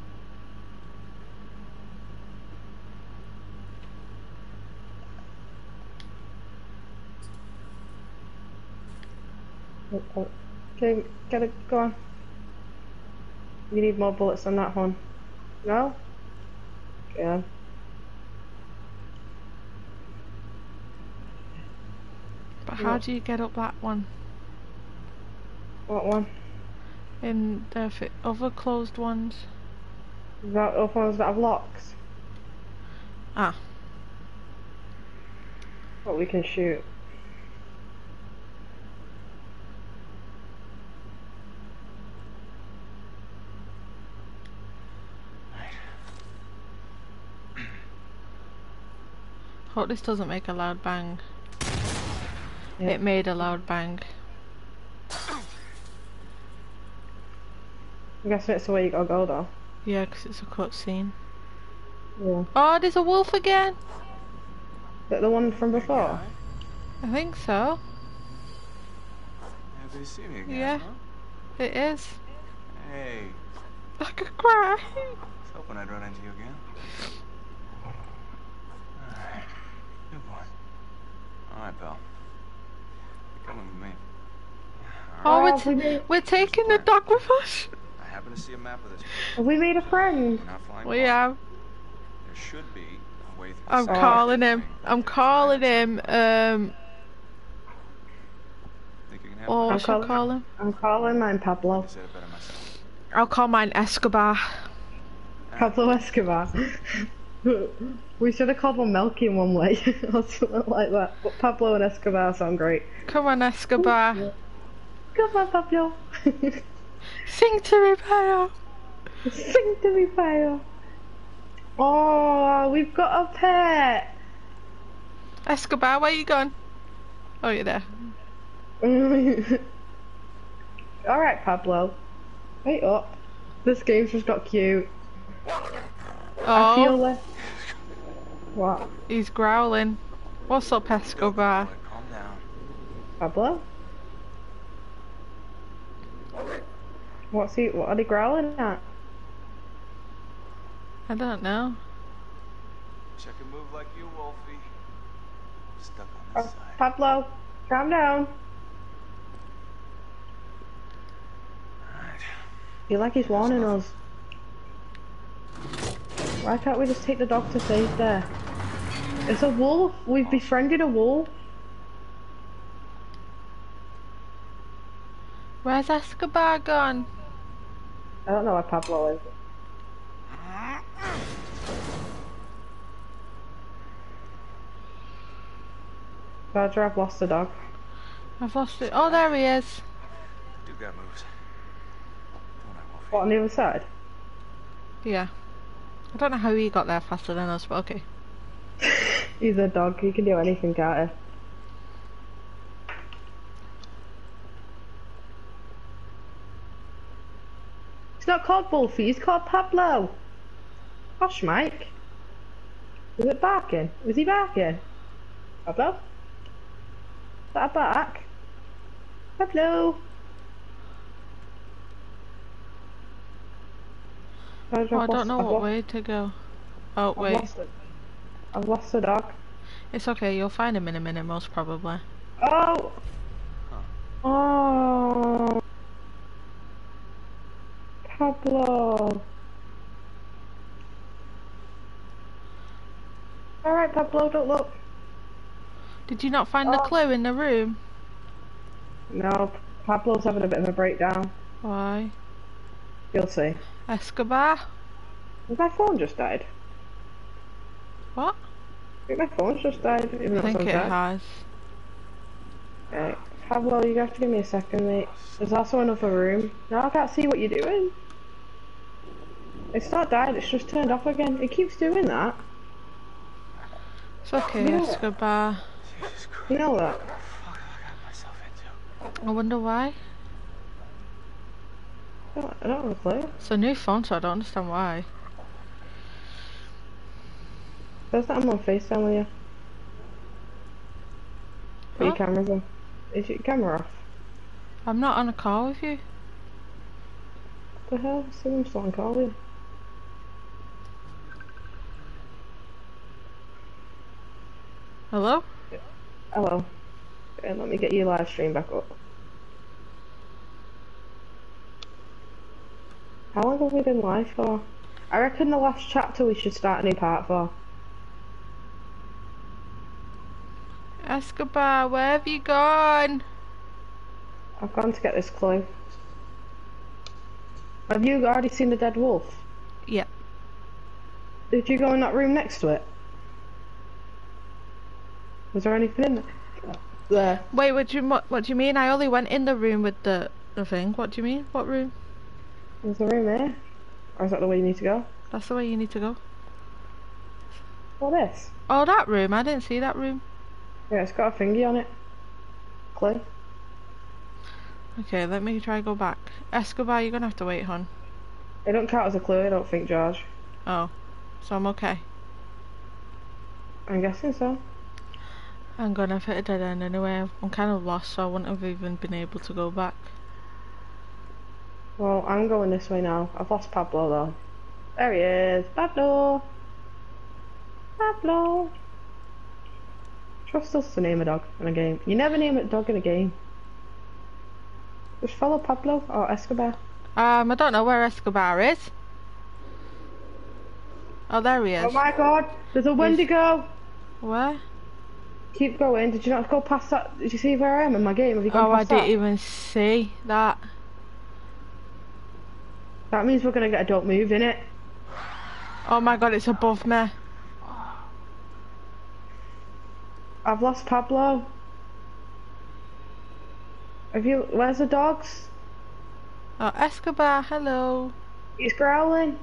Okay, get it, go on. You need more bullets than that, hon. No? Yeah. But how do you get up that one? What one? In the other closed ones? That other ones that have locks? Ah. What we can shoot. Hope this doesn't make a loud bang. Yep. It made a loud bang. I'm guessing it's the way you gotta go though. Yeah, because it's a cutscene. Yeah. Oh, there's a wolf again! Is that the one from before? I think so. Have they seen me again? Yeah. Huh? It is. Hey. I could cry. I was hoping I'd run into you again. Alright. Good boy. Alright, pal. You're coming with me. Oh, we're taking the dog with us. I happen to see a map of this. Have we made a friend? We're not flying We far. have. There should be a way through I'm the calling side. him. I'm calling him. Think you can have Oh, it? I should call him. I'm calling mine Pablo. I said it better myself. I'll call mine Escobar. Pablo Escobar. We should have called him Melky in one way, or something like that. But Pablo and Escobar sound great. Come on, Escobar. Come on, Pablo. Sing to me, Pio. Sing to me, Pio. Oh, we've got a pet. Escobar, where you gone? Oh, you're there. Alright, Pablo. Wait up. This game's just got cute. I feel Oh, like... What? he's growling. What's up, Escobar? Calm down. Pablo? What are they growling at? I don't know. Wish I could move like you, Wolfie. Stuck on this side. Pablo, calm down. Alright. Feel like he's warning us. Why can't we just take the dog to safety? It's a wolf. We've befriended a wolf. Where's Escobar gone? I don't know where Pablo is. Roger, I've lost the dog. I've lost it. Oh, there he is. Do got moves. Don't I, Wolfie? What, on the other side? Yeah. I don't know how he got there faster than us, but okay. He's a dog. He can do anything, can't he? He's not called Wolfie, he's called Pablo. Gosh, Mike. Is it barking? Was he barking? Pablo? Is that a bark? Pablo? Oh, I don't know what way to go. Oh, wait. I've lost the dog. It's okay, you'll find him in a minute, most probably. Oh! Oh! Pablo! Alright, Pablo, don't look. Did you not find the clue in the room? No, Pablo's having a bit of a breakdown. Why? You'll see. Escobar? My phone just died. What? I think my phone's just died. Even I think it has. Right. Pablo, you have to give me a second, mate. There's also another room. No, I can't see what you're doing. It's not died, it's just turned off again. It keeps doing that. It's okay, Yeah. Escobar. You know that? What the fuck have I got myself into? I wonder why. I don't have a clue. It's a new phone, so I don't understand why. Says that I'm on FaceTime with you. Put your What? cameras on. Is your camera off? I'm not on a call with you. What the hell? Someone's still on call with you. Hello? Hello. Okay, let me get your live stream back up. How long have we been live for? I reckon the last chapter we should start a new part for. Escobar, where have you gone? I've gone to get this clue. Have you already seen the dead wolf? Yeah. Did you go in that room next to it? Was there anything in there? Wait, what do you mean? I only went in the room with the thing. What do you mean? What room? There's a room there. Or is that the way you need to go? That's the way you need to go. What this? Oh, that room. I didn't see that room. Yeah, it's got a thingy on it. Clue. Okay, let me try go back. Escobar, you're gonna have to wait, hon. It don't count as a clue, I don't think, George. Oh, so I'm okay. I'm guessing so. I'm gonna have hit a dead end anyway. I'm kind of lost, so I wouldn't have even been able to go back. Well, I'm going this way now. I've lost Pablo though. There he is. Pablo! Pablo! Trust us to name a dog in a game. You never name a dog in a game. Just follow Pablo or Escobar. I don't know where Escobar is. Oh, there he is. Oh my god! There's a Wendigo! Where? Keep going. Did you not go past that? Did you see where I am in my game? Have you gone Oh, I past that? didn't even see that. That means we're gonna get a don't move, innit? Oh my god, it's above me. I've lost Pablo. Have you? Where's the dogs? Oh, Escobar, hello. He's growling.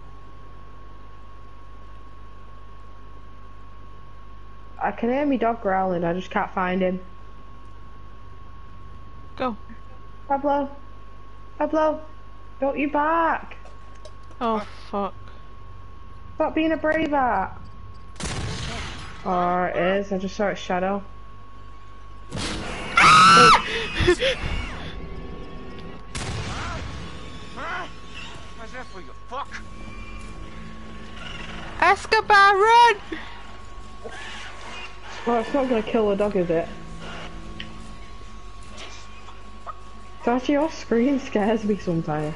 I can hear me dog growling, I just can't find him. Go. Pablo. Pablo. Don't you bark. Oh, fuck. Stop being a braveheart. Oh, it is. I just saw its shadow. How's that for you, fuck? Escobar, run! Well, it's not gonna kill the dog, is it? Actually, your scream scares me sometimes.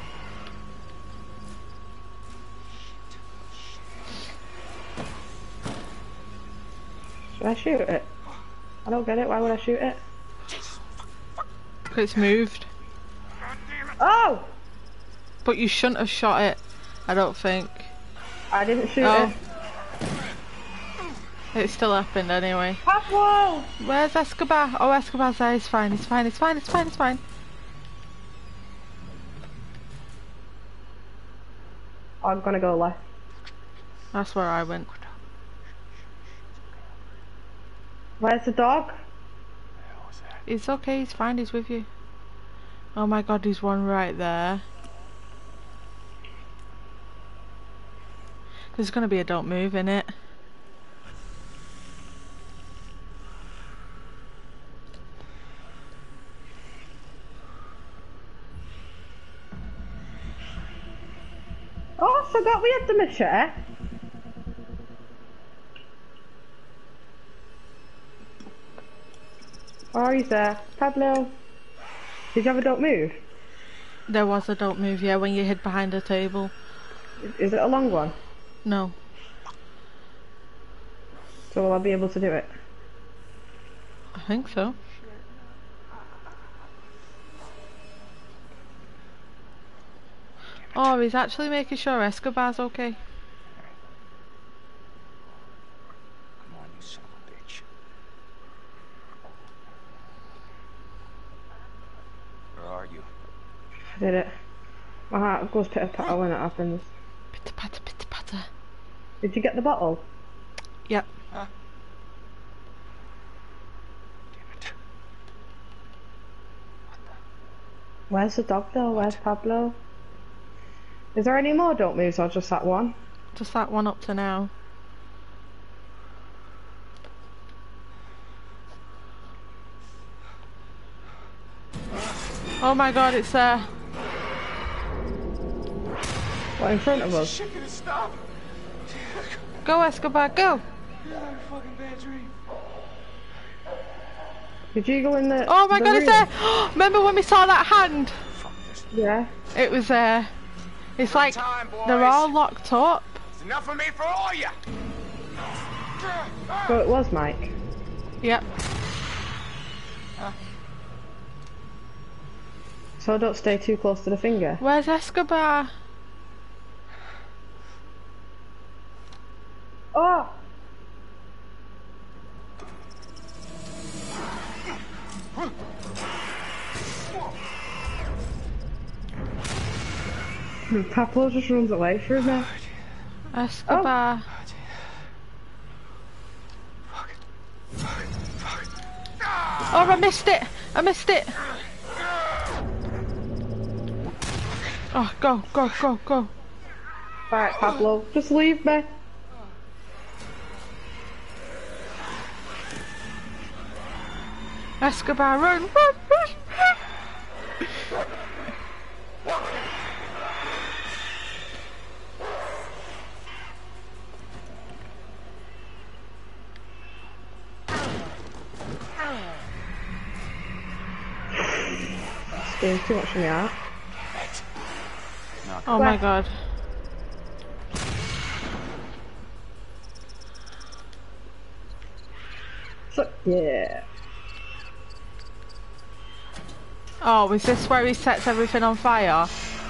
Should I shoot it? I don't get it. Why would I shoot it? It's moved. Oh! But you shouldn't have shot it, I don't think. I didn't shoot Oh. it. It still happened anyway. Pablo! Where's Escobar? Oh, Escobar's there. He's fine. He's fine. It's fine. It's fine. It's fine. I'm gonna go left. That's where I went. Where's the dog? It's okay. He's fine. He's with you. Oh my God, there's one right there. There's gonna be a don't move in it. Oh, I forgot we had the machete. Oh, he's there. Pablo. Did you have a don't move? There was a don't move, yeah, when you hid behind a table. Is it a long one? No. So will I be able to do it? I think so. Oh, he's actually making sure Escobar's okay. Come on, you son of a bitch. Where are you? I did it. My heart goes pitter-patter when it happens. Pitter-patter, pitter-patter. Did you get the bottle? Yep. Huh? Damn it. Where's the dog though? Where's Pablo? Is there any more don't moves or just that one? Just that one up to now. Oh my God, it's there. What, in front of us? Shit, can it stop? Go, Escobar, go! Yeah, fucking bad dream. Did you go in the? Oh my the God, room? it's there! Remember when we saw that hand? Yeah. It was there. It's like time, boys. they're all locked up. It's enough of me for all ya. So it was Mike. Yep. So don't stay too close to the finger. Where's Escobar? Oh! Pablo just runs away from me. Escobar. Oh, I missed it! I missed it! Oh, go, go, go, go. Alright, Pablo, just leave me. Escobar, run, run, run, run. It's doing too much for me out. Oh my God. So, yeah. Oh, is this where he sets everything on fire?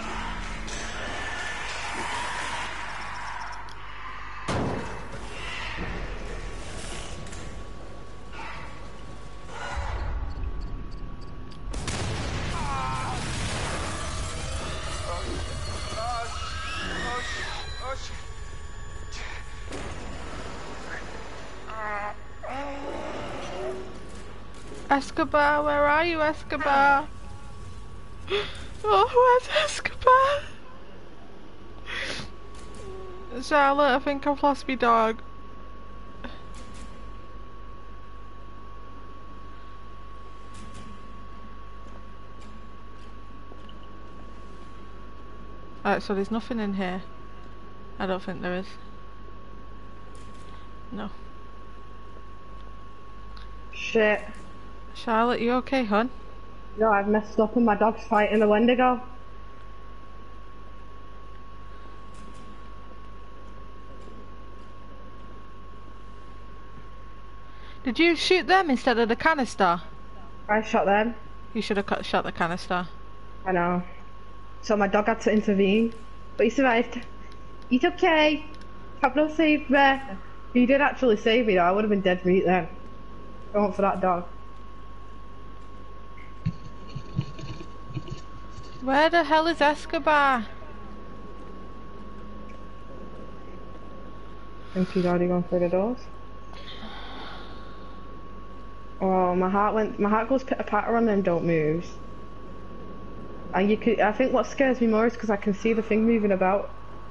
Escobar, where are you, Escobar? Oh, where's Escobar? Charlotte, I think I've lost my dog. Alright, so there's nothing in here. I don't think there is. No. Shit. Charlotte, you okay, hon? No, I've messed up and my dog's fighting the Wendigo. Did you shoot them instead of the canister? I shot them. You should have shot the canister. I know. So my dog had to intervene. But he survived. He's okay. Pablo saved me. He did actually save me though. I would have been dead meat then. If it weren't for that dog. Where the hell is Escobar? I think he's already gone through the doors. Oh, my heart goes pitter-patter on them don't moves. And I think what scares me more is because I can see the thing moving about.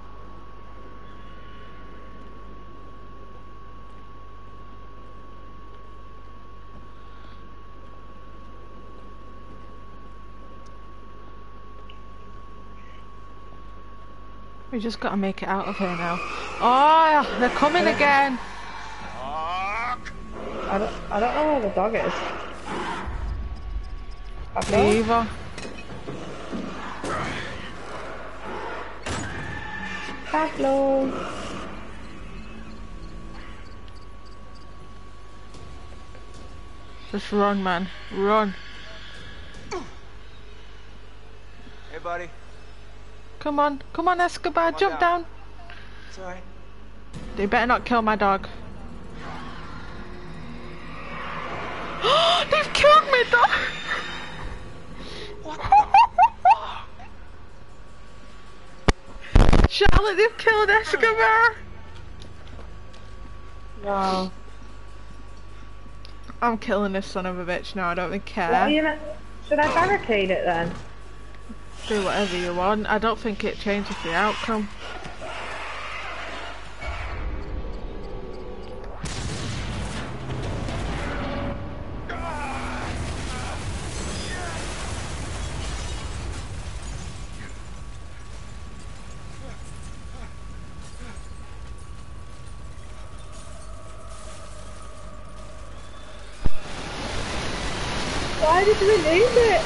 We just gotta make it out of here now. Oh, they're coming again. I don't know where the dog is. Me either. Pablo. Just run, man. Run. Hey, buddy. Come on, Escobar, jump down. It's alright. They better not kill my dog. They've killed me, dog. What the Charlotte, they've killed Escobar. No. I'm killing this son of a bitch now, I don't even care. Should I barricade it then? Do whatever you want. I don't think it changes the outcome. Why did we leave it?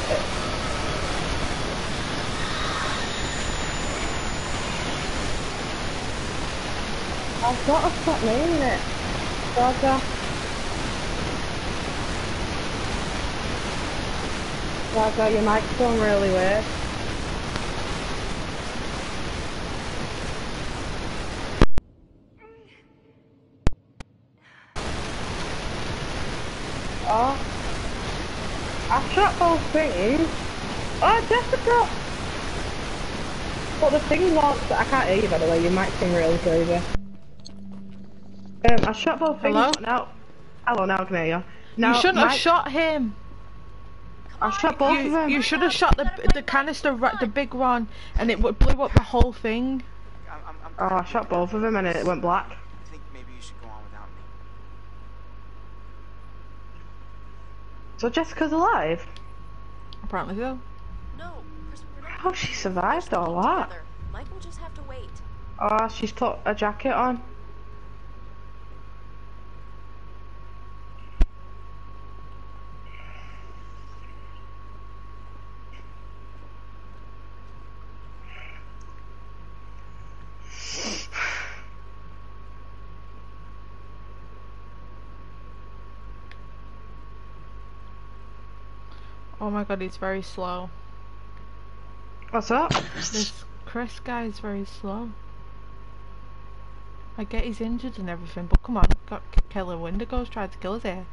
I've got to stop naming it. Gaga. Gaga, your mic's going really weird. Oh. I've shot both things. Oh, Jessica! But the thing was, I can't hear you by the way, your mic's being really crazy. I shot both things. Hello? Now, hello, now I can hear you. Now, You shouldn't have shot him. I shot both of them. You should have shot the canister, the big one, and it blew up the whole thing. Oh, I shot both of them and it went black. I think maybe you should go on without me. So Jessica's alive? Apparently so. No, Chris, we're not. How she survived all that? Together. Mike will just have to wait. Oh, she's put a jacket on. Oh my god, he's very slow. What's up? This Chris guy is very slow. I get he's injured and everything, but come on, got killer Wendigos tried to kill us here.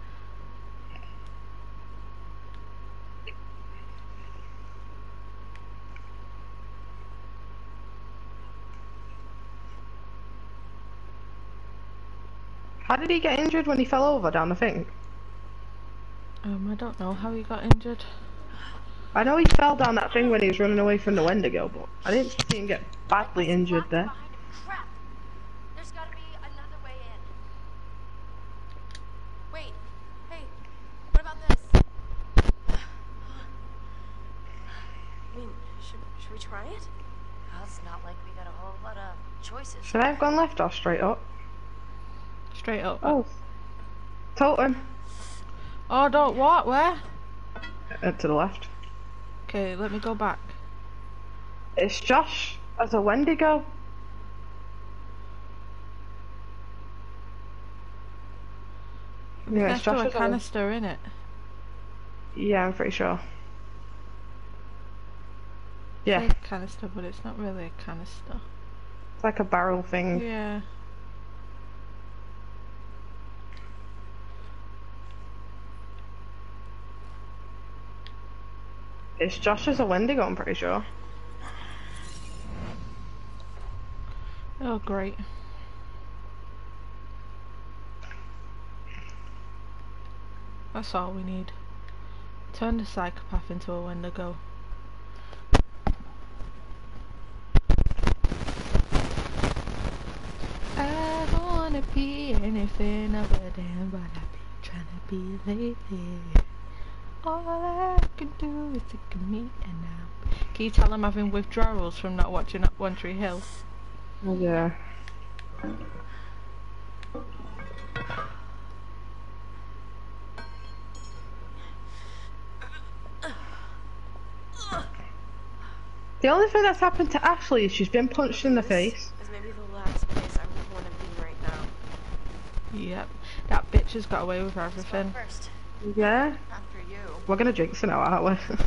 How did he get injured when he fell over down the thing? I don't know how he got injured. I know he fell down that thing when he was running away from the Wendigo, but I didn't see him get badly injured there. Crap! There's gotta be another way in. Wait, hey, what about this? I mean, should we try it? Well, it's not like we got a whole lot of choices. Should I have gone left or straight up? Straight up. Oh. Totem. Oh, don't what? Where? To the left. Okay, let me go back. It's Josh as a Wendigo. Yeah, it's Next to Josh a as a canister, innit? Yeah, I'm pretty sure. Yeah. It's like a canister, but it's not really a canister. It's like a barrel thing. Yeah. It's Josh as a Wendigo, I'm pretty sure. Oh, great. That's all we need. Turn the psychopath into a Wendigo. I don't wanna be anything other than what I've been trying to be lately. All I can do is think of me and now. Can you tell I'm having withdrawals from not watching up One Tree Hill? Yeah. The only thing that's happened to Ashley is she's been punched in the face. Is maybe the last place I would want to be right now. Yep. That bitch has got away with everything. First. Yeah. After you. We're gonna jinx it now, aren't we?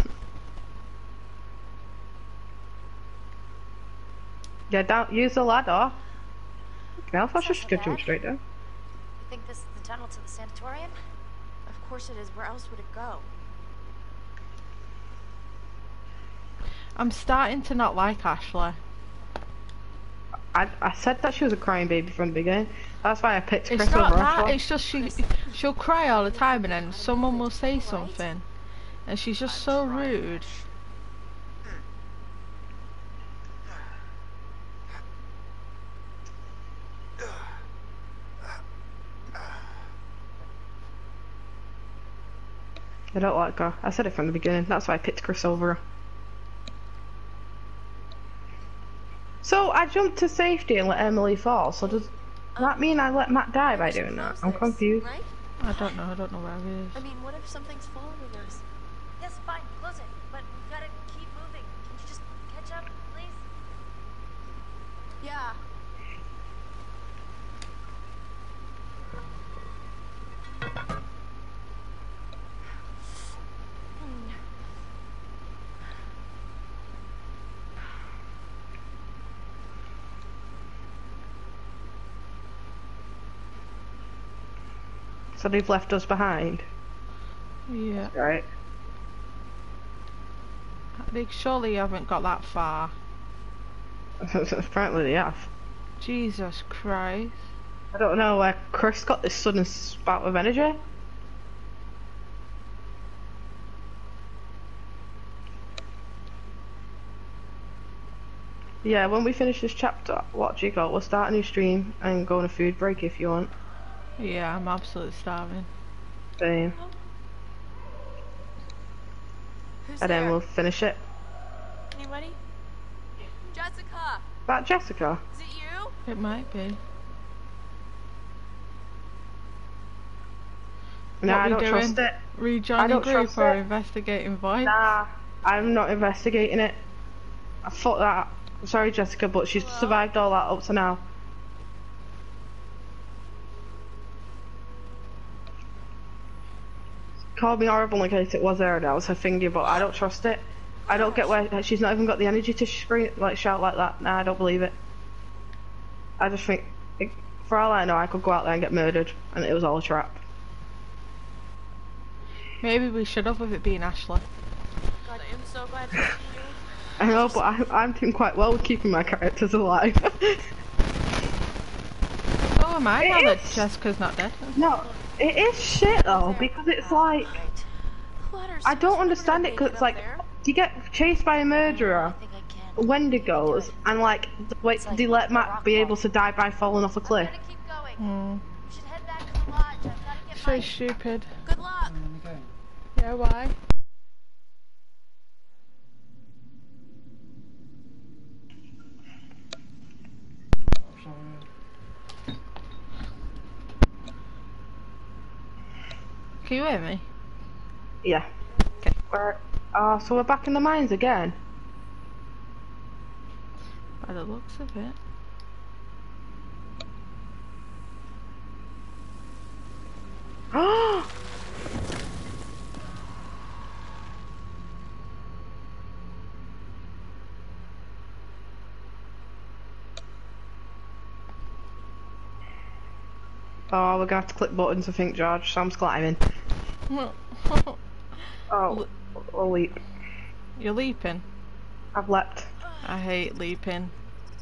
Yeah, don't use the ladder. Now if I should just jump straight down. You think this is the tunnel to the sanatorium? Of course it is. Where else would it go? I'm starting to not like Ashley. I said that she was a crying baby from the beginning. That's why I picked Chris It's not over that, Ashley. it's just she'll cry all the time and then someone will say something and she's just so rude. I don't like her. I said it from the beginning. That's why I picked Chris over her. So I jumped to safety and let Emily fall. So does that mean I let Matt die by doing that? I'm confused. Right? I don't know where he is. I mean, what if something's following us? Yes, fine, close it. But we've gotta keep moving. Can you just catch up, please? Yeah. So they've left us behind. Yeah. Right. They surely haven't got that far. Apparently they have. Jesus Christ. I don't know where Chris got this sudden spout of energy. Yeah, when we finish this chapter, what you got? We'll start a new stream and go on a food break if you want. Yeah, I'm absolutely starving. Same. Who's And there? then we'll finish it. Anybody? Jessica! That Jessica? Is it you? It might be. Nah, I we don't doing? trust it. Rejoining I don't group trust or it. investigating voice? Nah, I'm not investigating it. I thought that. I'm sorry, Jessica, but she's survived all that up to now. Called me horrible in case it was her and that was her finger, but I don't trust it. I don't get why she's not even got the energy to scream, like shout like that. Nah, I don't believe it. I just think, for all I know, I could go out there and get murdered, and it was all a trap. Maybe we should have with it being Ashley. God, I am so glad to see you. I know, but I'm doing quite well with keeping my characters alive. Oh, am I now that Jessica's not dead? No, it is shit though, because it's like, I don't understand it, because it's like, you get chased by a murderer, Wendigos, and like, wait, they let Matt be able to die by falling off a cliff. So stupid. Good luck! Yeah, why? Can you hear me? Yeah. Okay. So we're back in the mines again. By the looks of it. Oh! Oh, we're gonna have to click buttons, I think, George. Sam's climbing. Oh, I'll leap. You're leaping? I've leapt. I hate leaping.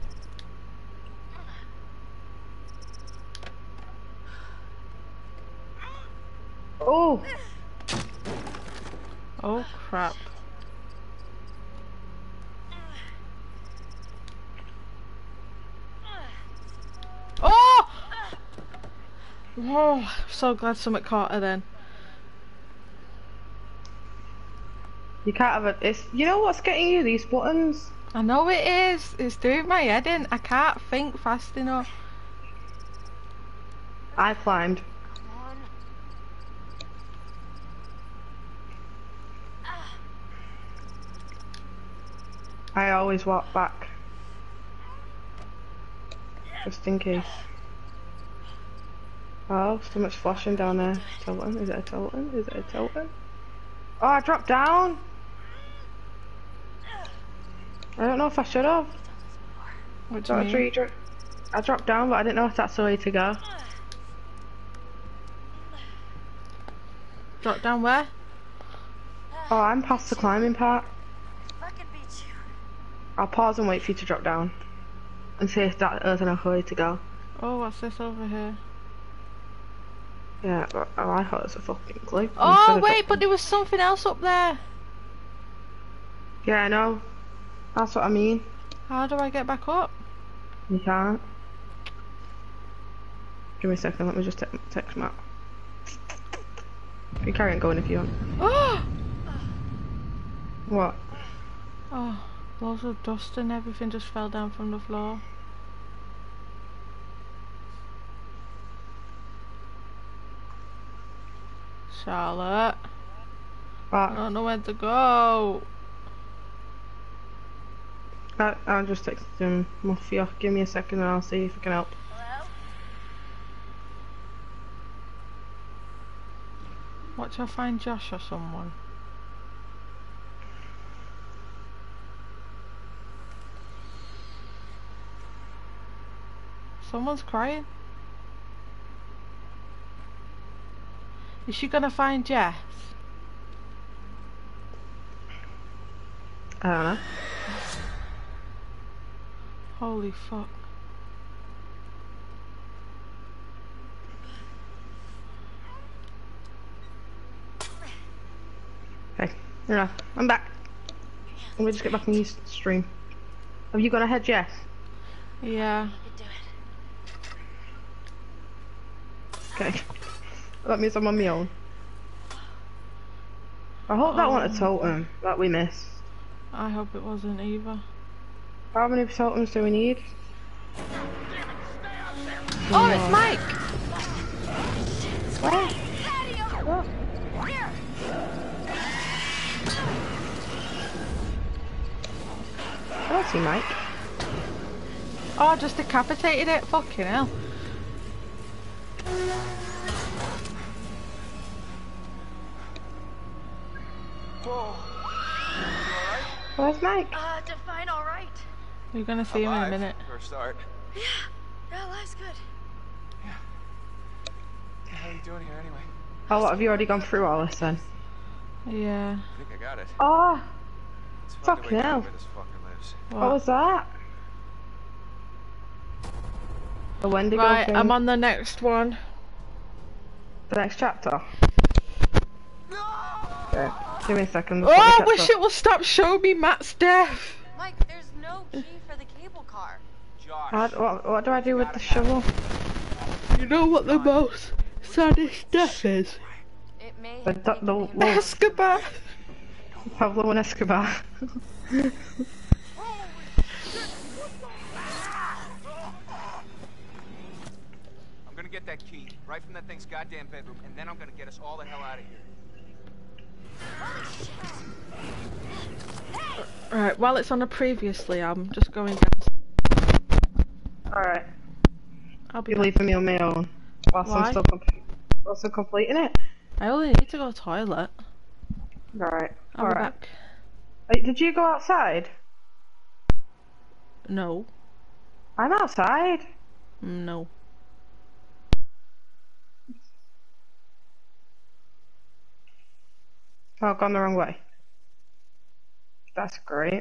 Oh! Oh crap. Oh! Oh, so glad something caught her then. You can't have it. It's, you know what's getting you? These buttons. I know it is. It's doing my head in. I can't think fast enough. I climbed. I always walk back. Just in case. Oh, so much flashing down there. Tilton? Is it a Tilton? Is it a Tilton? Oh, I dropped down! I don't know if I should have. What do you mean? I dropped down, but I didn't know if that's the way to go. Drop down where? Oh, I'm past the climbing part. Fucking beat you. I'll pause and wait for you to drop down. And see if there's another way to go. Oh, what's this over here? Yeah, but, oh, I thought it was a fucking cliff. Oh, wait, but there was something else up there. Yeah, I know. That's what I mean. How do I get back up? You can't. Give me a second, let me just text Matt. You carry on going if you want. Oh! What? Oh, loads of dust and everything just fell down from the floor. Charlotte. What? I don't know where to go. I'll just text him. Mafia, give me a second and I'll see if I can help. Hello? Watch, I'll find Josh or someone. Someone's crying. Is she gonna find Jess? I don't know. Holy fuck. Okay, yeah, I'm back. Let me just get back on your stream. Have you gone ahead, Jess? Yeah. Okay. That means I'm on my own. I hope that wasn't a totem that we missed. I hope it wasn't either. How many totems do we need? Oh, it's Mike! Where? What? Here. I don't see Mike. Oh, I just decapitated it. Fucking hell. Where's Mike? Define all right. You're gonna see him in a minute. For a start. Yeah, life's good. How are you doing here anyway? Oh, what, have you already gone through all this then? Yeah. I think I got it. Oh! Let's find a way Fucking to hell. where this fucker lives. What was that? The Wendigo Right, thing? I'm on the next one. The next chapter? Okay, give me a second. Oh, I wish it will stop showing me Matt's death. Mike, there's no key for the cable car. Josh. What do I do with the shovel? You know what the most saddest death is? It may The Escobar. Pablo and Escobar. I'm gonna get that key right from that thing's goddamn bedroom, and then I'm gonna get us all the hell out of here. Right, while it's on a previously, I'm just going down. Alright. I'll be You're back. leaving me on my own. Whilst Why? I'm still completing it? I only need to go to the toilet. Right. I'll be Alright. back. Wait, did you go outside? No. I'm outside. No. Oh, I've gone the wrong way. That's great.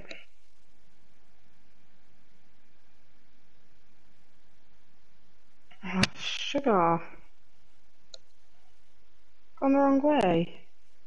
Oh, sugar. Gone the wrong way.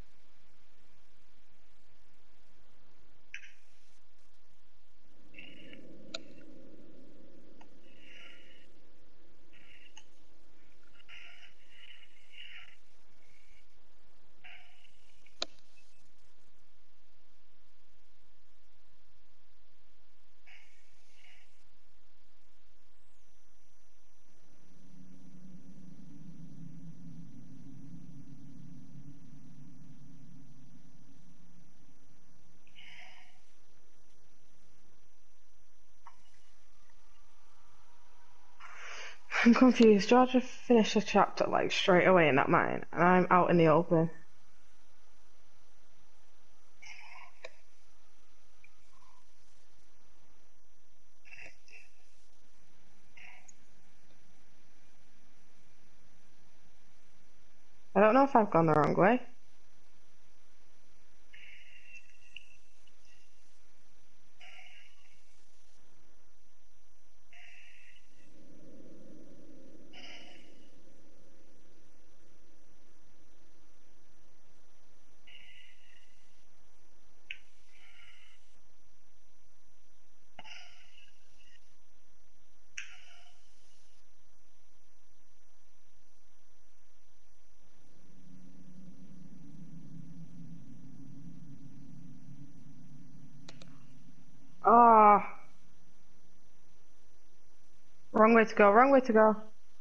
I'm confused. George finished the chapter like straight away in that mine, and I'm out in the open. I don't know if I've gone the wrong way. Ah, wrong way to go, wrong way to go.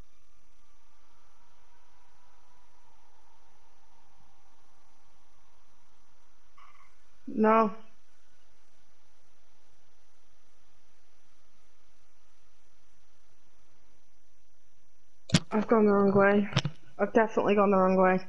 No. I've gone the wrong way. I've definitely gone the wrong way.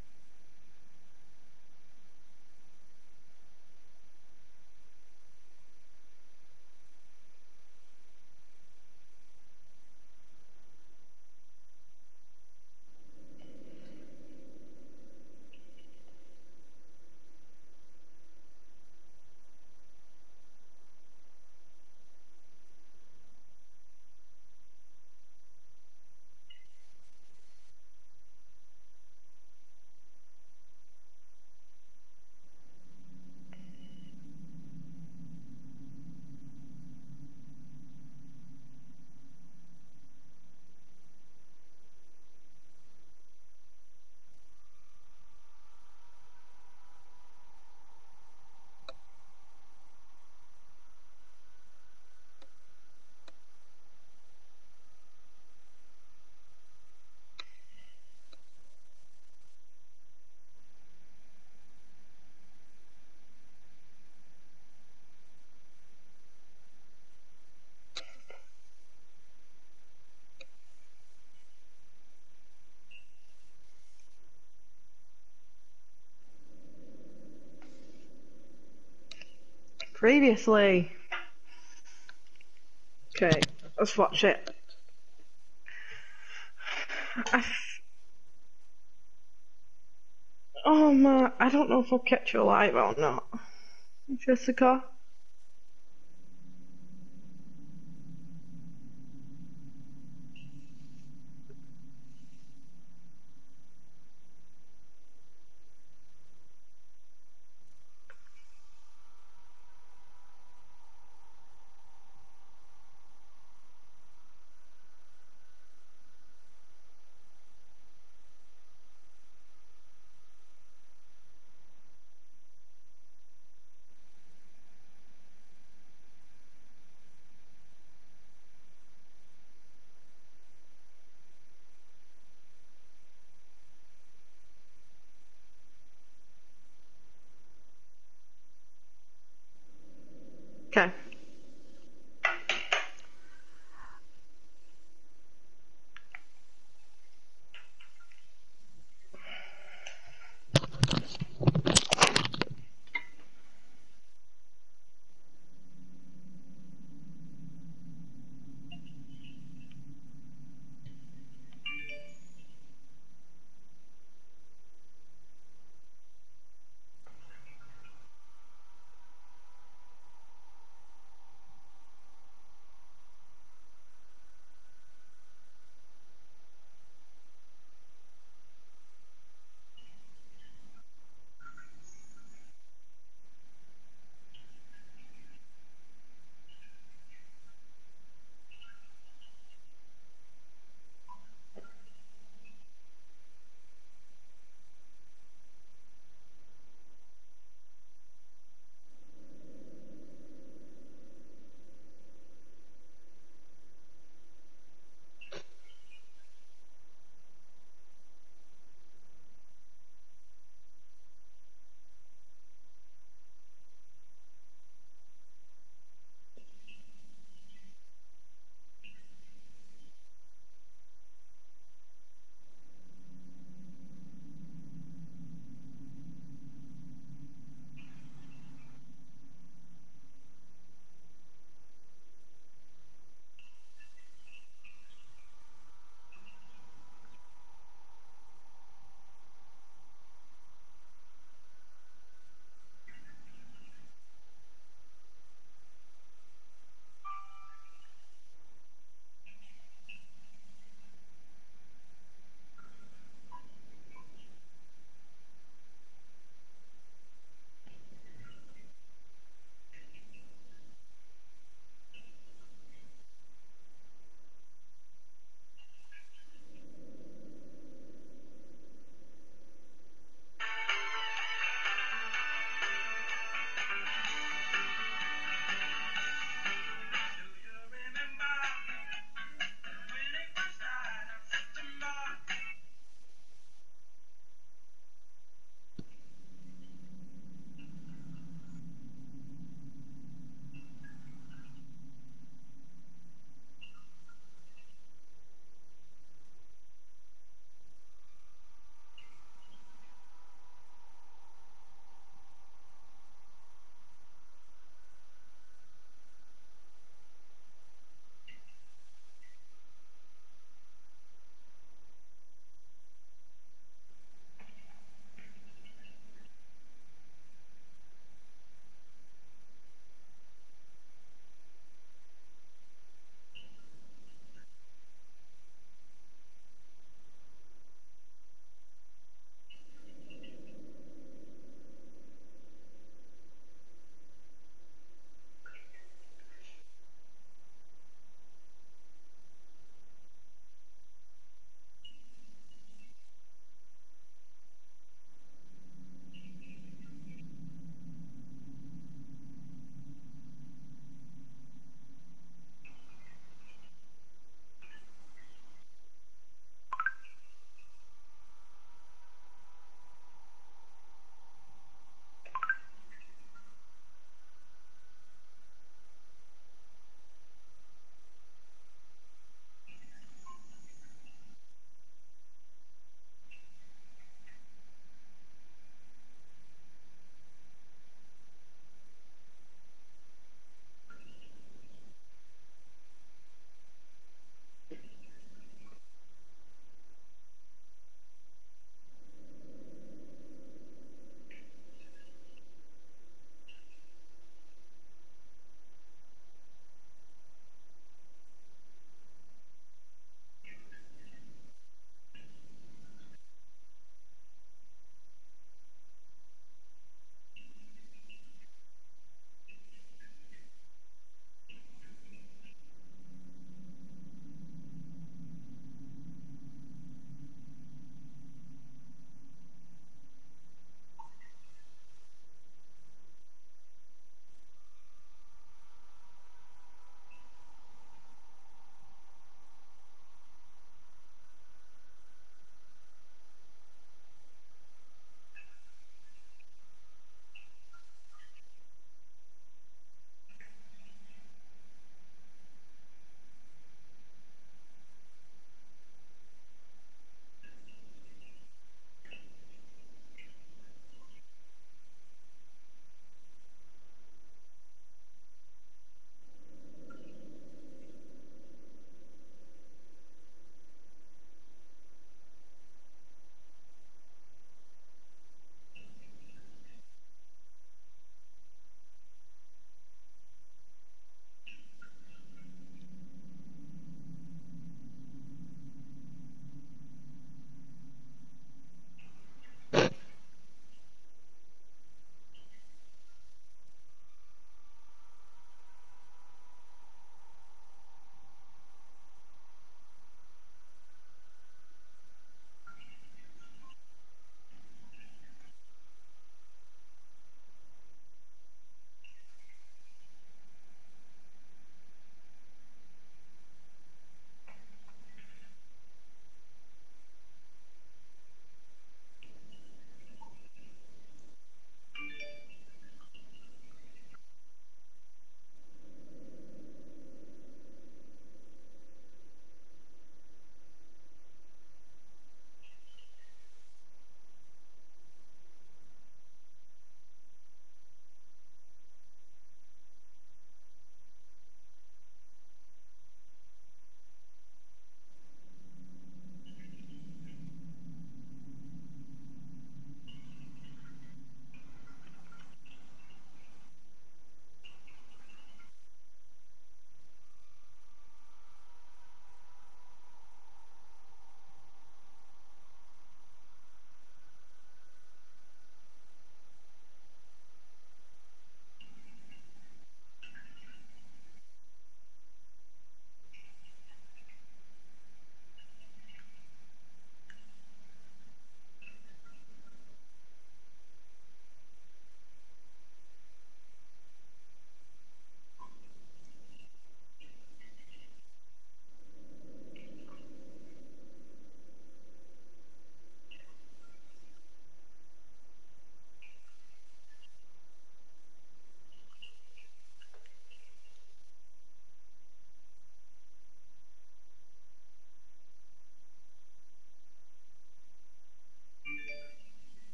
Previously. Okay, let's watch it. Oh man, I don't know if I'll catch you alive or not. Jessica? Okay.